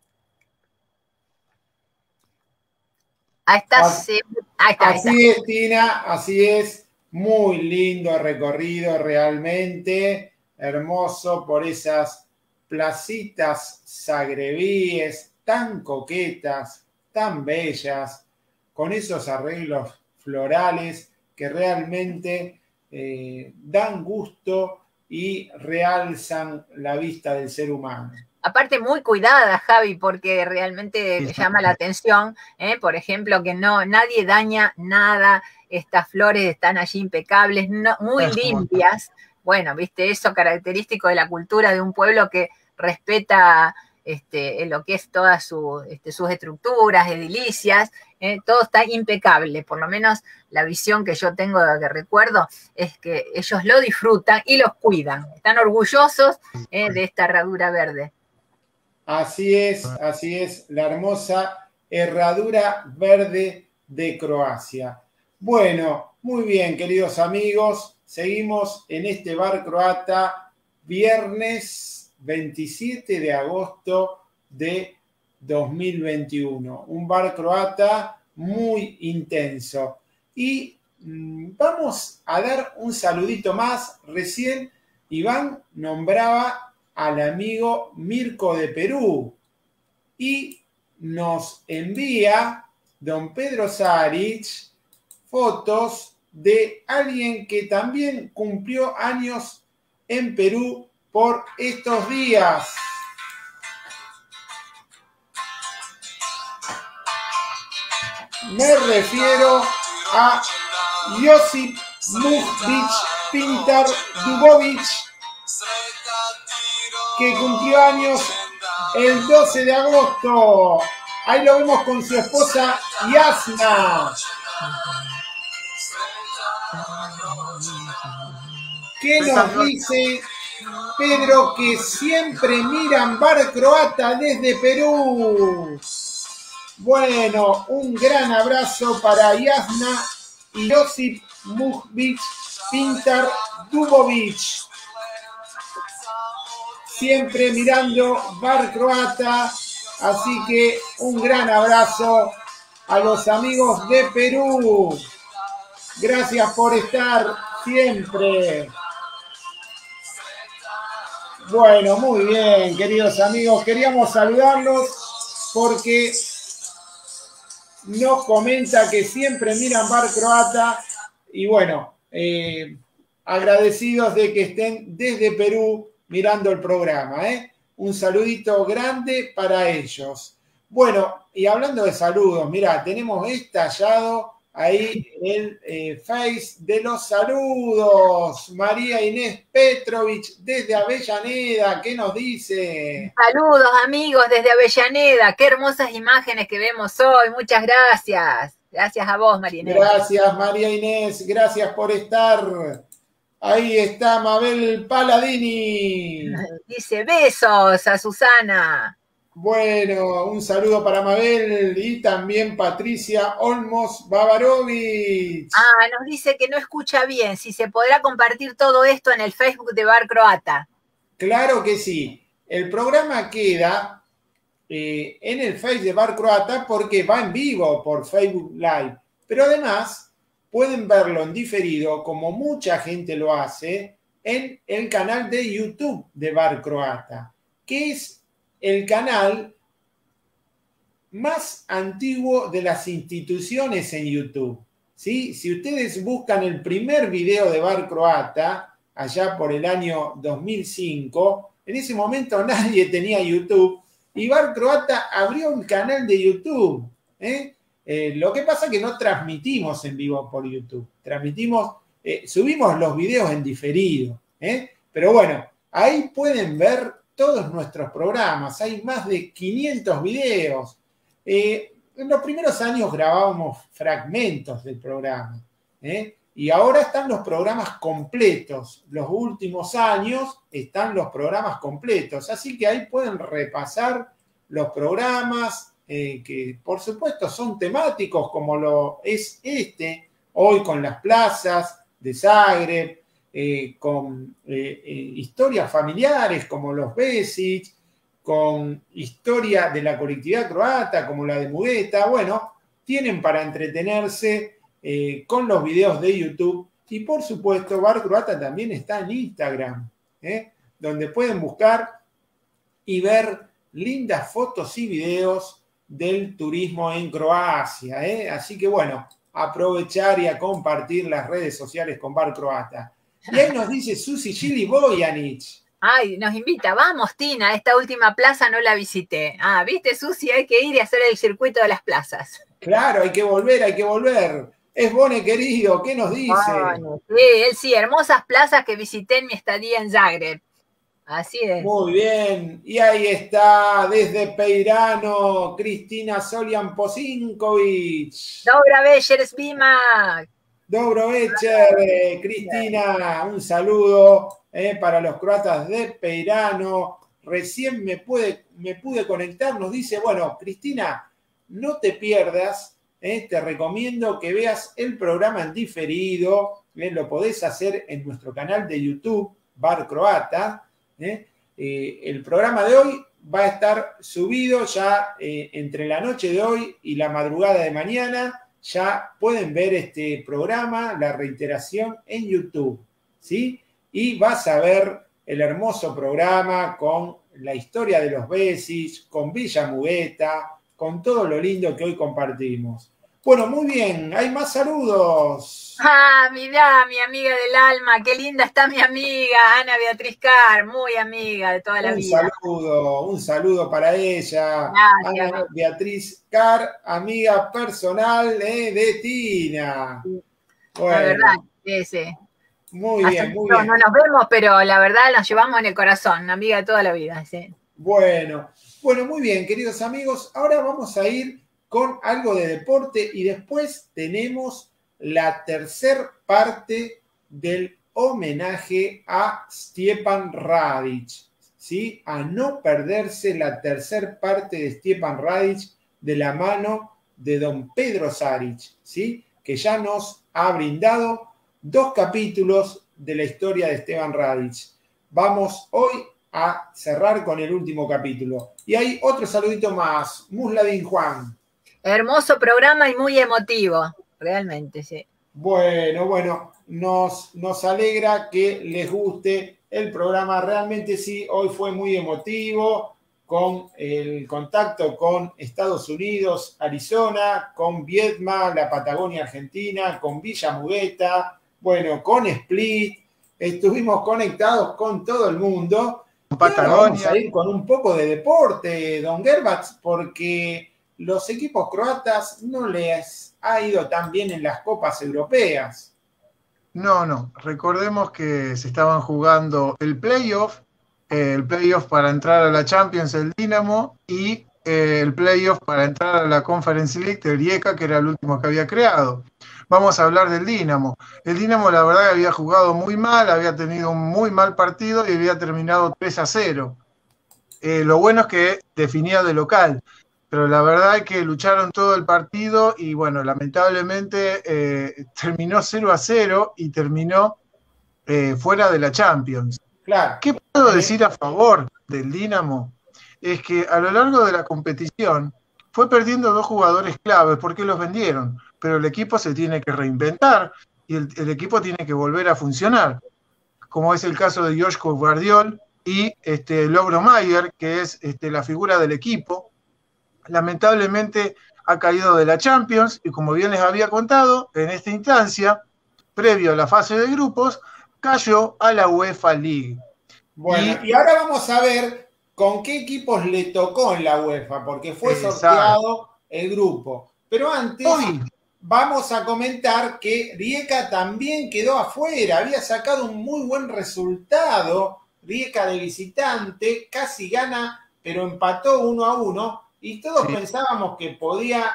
Así es, Tina, así es. Muy lindo recorrido, realmente hermoso por esas placitas zagrebíes tan coquetas, tan bellas, con esos arreglos florales que realmente dan gusto y realzan la vista del ser humano. Aparte muy cuidada, Javi, porque realmente llama la atención, por ejemplo, que nadie daña nada, estas flores están allí impecables, muy limpias. Bueno, viste, eso característico de la cultura de un pueblo que respeta lo que es todas sus estructuras, edilicias, todo está impecable. Por lo menos la visión que yo tengo, que recuerdo, es que ellos lo disfrutan y los cuidan. Están orgullosos de esta herradura verde. Así es, la hermosa herradura verde de Croacia. Bueno, muy bien, queridos amigos, seguimos en este bar croata, viernes 27 de agosto de 2021. Un bar croata muy intenso. Y vamos a dar un saludito más. Recién Iván nombraba al amigo Mirko de Perú y nos envía don Pedro Saric fotos de alguien que también cumplió años en Perú por estos días. Me refiero a Josip Muhbić Pintar Dubović, que cumplió años el 12 de agosto. Ahí lo vemos con su esposa Jasna. ¿Qué nos dice Pedro? Que siempre miran bar croata desde Perú. Bueno, un gran abrazo para Jasna y Josip Muhbić Pintar Dubović. Siempre mirando bar croata, así que un gran abrazo a los amigos de Perú. Gracias por estar siempre. Bueno, muy bien, queridos amigos, queríamos saludarlos porque nos comenta que siempre miran bar croata y bueno, agradecidos de que estén desde Perú mirando el programa, Un saludito grande para ellos. Bueno, y hablando de saludos, mirá, tenemos estallado ahí el Face de los saludos. María Inés Petrovich desde Avellaneda, ¿qué nos dice? Saludos amigos desde Avellaneda, qué hermosas imágenes que vemos hoy, muchas gracias. Gracias a vos, María Inés. Gracias, María Inés, gracias por estar. Ahí está Mabel Paladini. Dice besos a Susana. Bueno, un saludo para Mabel y también Patricia Olmos Bavarovich. Nos dice que no escucha bien, si se podrá compartir todo esto en el Facebook de Bar Croata. Claro que sí. El programa queda en el Facebook de Bar Croata porque va en vivo por Facebook Live. Pero además pueden verlo en diferido, como mucha gente lo hace, en el canal de YouTube de Bar Croata, que es el canal más antiguo de las instituciones en YouTube. ¿Sí? Si ustedes buscan el primer video de Bar Croata, allá por el año 2005, en ese momento nadie tenía YouTube, y Bar Croata abrió un canal de YouTube. Lo que pasa es que no transmitimos en vivo por YouTube, subimos los videos en diferido. Pero bueno, ahí pueden ver todos nuestros programas, hay más de 500 videos. En los primeros años grabábamos fragmentos del programa, y ahora están los programas completos. Los últimos años están los programas completos, así que ahí pueden repasar los programas que por supuesto son temáticos, como lo es hoy con las plazas de Zagreb, con historias familiares como los Besic, con historia de la colectividad croata como la de Mugueta. Bueno, tienen para entretenerse con los videos de YouTube, y por supuesto Bar Croata también está en Instagram, donde pueden buscar y ver lindas fotos y videos del turismo en Croacia. Así que bueno, aprovechar y a compartir las redes sociales con Bar Croata. Y ahí nos dice Susi Gili Bojanic. Ay, nos invita, vamos Tina, esta última plaza no la visité. ¿Viste, Susi? Hay que ir y hacer el circuito de las plazas. Claro, hay que volver. Es Bone querido, ¿qué nos dice? Bueno, sí, él sí, hermosas plazas que visité en mi estadía en Zagreb. Así es. Muy bien, y ahí está desde Peirano, Cristina Solian Posinkovic. Dobra večer svima. Dobro večer, Cristina, un saludo para los croatas de Peirano. Recién me pude conectar, nos dice, bueno, Cristina, no te pierdas, te recomiendo que veas el programa en diferido, lo podés hacer en nuestro canal de YouTube, Bar Croata. El programa de hoy va a estar subido ya entre la noche de hoy y la madrugada de mañana. Ya pueden ver este programa, la reiteración en YouTube, ¿sí? Y vas a ver el hermoso programa con la historia de los Besic, con Villa Mugueta, con todo lo lindo que hoy compartimos. Bueno, muy bien, hay más saludos. Mirá, mi amiga del alma, qué linda está mi amiga, Ana Beatriz Carr, muy amiga de toda la vida. Un saludo para ella. Gracias. Ana Beatriz Carr, amiga personal de Tina. Bueno, la verdad, sí. Muy bien. No nos vemos, pero la verdad la llevamos en el corazón, una amiga de toda la vida, sí. Bueno, muy bien, queridos amigos, ahora vamos a ir con algo de deporte y después tenemos la tercer parte del homenaje a Stjepan Radic, ¿sí? A no perderse la tercer parte de Stjepan Radic de la mano de don Pedro Zaric, ¿sí? Que ya nos ha brindado 2 capítulos de la historia de Stjepan Radic. Vamos hoy a cerrar con el último capítulo. Y hay otro saludito más, Musladin Juan. Hermoso programa y muy emotivo, realmente, sí. Bueno, nos alegra que les guste el programa. Realmente sí, hoy fue muy emotivo, con el contacto con Estados Unidos, Arizona, con Viedma, la Patagonia Argentina, con Villa Mugueta, bueno, con Split. Estuvimos conectados con todo el mundo. Patagonia. Vamos a ir con un poco de deporte, don Gervats, porque los equipos croatas no les ha ido tan bien en las copas europeas. No. Recordemos que se estaban jugando el playoff para entrar a la Champions, el Dinamo, y el playoff para entrar a la Conference League de Rijeka, que era el último que había creado. Vamos a hablar del Dinamo. El Dinamo, la verdad, había jugado muy mal, había tenido un muy mal partido y había terminado 3-0. Lo bueno es que definía de local, pero la verdad es que lucharon todo el partido y, bueno, lamentablemente terminó 0-0 y terminó fuera de la Champions. Claro. ¿Qué puedo decir a favor del Dinamo? Es que a lo largo de la competición fue perdiendo 2 jugadores claves porque los vendieron, pero el equipo se tiene que reinventar y el equipo tiene que volver a funcionar, como es el caso de Joško Gvardiol y Lovro Mayer, que es la figura del equipo. Lamentablemente ha caído de la Champions y, como bien les había contado, en esta instancia, previo a la fase de grupos, cayó a la UEFA League. Bueno, y ahora vamos a ver con qué equipos le tocó en la UEFA, porque fue sorteado el grupo. Pero antes vamos a comentar que Rijeka también quedó afuera, había sacado un muy buen resultado, Rijeka de visitante, casi gana, pero empató 1-1, y todos pensábamos que podía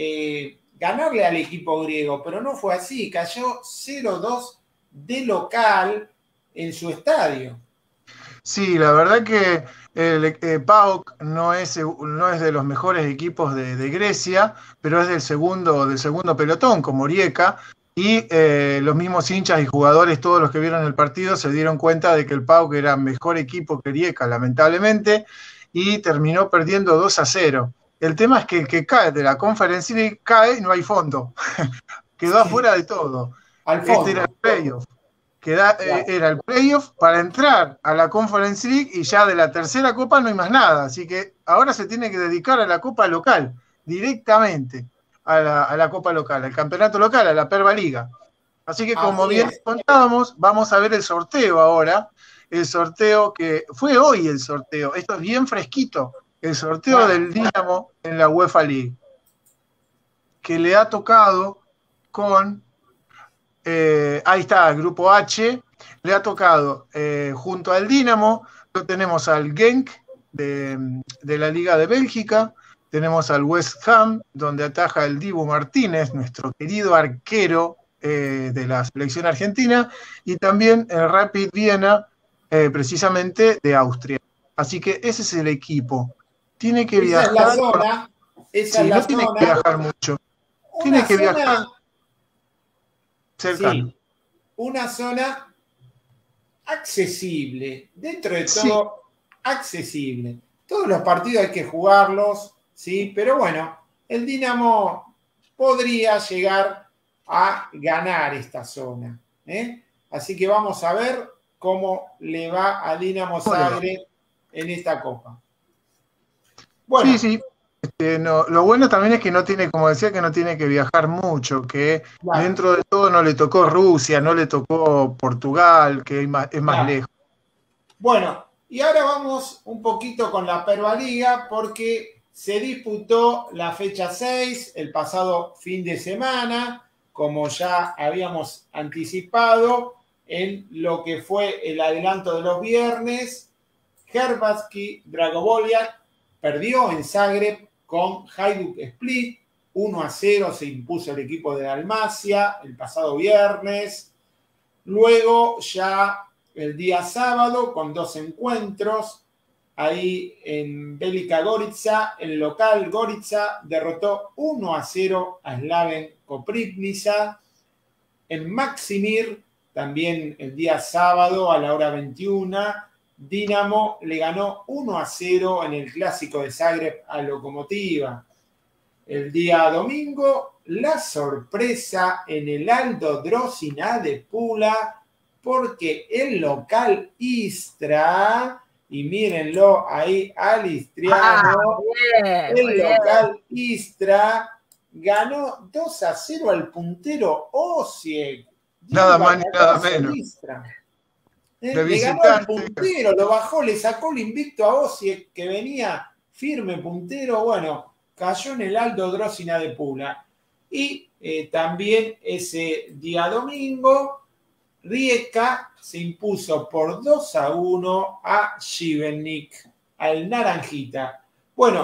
ganarle al equipo griego, pero no fue así, cayó 0-2 de local en su estadio. Sí, la verdad que el PAOK no es de los mejores equipos de Grecia, pero es del segundo pelotón, como Rijeka, y los mismos hinchas y jugadores, todos los que vieron el partido, se dieron cuenta de que el PAOK era mejor equipo que Rijeka, lamentablemente, y terminó perdiendo 2-0. El tema es que el que cae de la Conference League cae y no hay fondo. Quedó afuera de todo. Al fondo. Este era el playoff. Era el playoff para entrar a la Conference League y ya de la tercera copa no hay más nada. Así que ahora se tiene que dedicar a la copa local, directamente a la copa local, al campeonato local, a la Perva Liga. Así que, como bien contábamos, vamos a ver el sorteo ahora. El sorteo que fue hoy el sorteo. Esto es bien fresquito. El sorteo del Dinamo en la UEFA League, que le ha tocado con... ahí está, el grupo H, le ha tocado junto al Dinamo, lo tenemos al Genk de la Liga de Bélgica, tenemos al West Ham, donde ataja el Dibu Martínez, nuestro querido arquero de la selección argentina, y también el Rapid Viena, precisamente de Austria. Así que ese es el equipo. Tiene que viajar. Esa es la zona. Esa es la tiene zona. que viajar mucho. Tiene que viajar cercano. Sí, una zona accesible, dentro de todo accesible. Todos los partidos hay que jugarlos, ¿sí? Pero bueno, el Dinamo podría llegar a ganar esta zona, ¿eh? Así que vamos a ver cómo le va a Dinamo Zagreb en esta copa. Bueno. Sí. No, lo bueno también es que no tiene, como decía, que no tiene que viajar mucho, que dentro de todo no le tocó Rusia, no le tocó Portugal, que es más lejos. Bueno, y ahora vamos un poquito con la Perva Liga, porque se disputó la fecha 6 el pasado fin de semana, como ya habíamos anticipado en lo que fue el adelanto de los viernes. Hrvatski Dragovoljac perdió en Zagreb con Hajduk Split, 1-0 se impuso el equipo de Dalmacia el pasado viernes. Luego ya el día sábado con 2 encuentros, ahí en Velika Gorica, el local Gorica derrotó 1-0 a Slaven Koprivnica. En Maksimir, también el día sábado a la hora 21, Dinamo le ganó 1-0 en el clásico de Zagreb a Lokomotiva. El día domingo, la sorpresa en el Aldo Drosina de Pula, porque el local Istra, y mírenlo ahí al istriano, el local Istra ganó 2-0 al puntero Osijek. Nada más ni nada menos. Le ganó al puntero, lo bajó, le sacó el invicto a Osijek, que venía firme puntero. Bueno, cayó en el Aldo Drosina de Pula. Y también ese día domingo, Rijeka se impuso por 2-1 a Šibenik, al Naranjita. Bueno,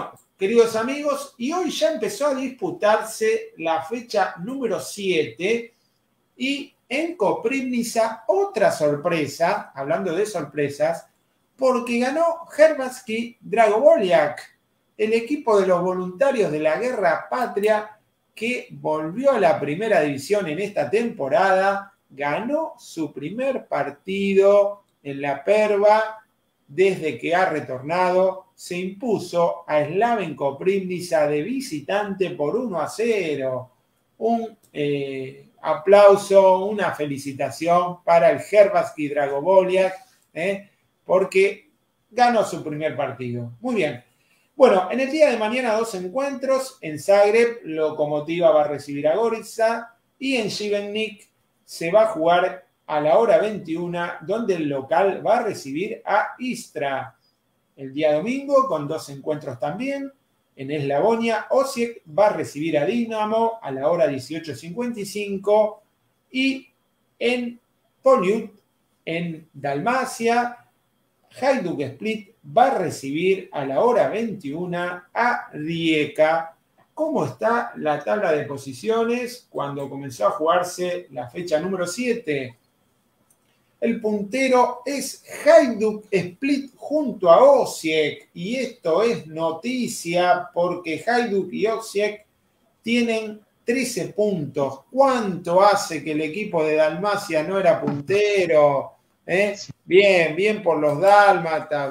queridos amigos, y hoy ya empezó a disputarse la fecha número 7 y en Koprivnica otra sorpresa, hablando de sorpresas, porque ganó Hrvatski Dragovoljak, el equipo de los voluntarios de la Guerra Patria que volvió a la primera división en esta temporada, ganó su primer partido en la Perva desde que ha retornado, se impuso a Slaven Koprivnica de visitante por 1-0. Un aplauso, una felicitación para el Hrvatski Dragovoljak, porque ganó su primer partido. Muy bien. Bueno, en el día de mañana 2 encuentros. En Zagreb, Lokomotiva va a recibir a Gorica y en Šibenik se va a jugar a la hora 21, donde el local va a recibir a Istra. El día domingo, con 2 encuentros también. En Eslavonia, Osijek va a recibir a Dinamo a la hora 18:55 y en Poljud, en Dalmacia, Hajduk Split va a recibir a la hora 21 a Rijeka. ¿Cómo está la tabla de posiciones cuando comenzó a jugarse la fecha número 7? El puntero es Hajduk Split junto a Osijek, y esto es noticia porque Hajduk y Osijek tienen 13 puntos. ¿Cuánto hace que el equipo de Dalmacia no era puntero? Bien, bien por los dálmatas,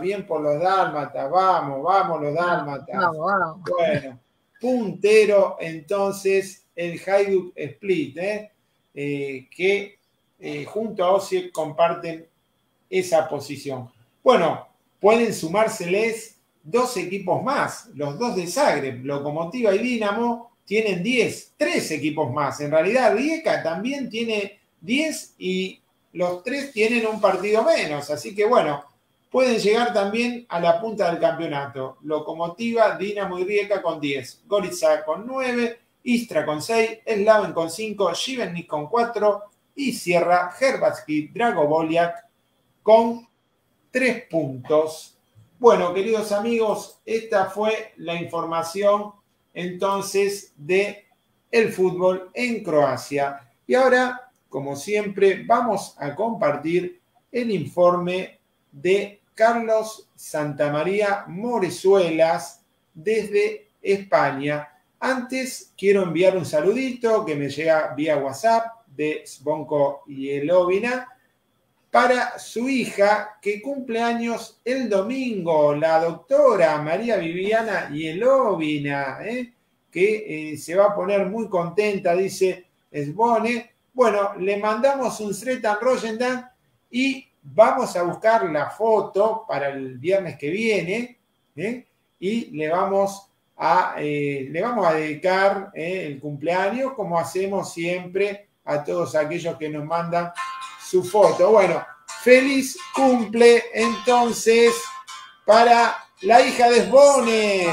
vamos los dálmatas. Vamos. Bueno, puntero entonces el Hajduk Split, que junto a Osijek comparten esa posición. Bueno, pueden sumárseles 2 equipos más, los 2 de Zagreb, Lokomotiva y Dinamo tienen 10, 3 equipos más. En realidad Rijeka también tiene 10 y los 3 tienen un partido menos, así que bueno, pueden llegar también a la punta del campeonato. Lokomotiva, Dinamo y Rijeka con 10, Gorica con 9, Istra con 6, Slaven con 5, Šibenik con 4 y cierra Hrvatski Dragovoljak con 3 puntos. Bueno, queridos amigos, esta fue la información entonces de el fútbol en Croacia. Y ahora, como siempre, vamos a compartir el informe de Carlos Santamaría Morezuelas desde España. Antes quiero enviar un saludito que me llega vía WhatsApp de Zvonko Jelovina para su hija que cumple años el domingo, la doctora María Viviana Jelovina, que se va a poner muy contenta, dice Svone. Bueno, le mandamos un Sretan Rosendan y vamos a buscar la foto para el viernes que viene, y le vamos a dedicar el cumpleaños, como hacemos siempre a todos aquellos que nos mandan su foto. Bueno, feliz cumple entonces para la hija de Svone.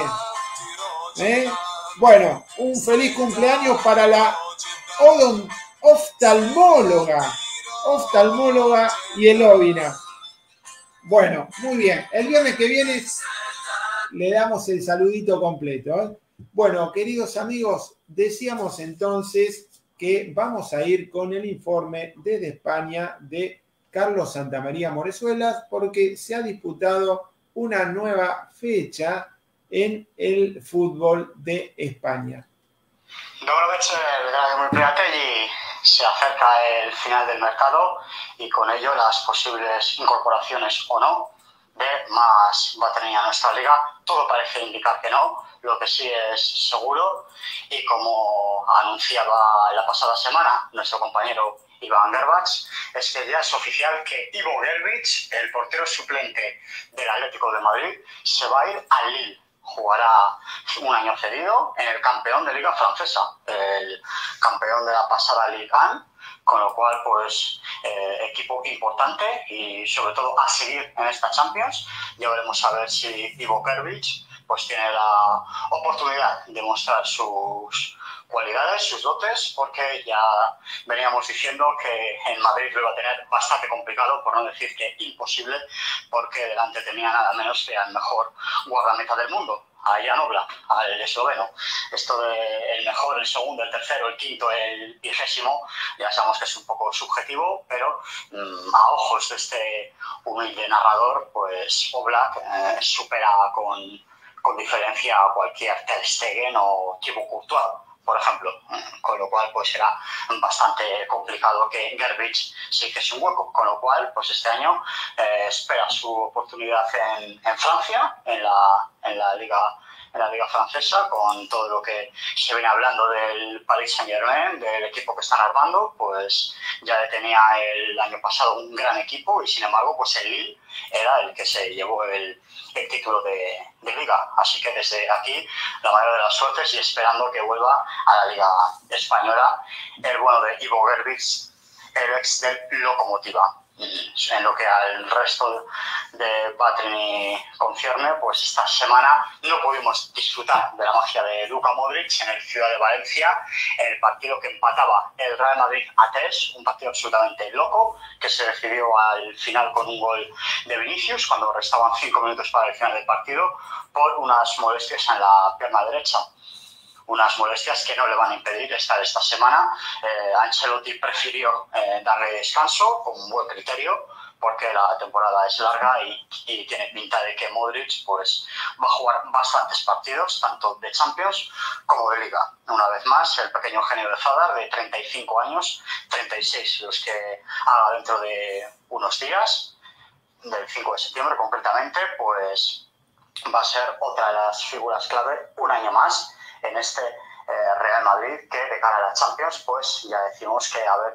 Bueno, un feliz cumpleaños para la oftalmóloga Jelovina. Bueno, muy bien. El viernes que viene le damos el saludito completo. Bueno, queridos amigos, decíamos entonces que vamos a ir con el informe desde España de Carlos Santamaría Morezuelas, porque se ha disputado una nueva fecha en el fútbol de España. Dobro večer, dragi moji prijatelji. Se acerca el final del mercado y con ello las posibles incorporaciones o no de más batería a nuestra liga. Todo parece indicar que no, lo que sí es seguro, y como anunciaba la pasada semana nuestro compañero Iván Gerbac, es que ya es oficial que Ivo Gerbic, el portero suplente del Atlético de Madrid, se va a ir al Lille. Jugará un año cedido en el campeón de Liga Francesa, el campeón de la pasada Ligue 1, con lo cual, pues, equipo importante y sobre todo a seguir en esta Champions. Ya veremos a ver si Ivo Gerbic pues tiene la oportunidad de mostrar sus cualidades, sus dotes, porque ya veníamos diciendo que en Madrid lo iba a tener bastante complicado, por no decir que imposible, porque delante tenía nada menos que al mejor guardameta del mundo, a Jan Oblak, al esloveno. Esto de el mejor, el segundo, el tercero, el quinto, el 20º, ya sabemos que es un poco subjetivo, pero a ojos de este humilde narrador, pues Oblak supera con diferencia a cualquier Ter Stegen o Thibaut Courtois, por ejemplo, con lo cual pues será bastante complicado que Gerwitz se hiciese un hueco, con lo cual pues este año espera su oportunidad en Francia, en la liga francesa, con todo lo que se viene hablando del Paris Saint-Germain, del equipo que están armando. Pues ya tenía el año pasado un gran equipo y sin embargo pues el Lille era el que se llevó el título de liga, así que desde aquí la mayor de las suertes y esperando que vuelva a la liga española el bueno de Ivo Gerwitz, el ex del Lokomotiva. En lo que al resto de Batrini concierne, pues esta semana no pudimos disfrutar de la magia de Luka Modric en el Ciudad de Valencia, en el partido que empataba el Real Madrid a 3, un partido absolutamente loco, que se decidió al final con un gol de Vinicius, cuando restaban 5 minutos para el final del partido, por unas molestias en la pierna derecha. Unas molestias que no le van a impedir estar esta semana. Ancelotti prefirió darle descanso con un buen criterio, porque la temporada es larga y tiene pinta de que Modric pues, va a jugar bastantes partidos, tanto de Champions como de Liga. Una vez más, el pequeño genio de Zadar, de 35 años, 36 los que haga dentro de unos días, del 5 de septiembre concretamente, pues va a ser otra de las figuras clave un año más en este Real Madrid, que de cara a la Champions pues ya decimos que a ver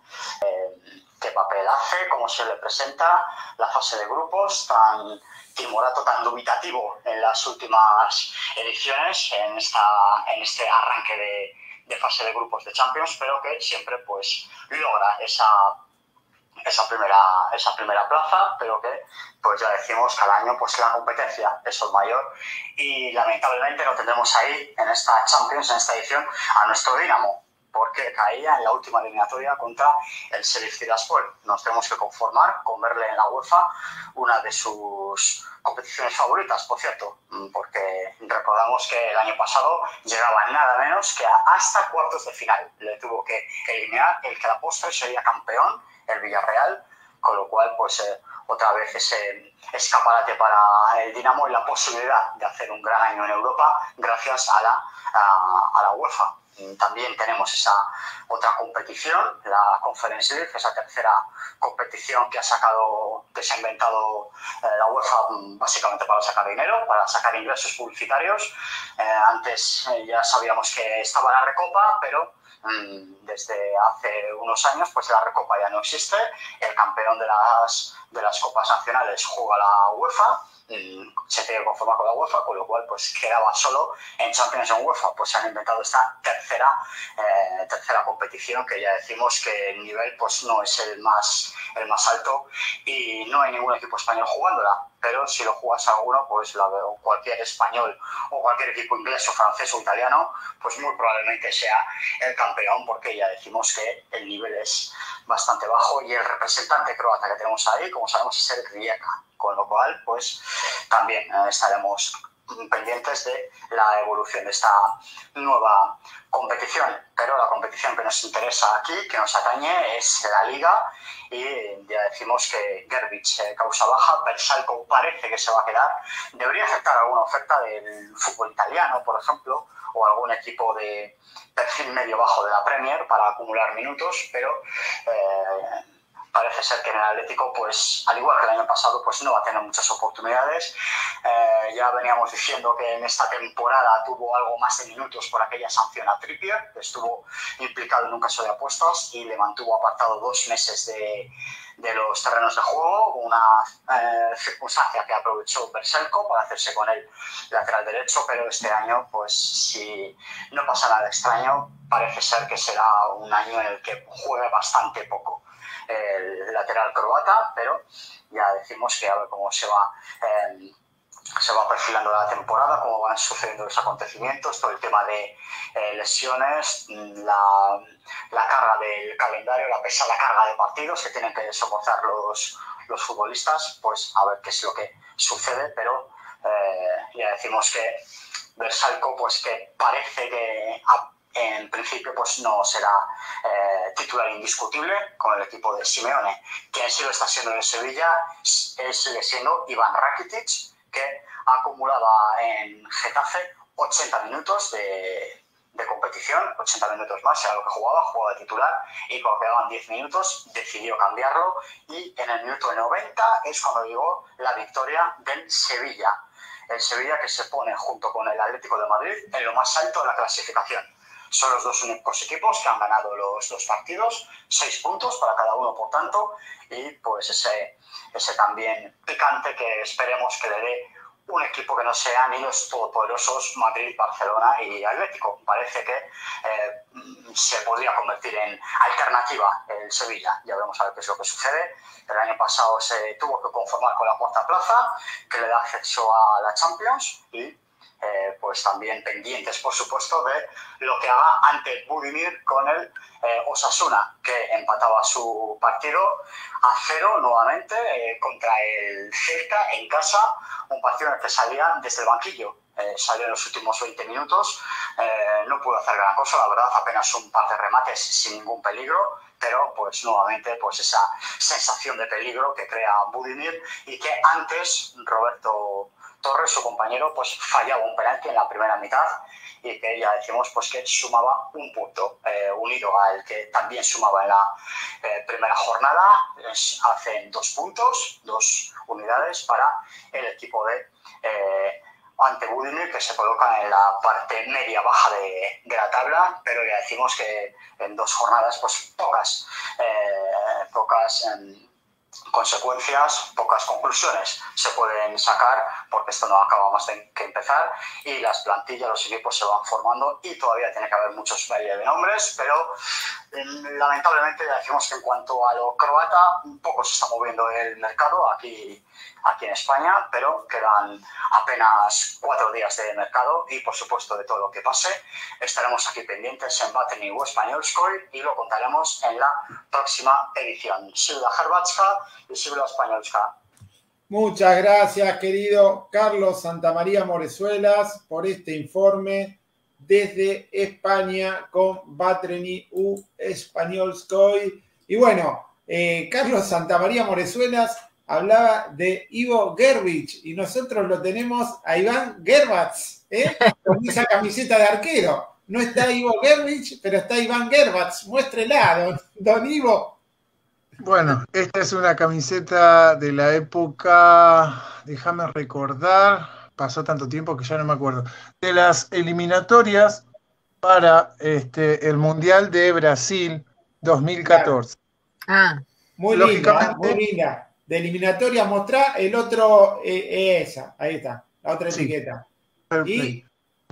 qué papel hace, cómo se le presenta la fase de grupos, tan timorato, tan dubitativo en las últimas ediciones, en este arranque de fase de grupos de Champions, pero que siempre pues logra esa primera plaza, pero que pues ya decimos cada año pues la competencia es el mayor y lamentablemente no tendremos ahí en esta Champions, en esta edición, a nuestro Dinamo, porque caía en la última eliminatoria contra el Sheriff Tiraspol. Nos tenemos que conformar con verle en la UEFA, una de sus competiciones favoritas, por cierto, porque recordamos que el año pasado llegaba nada menos que hasta cuartos de final. Le tuvo que eliminar el que a la postre sería campeón, el Villarreal, con lo cual pues otra vez ese escaparate para el Dinamo y la posibilidad de hacer un gran año en Europa gracias a la UEFA. También tenemos esa otra competición, la Conference League, esa tercera competición que se ha inventado la UEFA básicamente para sacar dinero, para sacar ingresos publicitarios. Antes ya sabíamos que estaba la Recopa, pero desde hace unos años pues la Recopa ya no existe. El campeón de las copas nacionales juega la UEFA, se tiene que conformar con la UEFA, con lo cual pues quedaba solo en Champions en UEFA. Pues se han inventado esta tercera competición, que ya decimos que el nivel pues no es el más alto y no hay ningún equipo español jugándola, pero si lo jugas alguno, pues cualquier español o cualquier equipo inglés o francés o italiano, pues muy probablemente sea el campeón, porque ya decimos que el nivel es bastante bajo y el representante croata que tenemos ahí, como sabemos, es el Rijeka, con lo cual pues también estaremos pendientes de la evolución de esta nueva competición. Pero la competición que nos interesa aquí, que nos atañe, es la Liga, y ya decimos que Gerwitz causa baja, Bersalco parece que se va a quedar. Debería aceptar alguna oferta del fútbol italiano, por ejemplo, o algún equipo de perfil medio bajo de la Premier para acumular minutos, pero parece ser que en el Atlético, pues al igual que el año pasado, pues no va a tener muchas oportunidades. Ya veníamos diciendo que en esta temporada tuvo algo más de minutos por aquella sanción a Trippier, que estuvo implicado en un caso de apuestas y le mantuvo apartado 2 meses de los terrenos de juego, una circunstancia que aprovechó Berselko para hacerse con el lateral derecho, pero este año, pues si no pasa nada extraño, parece ser que será un año en el que juegue bastante poco el lateral croata, pero ya decimos que a ver cómo se va perfilando la temporada, cómo van sucediendo los acontecimientos, todo el tema de lesiones, la carga del calendario, la pesada carga de partidos que tienen que soportar los futbolistas, pues a ver qué es lo que sucede, pero ya decimos que Vrsaljko, pues que parece que en principio pues no será titular indiscutible con el equipo de Simeone. Quien sí lo está siendo en Sevilla sigue siendo Iván Rakitic, que acumulaba en Getafe 80 minutos de competición, 80 minutos más era lo que jugaba de titular, y cuando quedaban 10 minutos decidió cambiarlo, y en el minuto 90 es cuando llegó la victoria del Sevilla. El Sevilla que se pone junto con el Atlético de Madrid en lo más alto de la clasificación. Son los dos únicos equipos que han ganado los dos partidos, 6 puntos para cada uno, por tanto, y pues ese también picante que esperemos que le dé un equipo que no sea ni los todopoderosos Madrid, Barcelona y Atlético. Parece que se podría convertir en alternativa el Sevilla. Ya veremos a ver qué es lo que sucede. El año pasado se tuvo que conformar con la cuarta plaza, que le da acceso a la Champions, y pues también pendientes, por supuesto, de lo que haga ante Budimir con el Osasuna, que empataba su partido a 0 nuevamente contra el Celta en casa, un partido en el que salía desde el banquillo. Salió en los últimos 20 minutos, no pudo hacer gran cosa, la verdad, apenas un par de remates sin ningún peligro, pero pues nuevamente pues esa sensación de peligro que crea Budimir, y que antes Roberto Torres, su compañero, pues fallaba un penalti en la primera mitad, y que ya decimos pues que sumaba un punto, unido al que también sumaba en la primera jornada. Hacen 2 puntos, 2 unidades para el equipo de ante Budimir, que se coloca en la parte media-baja de la tabla, pero ya decimos que en 2 jornadas pues pocas consecuencias, pocas conclusiones se pueden sacar, porque esto no acaba más que empezar, y las plantillas, los equipos se van formando, y todavía tiene que haber muchos varios de nombres, pero lamentablemente ya decimos que en cuanto a lo croata, un poco se está moviendo el mercado aquí en España, pero quedan apenas 4 días de mercado, y por supuesto de todo lo que pase estaremos aquí pendientes en Bateni u Španjolskoj, y lo contaremos en la próxima edición. Sibila Hrvatska y Sibila Španjolska. Muchas gracias, querido Carlos Santamaría Morezuelas, por este informe desde España con Bateni u Španjolskoj. Y bueno, Carlos Santamaría Morezuelas hablaba de Ivo Grbić, y nosotros lo tenemos a Iván Grbac, con esa camiseta de arquero. No está Ivo Grbić, pero está Iván Grbac. Muéstrela, don Ivo. Bueno, esta es una camiseta de la época, déjame recordar, pasó tanto tiempo que ya no me acuerdo, de las eliminatorias para el Mundial de Brasil 2014. Muy linda, muy linda. De eliminatoria, mostrá el otro, esa, ahí está, la otra etiqueta. Perfecto. Y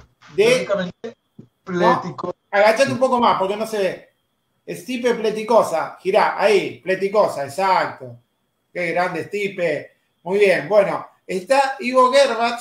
de Pletico. Agachate un poco más porque no se ve. Stipe Pleticosa, girá, ahí, Pleticosa, exacto. Qué grande Stipe. Muy bien, bueno, está Ivo Grbac,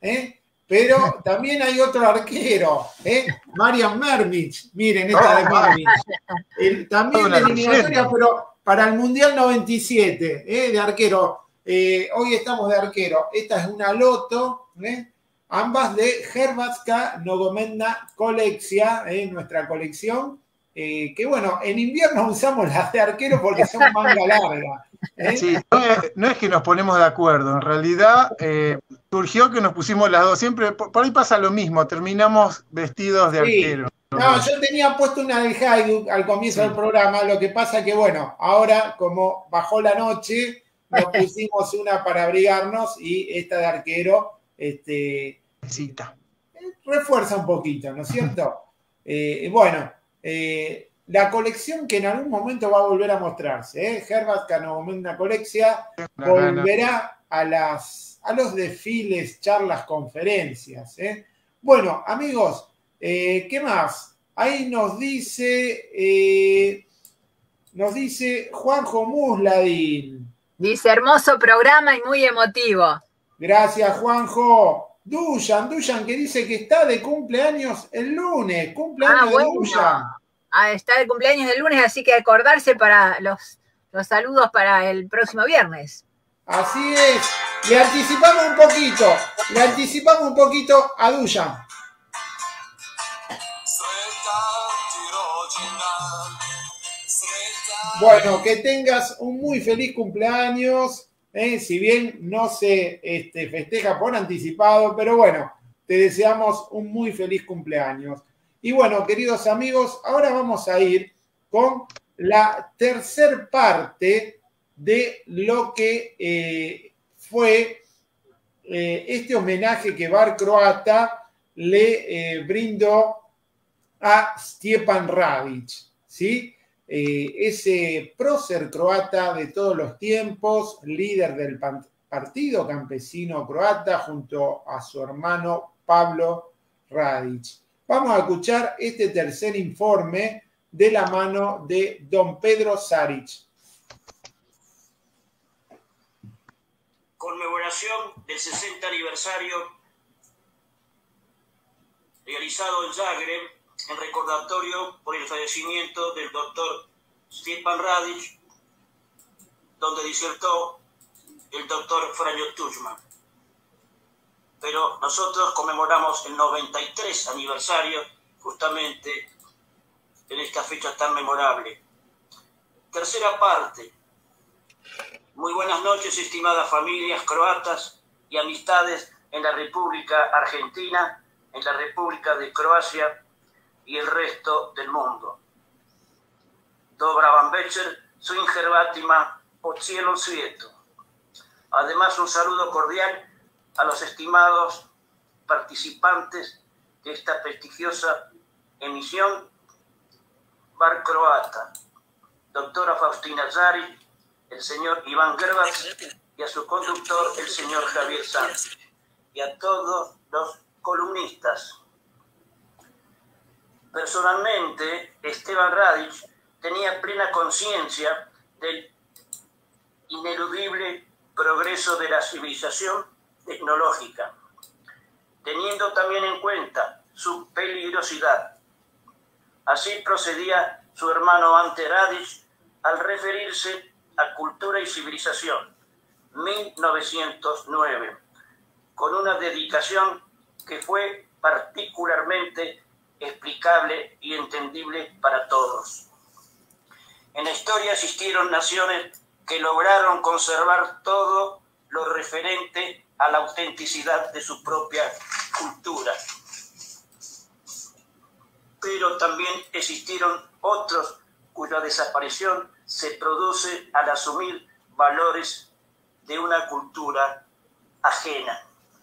pero también hay otro arquero, Marian Mermic. Miren, esta de Mermic. También de eliminatoria, pero para el Mundial 97, de arquero. Hoy estamos de arquero. Esta es una loto, ambas de Hrvatska Nogometna Kolekcija, nuestra colección. Que bueno, en invierno usamos las de arquero porque son manga larga. Sí, no es que nos ponemos de acuerdo, en realidad surgió que nos pusimos las dos, siempre, por ahí pasa lo mismo, terminamos vestidos de arquero. No, yo tenía puesto una del Hajduk al comienzo del programa, lo que pasa que bueno, ahora como bajó la noche, nos pusimos una para abrigarnos, y esta de arquero refuerza un poquito, ¿no es cierto? Bueno, la colección que en algún momento va a volver a mostrarse, Hrvatska Nogometna Kolekcija volverá a los desfiles, charlas, conferencias. Bueno, amigos, ¿qué más? Ahí nos dice Juanjo Musladin. Dice, hermoso programa y muy emotivo. Gracias, Juanjo. Duyan, que dice que está de cumpleaños el lunes. Cumpleaños de Duyan. Está de cumpleaños el lunes, así que acordarse para los saludos para el próximo viernes. Así es. Le anticipamos un poquito a Duyan. Bueno, que tengas un muy feliz cumpleaños, si bien no se festeja por anticipado, pero bueno, te deseamos un muy feliz cumpleaños. Y bueno, queridos amigos, ahora vamos a ir con la tercer parte de lo que fue este homenaje que Bar Croata le brindó a Stjepan Radić, ¿sí? Ese prócer croata de todos los tiempos, líder del Partido Campesino Croata junto a su hermano Pavlo Radić. Vamos a escuchar este tercer informe de la mano de don Pedro Zarić. Conmemoración del 60 aniversario realizado en Zagreb en recordatorio por el fallecimiento del doctor Stjepan Radić, donde disertó el doctor Franjo Tuđman. Pero nosotros conmemoramos el 93 aniversario justamente en esta fecha tan memorable. Tercera parte. Muy buenas noches, estimadas familias croatas y amistades en la República Argentina, en la República de Croacia y el resto del mundo. Dobar vam večer, svim Hrvatima po cijelom svijetu. Además, un saludo cordial a los estimados participantes de esta prestigiosa emisión Bar Croata, doctora Faustina Zarić, el señor Iván Grbac y a su conductor, el señor Javier Sanz, y a todos los columnistas. Personalmente, Stjepan Radić tenía plena conciencia del ineludible progreso de la civilización tecnológica, teniendo también en cuenta su peligrosidad. Así procedía su hermano Ante Radić al referirse a Cultura y Civilización, 1909, con una dedicación que fue particularmente explicable y entendible para todos. En la historia existieron naciones que lograron conservar todo lo referente a la autenticidad de su propia cultura. Pero también existieron otros cuya desaparición se produce al asumir valores de una cultura ajena.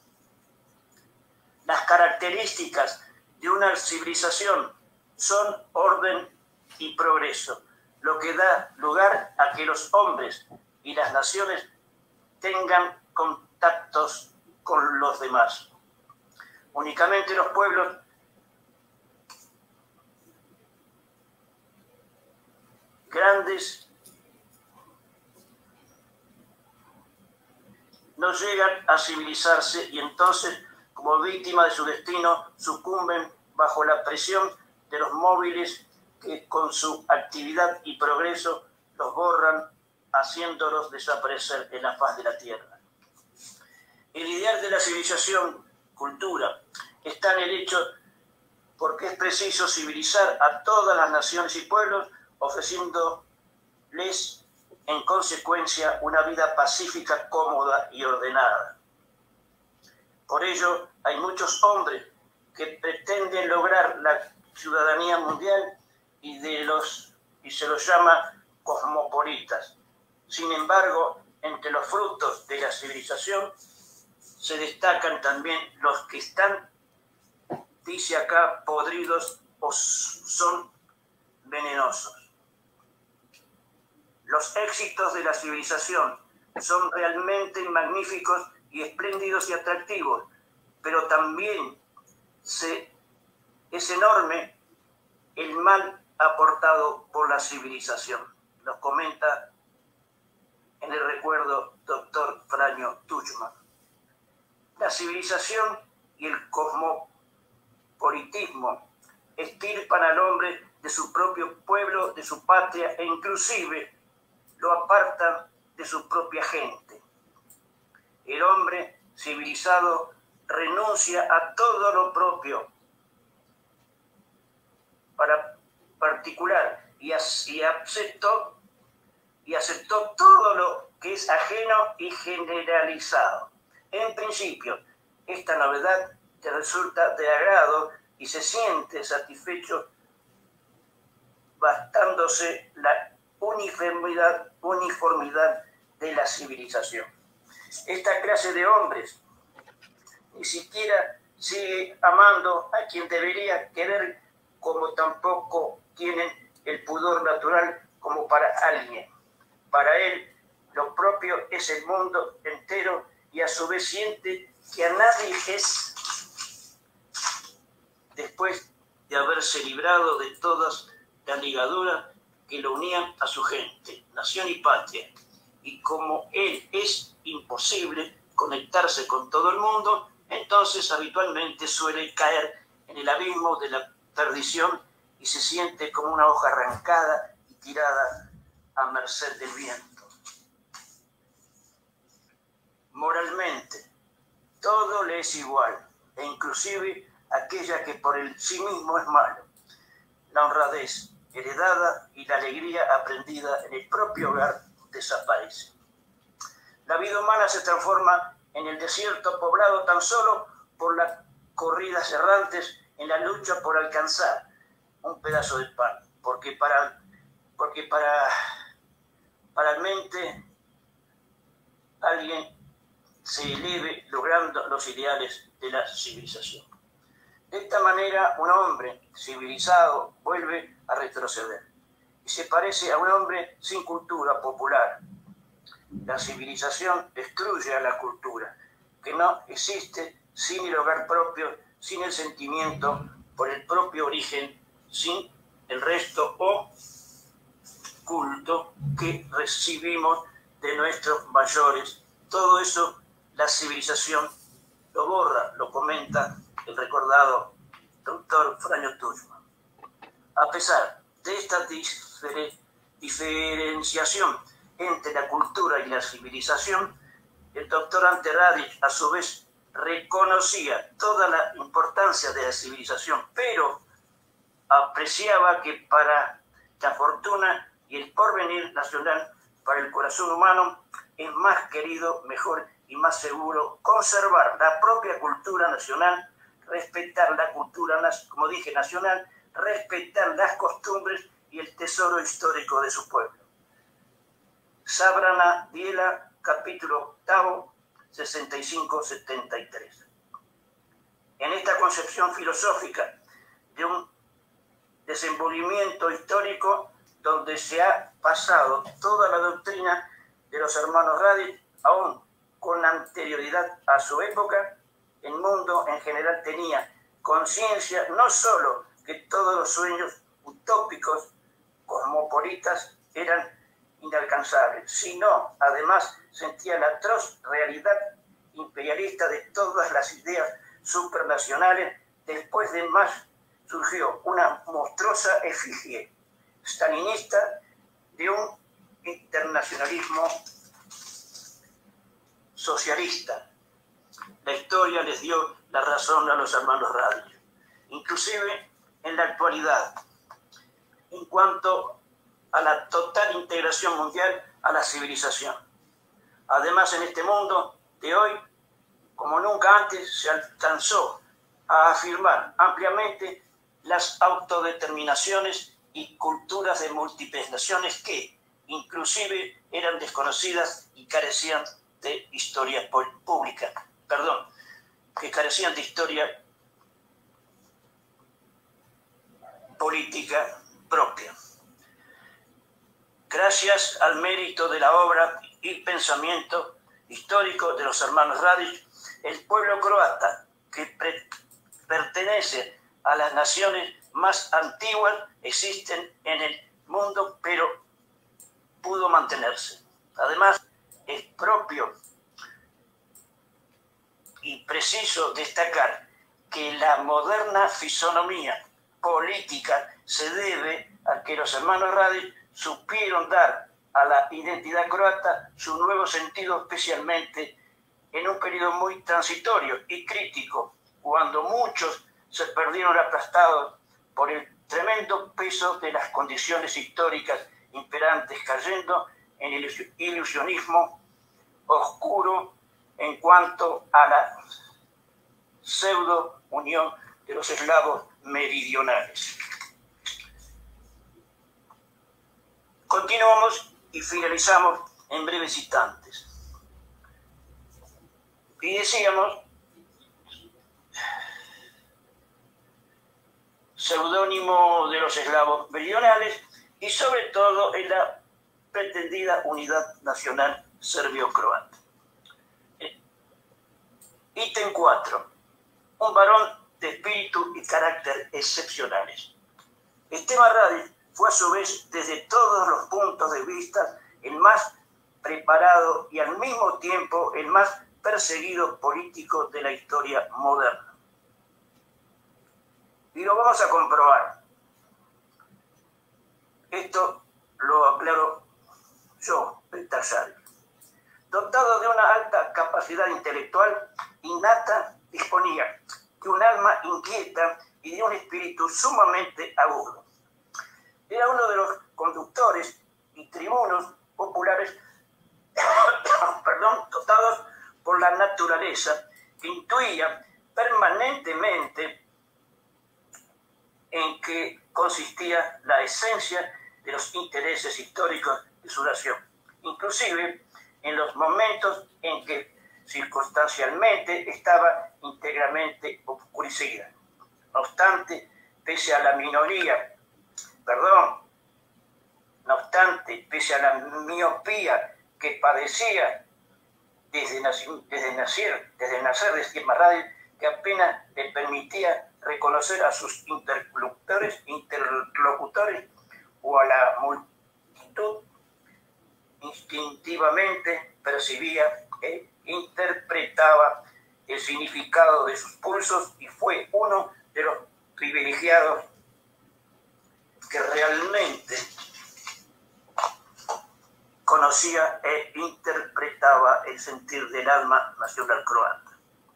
Las características de una civilización son orden y progreso, lo que da lugar a que los hombres y las naciones tengan contactos con los demás. Únicamente los pueblos grandes no llegan a civilizarse y entonces, como víctima de su destino, sucumben bajo la presión de los móviles que con su actividad y progreso los borran, haciéndolos desaparecer en la faz de la tierra. El ideal de la civilización, cultura, está en el hecho porque es preciso civilizar a todas las naciones y pueblos, ofreciéndoles en consecuencia una vida pacífica, cómoda y ordenada. Por ello, hay muchos hombres que pretenden lograr la ciudadanía mundial y se los llama cosmopolitas. Sin embargo, entre los frutos de la civilización se destacan también los que están, dice acá, podridos o son venenosos. Los éxitos de la civilización son realmente magníficos y espléndidos y atractivos, pero también es enorme el mal aportado por la civilización. Nos comenta en el recuerdo doctor Franjo Tuđman. La civilización y el cosmopolitismo extirpan al hombre de su propio pueblo, de su patria, e inclusive lo apartan de su propia gente. El hombre civilizado renuncia a todo lo propio para particular y aceptó todo lo que es ajeno y generalizado. En principio, esta novedad te resulta de agrado y se siente satisfecho bastándose la uniformidad de la civilización. Esta clase de hombres ni siquiera sigue amando a quien debería querer, como tampoco tienen el pudor natural como para alguien. Para él, lo propio es el mundo entero y a su vez siente que a nadie es, después de haberse librado de todas las ligaduras que lo unían a su gente, nación y patria. Y como él es imposible conectarse con todo el mundo, entonces habitualmente suele caer en el abismo de la perdición y se siente como una hoja arrancada y tirada a merced del viento. Moralmente, todo le es igual, e inclusive aquella que por el sí mismo es malo. La honradez heredada y la alegría aprendida en el propio hogar desaparece. La vida humana se transforma en el desierto poblado tan solo por las corridas errantes en la lucha por alcanzar un pedazo de pan, porque para el mente alguien se eleve logrando los ideales de la civilización. De esta manera, un hombre civilizado vuelve a retroceder y se parece a un hombre sin cultura popular. La civilización destruye a la cultura, que no existe sin el hogar propio, sin el sentimiento por el propio origen, sin el resto o culto que recibimos de nuestros mayores. Todo eso la civilización lo borra, lo comenta el recordado doctor Franjo Tuđman. A pesar de esta diferenciación entre la cultura y la civilización, el doctor Ante Radić a su vez reconocía toda la importancia de la civilización, pero apreciaba que para la fortuna y el porvenir nacional, para el corazón humano, es más querido, mejor y más seguro conservar la propia cultura nacional, respetar la cultura, como dije, nacional, respetar las costumbres y el tesoro histórico de su pueblo. Zabrana Diela, capítulo 8, 65-73. En esta concepción filosófica de un desenvolvimiento histórico donde se ha pasado toda la doctrina de los hermanos Radić, aún con anterioridad a su época, el mundo en general tenía conciencia no solo que todos los sueños utópicos cosmopolitas eran inalcanzables, sino además sentía la atroz realidad imperialista de todas las ideas supranacionales. Después de más surgió una monstruosa efigie stalinista de un internacionalismo socialista. La historia les dio la razón a los hermanos Radić, inclusive en la actualidad, en cuanto a la total integración mundial a la civilización. Además, en este mundo de hoy, como nunca antes, se alcanzó a afirmar ampliamente las autodeterminaciones y culturas de múltiples naciones que inclusive eran desconocidas y carecían de historia pública, que carecían de historia política propia. Gracias al mérito de la obra y pensamiento histórico de los hermanos Radić, el pueblo croata, que pertenece a las naciones más antiguas existen en el mundo, pero pudo mantenerse. Además, es propio y preciso destacar que la moderna fisonomía política se debe a que los hermanos Radić supieron dar a la identidad croata su nuevo sentido, especialmente en un periodo muy transitorio y crítico, cuando muchos se perdieron aplastados por el tremendo peso de las condiciones históricas imperantes, cayendo en el ilusionismo oscuro en cuanto a la pseudo unión de los eslavos meridionales. Continuamos y finalizamos en breves instantes. Y decíamos, seudónimo de los eslavos meridionales y sobre todo en la pretendida unidad nacional serbio-croata. Ítem 4. Un varón de espíritu y carácter excepcionales. Esteban Radić fue a su vez, desde todos los puntos de vista, el más preparado y al mismo tiempo el más perseguido político de la historia moderna. Y lo vamos a comprobar. Esto lo aclaro yo, Peltasari. Dotado de una alta capacidad intelectual innata, disponía de un alma inquieta y de un espíritu sumamente agudo. Era uno de los conductores y tribunos populares dotados por la naturaleza, que intuía permanentemente en qué consistía la esencia de los intereses históricos de su nación, inclusive en los momentos en que circunstancialmente estaba íntegramente oscurecida. No obstante, pese a la miopía que padecía desde nacer de Esteban Radić, que apenas le permitía reconocer a sus interlocutores o a la multitud, instintivamente percibía e interpretaba el significado de sus pulsos y fue uno de los privilegiados que realmente conocía e interpretaba el sentir del alma nacional croata.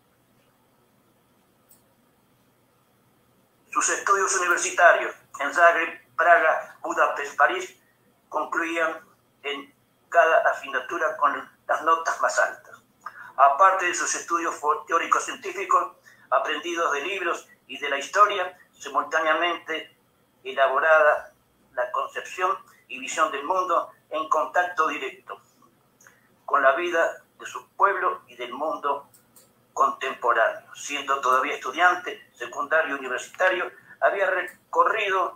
Sus estudios universitarios en Zagreb, Praga, Budapest, París concluían en cada asignatura con las notas más altas. Aparte de sus estudios teóricos científicos, aprendidos de libros y de la historia, simultáneamente elaborada la concepción y visión del mundo en contacto directo con la vida de su pueblo y del mundo contemporáneo. Siendo todavía estudiante secundario universitario, había recorrido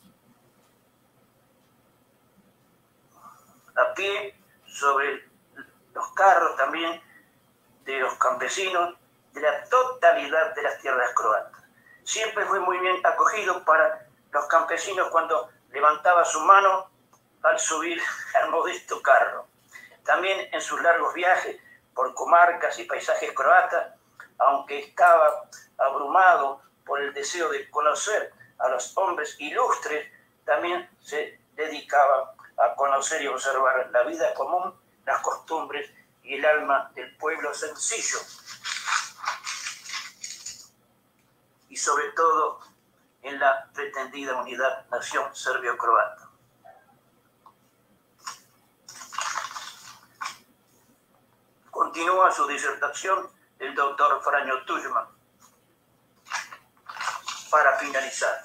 a pie sobre los carros también de los campesinos de la totalidad de las tierras croatas. Siempre fue muy bien acogido para los campesinos cuando levantaba su mano al subir al modesto carro. También en sus largos viajes por comarcas y paisajes croatas, aunque estaba abrumado por el deseo de conocer a los hombres ilustres, también se dedicaba a conocer y observar la vida común, las costumbres y el alma del pueblo sencillo. Y sobre todo en la pretendida unidad nación serbio-croata. Continúa su disertación el doctor Franjo Tuđman. Para finalizar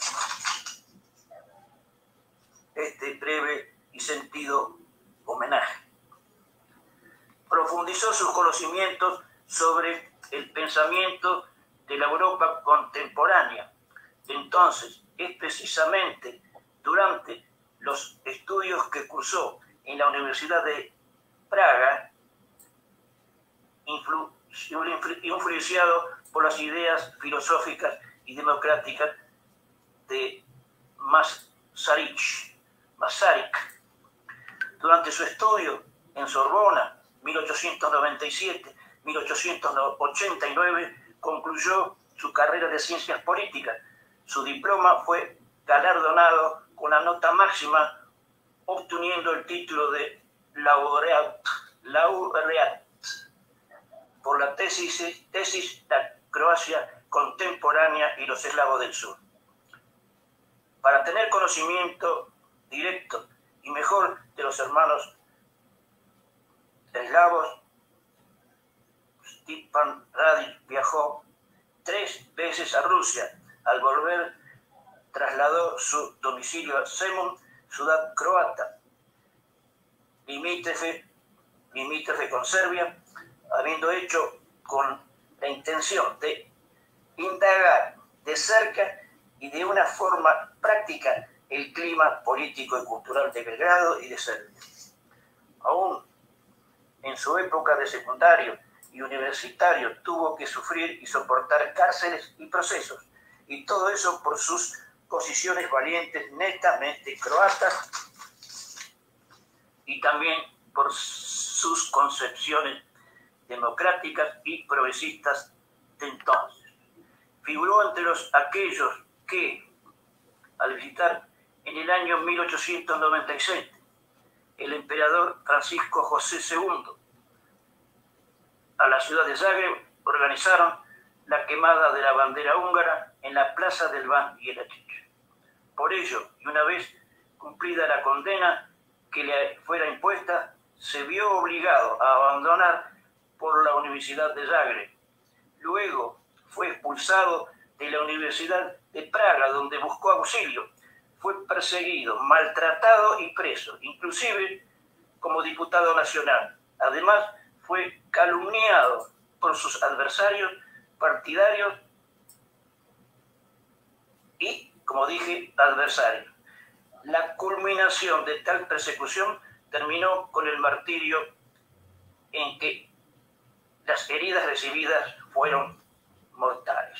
este breve y sentido homenaje, profundizó sus conocimientos sobre el pensamiento de la Europa contemporánea. Entonces, es precisamente durante los estudios que cursó en la Universidad de Praga, influenciado por las ideas filosóficas y democráticas de Masaryk. Durante su estudio en Sorbona, 1897-1889, concluyó su carrera de ciencias políticas. Su diploma fue galardonado con la nota máxima, obteniendo el título de laureat por la tesis La Croacia contemporánea y los eslavos del sur. para tener conocimiento directo y mejor de los hermanos eslavos, Stjepan Radić viajó 3 veces a Rusia. Al volver, trasladó su domicilio a Zemun, ciudad croata, limítrofe con Serbia, habiendo hecho con la intención de indagar de cerca y de una forma práctica el clima político y cultural de Belgrado y de Serbia. Aún en su época de secundario y universitario tuvo que sufrir y soportar cárceles y procesos, y todo eso por sus posiciones valientes netamente croatas y también por sus concepciones democráticas y progresistas de entonces. Figuró entre aquellos que, al visitar en el año 1896 el emperador Francisco José II a la ciudad de Zagreb, organizaron la quemada de la bandera húngara en la plaza del Ban Jelačić. Por ello, y una vez cumplida la condena que le fuera impuesta, se vio obligado a abandonar por la Universidad de Zagreb. Luego fue expulsado de la Universidad de Praga, donde buscó auxilio. Fue perseguido, maltratado y preso, inclusive como diputado nacional. Además, fue calumniado por sus adversarios partidarios y, como dije, adversarios. La culminación de tal persecución terminó con el martirio en que las heridas recibidas fueron mortales.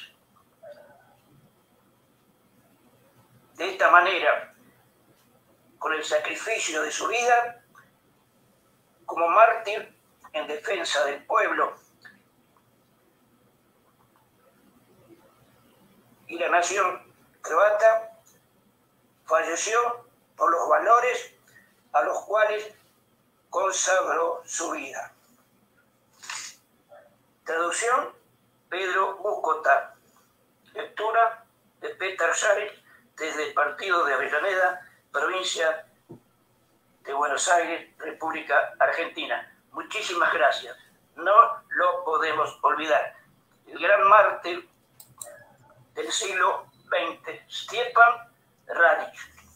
De esta manera, con el sacrificio de su vida, como mártir en defensa del pueblo y la nación croata, falleció por los valores a los cuales consagró su vida. Traducción: Pedro Bukota. Lectura de Petar Šarić, desde el partido de Avellaneda, provincia de Buenos Aires, República Argentina. Muchísimas gracias. No lo podemos olvidar. El gran mártir del siglo XX, Stjepan Radić.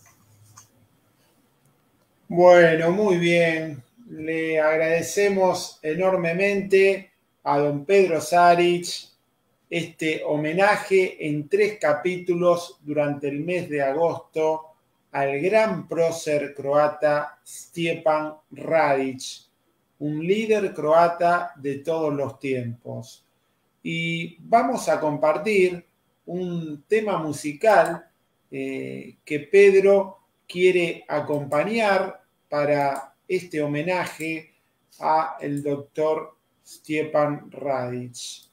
Bueno, muy bien. Le agradecemos enormemente a don Pedro Šarić este homenaje en 3 capítulos durante el mes de agosto al gran prócer croata Stjepan Radić, un líder croata de todos los tiempos. Y vamos a compartir un tema musical que Pedro quiere acompañar para este homenaje a el doctor Stjepan Radić.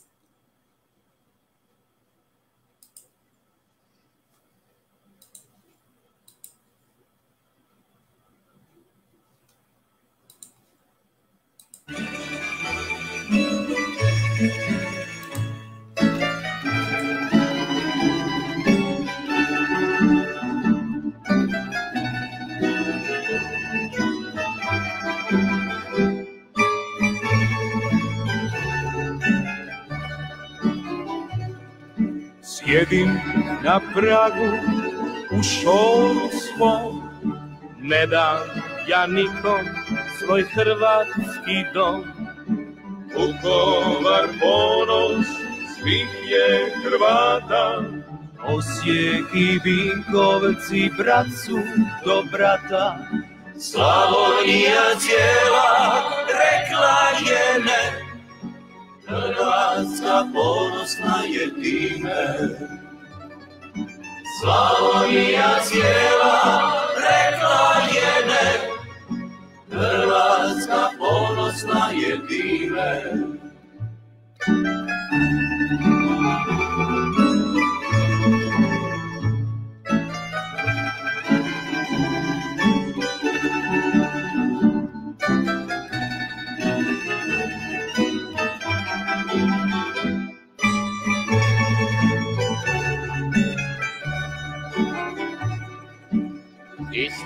Sjedim na pragu u šoru svom, ne dam ja nikom svoj hrvatski dom. Vukovar ponos svih je Hrvata, Osijek i Vinkovci brat su do brata. Slavonija cijela rekla je ne, Hrvatska ponosna je time. Slavonija cijela rekla je ne, Hrvatska ponosna je time.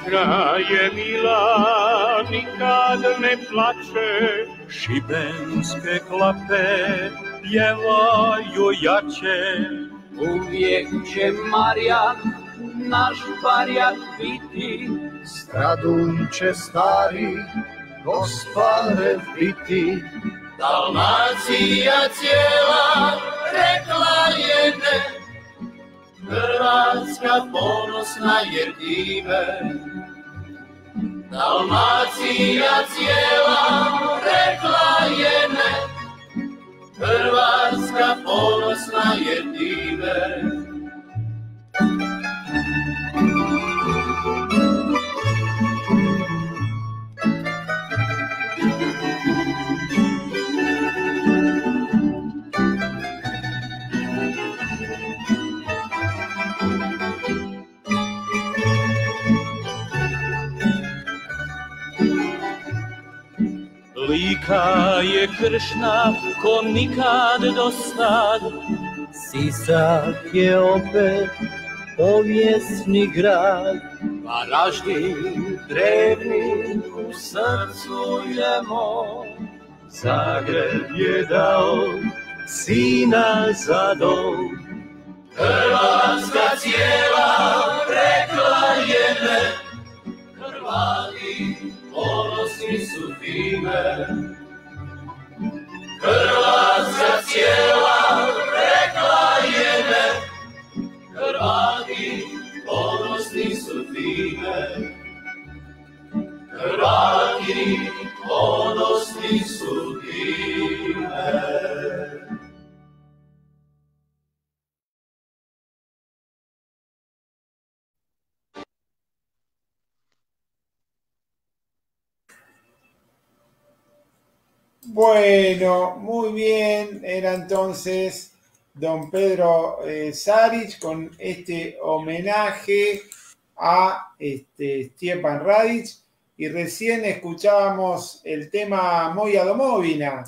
iskra je bila, nikad ne plače, šibenske klape pjevaju jače. Uvijek će Marjan, naš barjak biti, stradunče stari, gospare biti. Dalmacija cijela rekla je ne, Hrvatska ponosna jer dive. Dalmacija cijela rekla je ne, Hrvatska ponosna jer dive. Lika je kršna ko nikad do sad, Sisak je opet povijesni grad, Varaždin drevni u srcu je moj, Zagreb je dao sina za dom. Hrvatska cijela rekla je ne, Hrvati ponosni su time. Hrvatska cijela rekla je ne, Hrvati ponosni su time. Hrvati ponosni su time. Bueno, muy bien, era entonces don Pedro Zaric con este homenaje a Stjepan Radić, y recién escuchábamos el tema Moja Domovina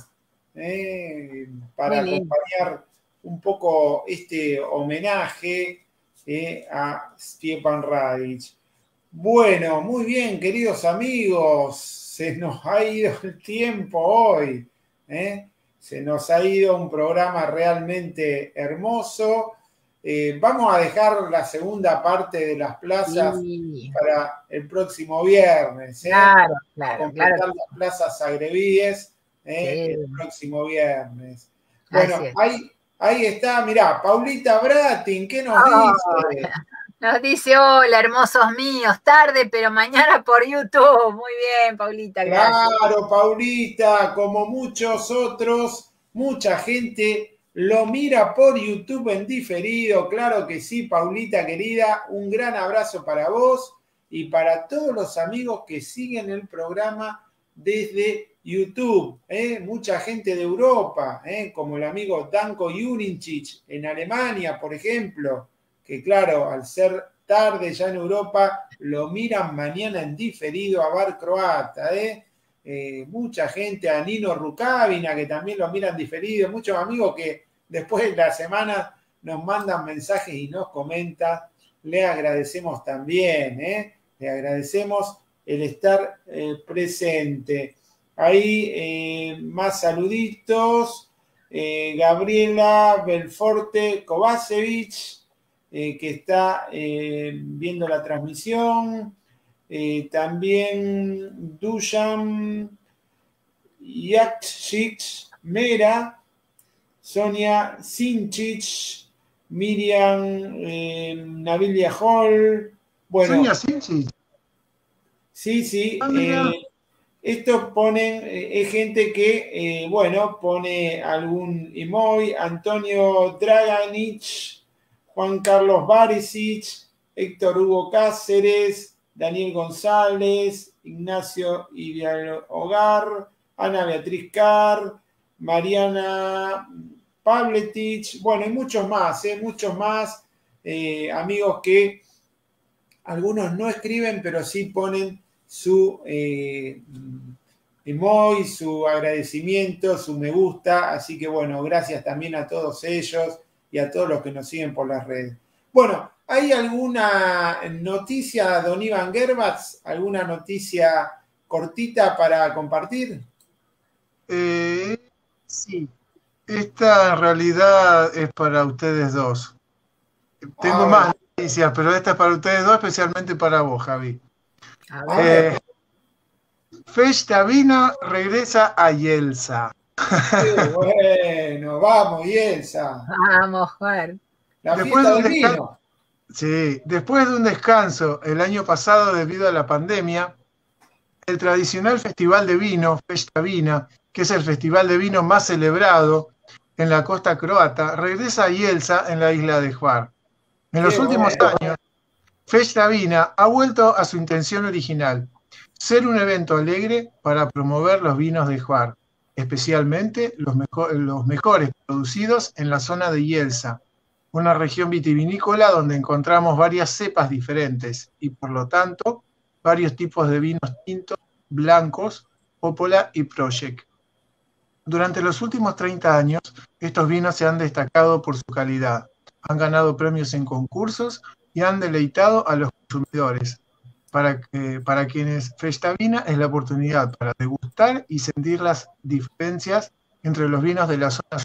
para acompañar un poco este homenaje a Stjepan Radić. Bueno, muy bien, queridos amigos. Se nos ha ido el tiempo hoy, se nos ha ido un programa realmente hermoso. Vamos a dejar la segunda parte de las plazas para el próximo viernes. Claro. Completar las plazas agrevíes el próximo viernes. Bueno, ahí está, mirá, Paulita Bratin, ¿qué nos dice? Nos dice, hola, hermosos míos, tarde, pero mañana por YouTube. Muy bien, Paulita, gracias. Claro, Paulita, como muchos otros, mucha gente lo mira por YouTube en diferido. Claro que sí, Paulita querida, un gran abrazo para vos y para todos los amigos que siguen el programa desde YouTube. Mucha gente de Europa, como el amigo Danko Jurincic en Alemania, por ejemplo, que claro, al ser tarde ya en Europa, lo miran mañana en diferido a Bar Croata. Mucha gente, a Nino Rukavina, que también lo miran diferido, muchos amigos que después de la semana nos mandan mensajes y nos comentan. Le agradecemos también, le agradecemos el estar presente. Ahí más saluditos. Gabriela Belforte Kovacevic, que está viendo la transmisión. También Dusan Yaksic Mera, Sonia Sinchich, Miriam Nabilia Hall. Bueno, Sonia Sinchich. Sí. Estos ponen, es gente que, pone algún emoji. Antonio Draganich, Juan Carlos Barisic, Héctor Hugo Cáceres, Daniel González, Ignacio Ideal Hogar, Ana Beatriz Carr, Mariana Pavletic, y muchos más, amigos que algunos no escriben, pero sí ponen su emoji, su agradecimiento, su me gusta, así que gracias también a todos ellos y a todos los que nos siguen por las redes. Bueno, ¿hay alguna noticia, don Iván Gervats? ¿Alguna noticia cortita para compartir? Sí. Esta en realidad es para ustedes dos. Tengo más noticias, pero esta es para ustedes dos, especialmente para vos, Javi. Festavina regresa a Yelsa. Qué bueno, vamos, Yelsa. Vamos, Juan. La fiesta del vino. Sí, después de un descanso el año pasado debido a la pandemia, el tradicional festival de vino, Festavina, que es el festival de vino más celebrado en la costa croata, regresa a Yelsa en la isla de Hvar. En los últimos años, Festavina ha vuelto a su intención original, ser un evento alegre para promover los vinos de Hvar, especialmente los mejores producidos en la zona de Yelsa, una región vitivinícola donde encontramos varias cepas diferentes y, por lo tanto, varios tipos de vinos tintos, blancos, Popola y Project. Durante los últimos 30 años, estos vinos se han destacado por su calidad, han ganado premios en concursos y han deleitado a los consumidores, para quienes Festavina es la oportunidad para degustar y sentir las diferencias entre los vinos de la zona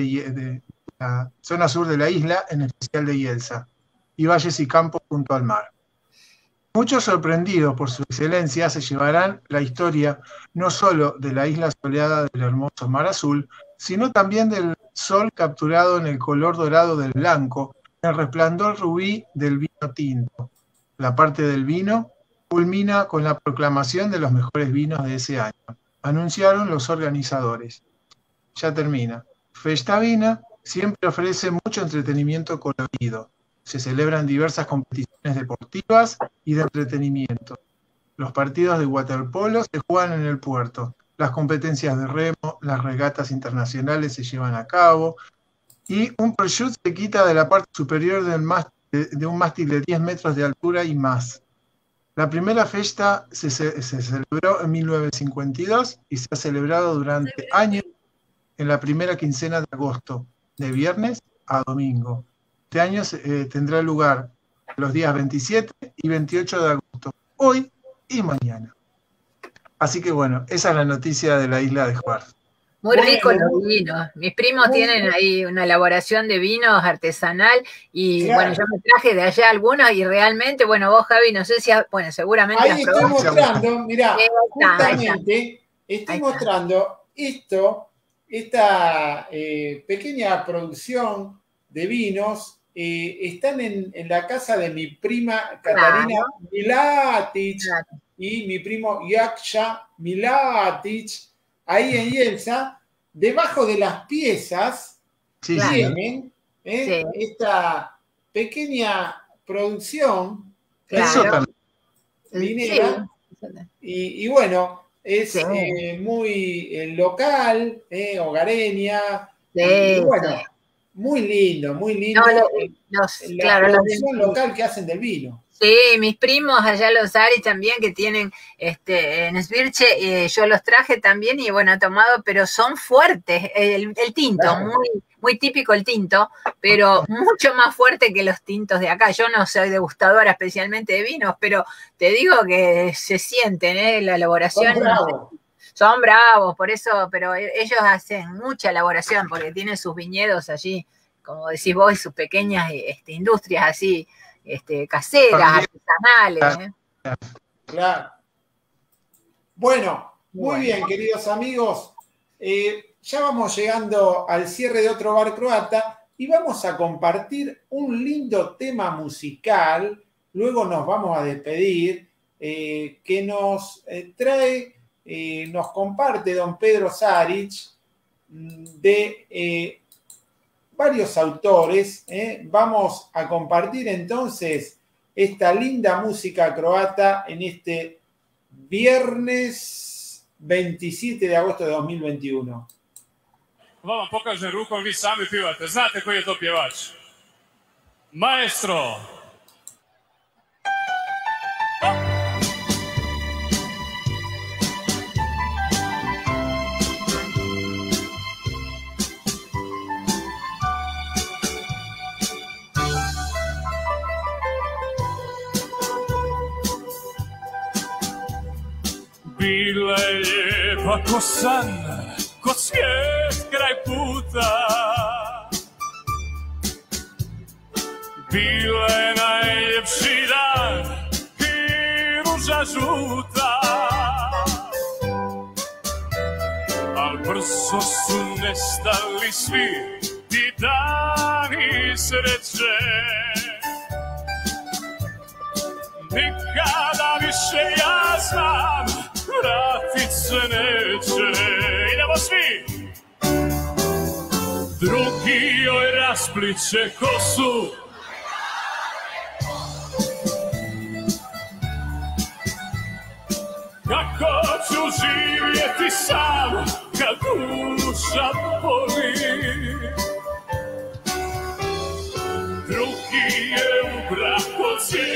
sur de la isla, en especial de Yelsa, y valles y campos junto al mar. Muchos sorprendidos por su excelencia se llevarán la historia no solo de la isla soleada del hermoso mar azul, sino también del sol capturado en el color dorado del blanco, el resplandor rubí del vino tinto. La parte del vino culmina con la proclamación de los mejores vinos de ese año, anunciaron los organizadores. Ya termina. Festavina siempre ofrece mucho entretenimiento colorido. Se celebran diversas competiciones deportivas y de entretenimiento. Los partidos de waterpolo se juegan en el puerto. Las competencias de remo, las regatas internacionales se llevan a cabo y un prosciutto se quita de la parte superior de un mástil de 10 metros de altura y más. La primera fiesta se celebró en 1952 y se ha celebrado durante años en la primera quincena de agosto, de viernes a domingo. Este año tendrá lugar los días 27 y 28 de agosto, hoy y mañana. Así que bueno, esa es la noticia de la isla de Hvar. Muy rico los vinos. Mis primos tienen ahí una elaboración de vinos artesanal y bueno, yo me traje de allá algunos y realmente, bueno, vos, Javi, no sé si, bueno, seguramente ahí estoy mostrando, mirá, justamente estoy mostrando esta pequeña producción de vinos. Están en la casa de mi prima Katarina Milatic y mi primo Yaksha Milatic, ahí en Yelsa. Debajo de las piezas tienen esta pequeña producción vinera y bueno, es muy local, hogareña, y bueno, muy lindo, la producción local que hacen del vino. Sí, mis primos allá los Ari también que tienen en Sbirche, yo los traje también y bueno, he tomado, pero son fuertes, el tinto, muy típico el tinto, pero mucho más fuerte que los tintos de acá. Yo no soy degustadora especialmente de vinos, pero te digo que se sienten, la elaboración. Son bravos, por eso, pero ellos hacen mucha elaboración porque tienen sus viñedos allí, como decís vos, y sus pequeñas industrias así, caseras, artesanales. Claro. Bueno, muy bien, queridos amigos. Ya vamos llegando al cierre de otro bar croata y vamos a compartir un lindo tema musical. Luego nos vamos a despedir, que nos nos comparte don Pedro Saric de varios autores. Vamos a compartir entonces esta linda música croata en este viernes 27 de agosto de 2021. Vama pokažem rukom, vi sami pivate. Znate koji je to pjevač? Maestro! Bila je lijepa ko san, ko svijet kraj puta. Bila je najljepši dan i ruža žuta. Al brzo su nestali svi ti dani sreće. Nikada više ja znam, vratit se neće. Idemo svi! Drugi joj raspliće kosu, kako ću živjeti sam kad duša boli. Drugi je u brakoci,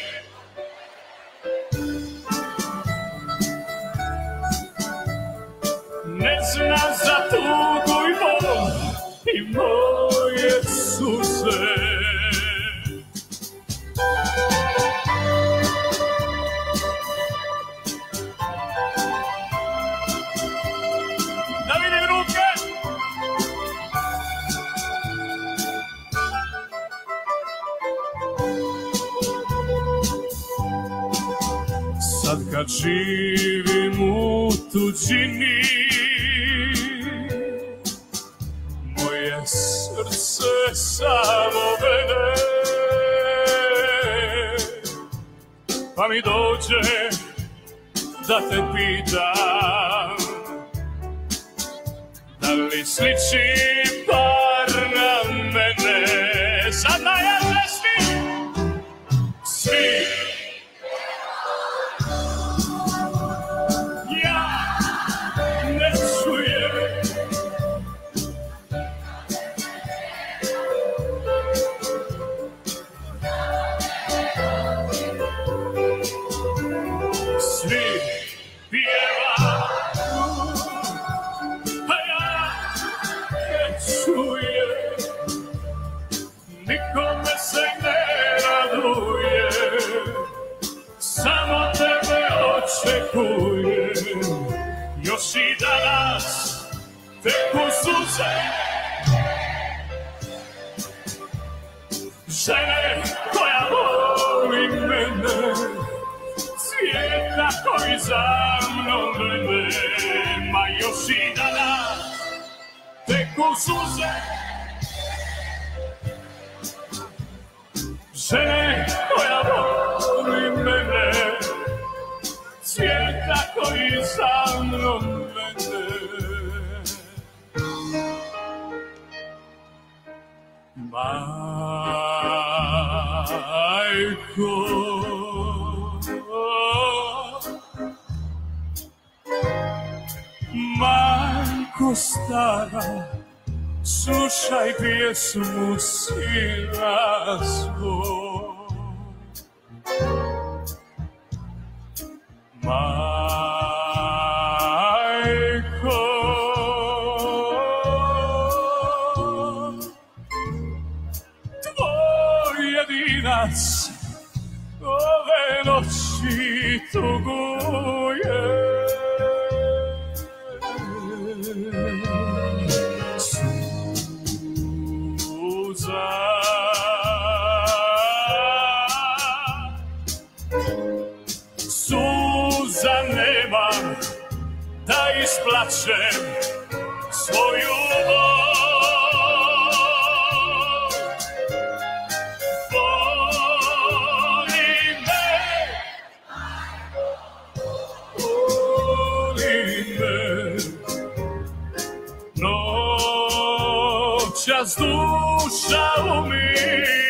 ne zna za tugu i bol i moje suze. Da vidim ruke! Sad kad živim u tuđini, moje srce samo vede, pa mi dođe da te pitam, da li sliči par na mene. Sad najjače svi, ja ne čujem. Svi pjeva, a ja ne čujem. Nikome se ne raduje, samo tebe očekujem. Još i danas teku suze, žene koja voli mene, svijeta koji za mnom glede. Ma još i danas teku suze, žene koja voli mene, svijeta koji za mnom glede. Majko stara, slušaj pjesmu sina svoj. Majko, tvoj jedinac ove noći tuguje. Suza nemam da isplačem svoju ljubav. Voli me, noćas duša umire.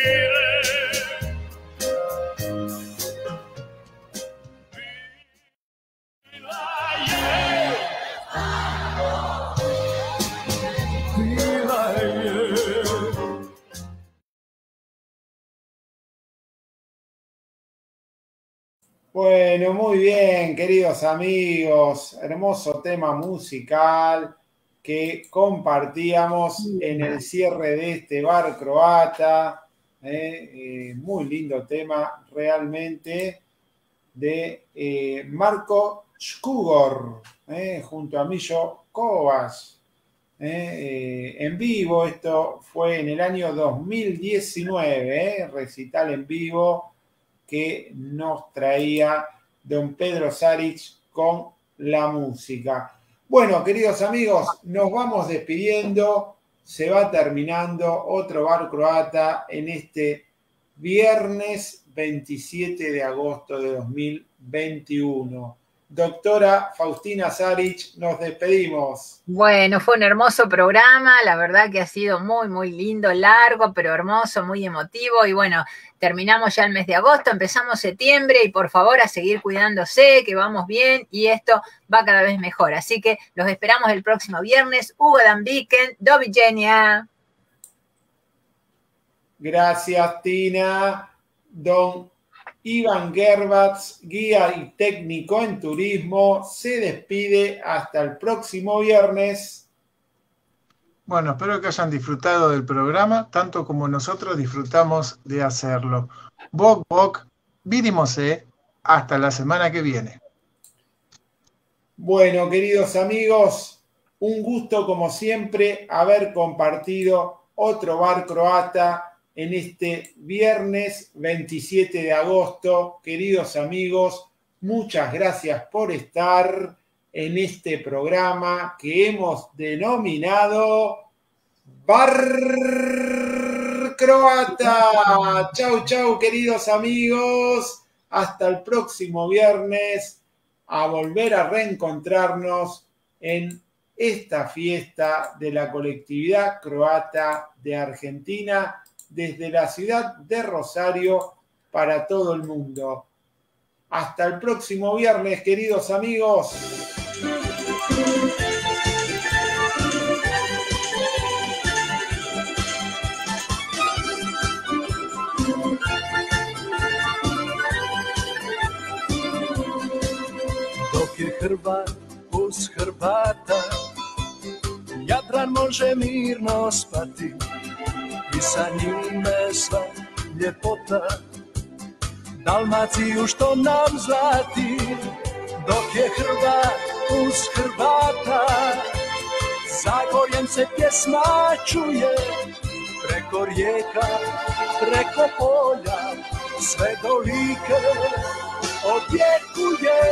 Bueno, muy bien, queridos amigos. Hermoso tema musical que compartíamos en el cierre de este bar croata. Muy lindo tema realmente de Marko Škugor, junto a Millo Kovacs, en vivo. Esto fue en el año 2019, recital en vivo que nos traía don Pedro Zaric con la música. Bueno, queridos amigos, nos vamos despidiendo. Se va terminando otro bar croata en este viernes 27 de agosto de 2021. Doctora Faustina Zaric, nos despedimos. Bueno, fue un hermoso programa, la verdad que ha sido muy, muy lindo, largo, pero hermoso, muy emotivo. Y bueno, terminamos ya el mes de agosto, empezamos septiembre y por favor a seguir cuidándose, que vamos bien y esto va cada vez mejor. Así que los esperamos el próximo viernes. Hugo Dambiken, do viđenja. Gracias, Tina. Don Iván Gervats, guía y técnico en turismo, se despide hasta el próximo viernes. Bueno, espero que hayan disfrutado del programa, tanto como nosotros disfrutamos de hacerlo. Bok, bok, vidimose, hasta la semana que viene. Bueno, queridos amigos, un gusto como siempre haber compartido otro bar croata en este viernes 27 de agosto. Queridos amigos, muchas gracias por estar en este programa que hemos denominado Bar Croata. Chau, chau, queridos amigos. Hasta el próximo viernes, a volver a reencontrarnos en esta fiesta de la colectividad croata de Argentina, desde la ciudad de Rosario para todo el mundo. Hasta el próximo viernes, queridos amigos. Dok je Hrvat uz Hrvata, Jadran može mirno spati i sa njime sva ljepota. Dalmaciju što nam zlati, dok je Hrvat uz Hrvata. Zagorjem se pjesma čuje, preko rijeka, preko polja, sve do Like odjekuje.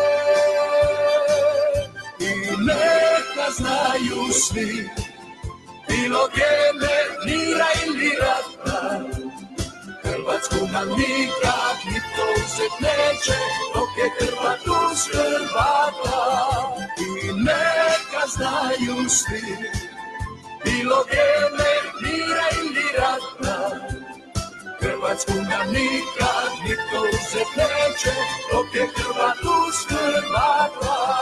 I neka znaju svi, bilo vrijeme mira ili rata, Hrvatsku nam nikad nitko uzet neće, dok je Hrvat uz Hrvata. I neka znaju svi, bilo vrijeme mira ili rata, Hrvatsku nam nikad nitko uzet neće, dok je Hrvat uz Hrvata.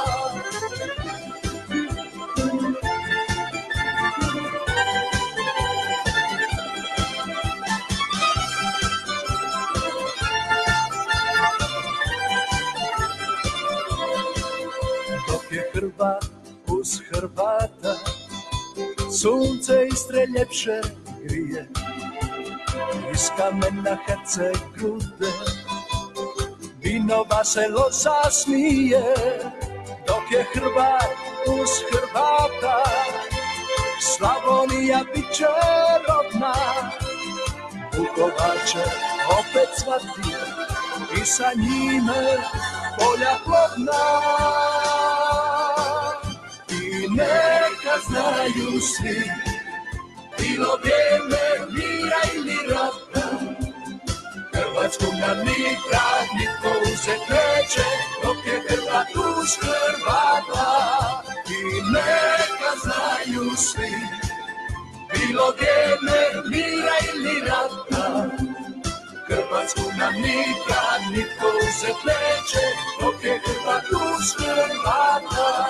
Hrvat uz Hrvata, sunce Istre ljepše grije, iz kamena Herceg grude, vinova se loza smije, dok je Hrvat uz Hrvata, Slavonija bit će rodna, Vukovar će opet cvati i sa njime polja plodna. I neka znaju svi, bilo vrijeme mira ili rata, Hrvatsku nam nikad nitko uzet neće, dok je Hrvat uz Hrvata. I neka znaju svi, bilo vrijeme mira ili rata, Hrvatsku nam nikad nitko uzet neće, dok je Hrvat uz Hrvata.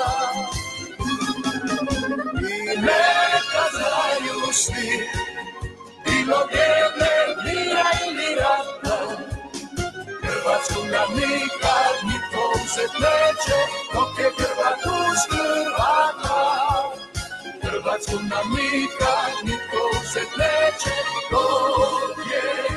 I neka znaju svi, bilo vrijeme mira ili rata, Hrvatsku nam nikad nitko uzet neće, dok je Hrvat uz Hrvata. Hrvatsku nam nikad nitko uzet neće, dok je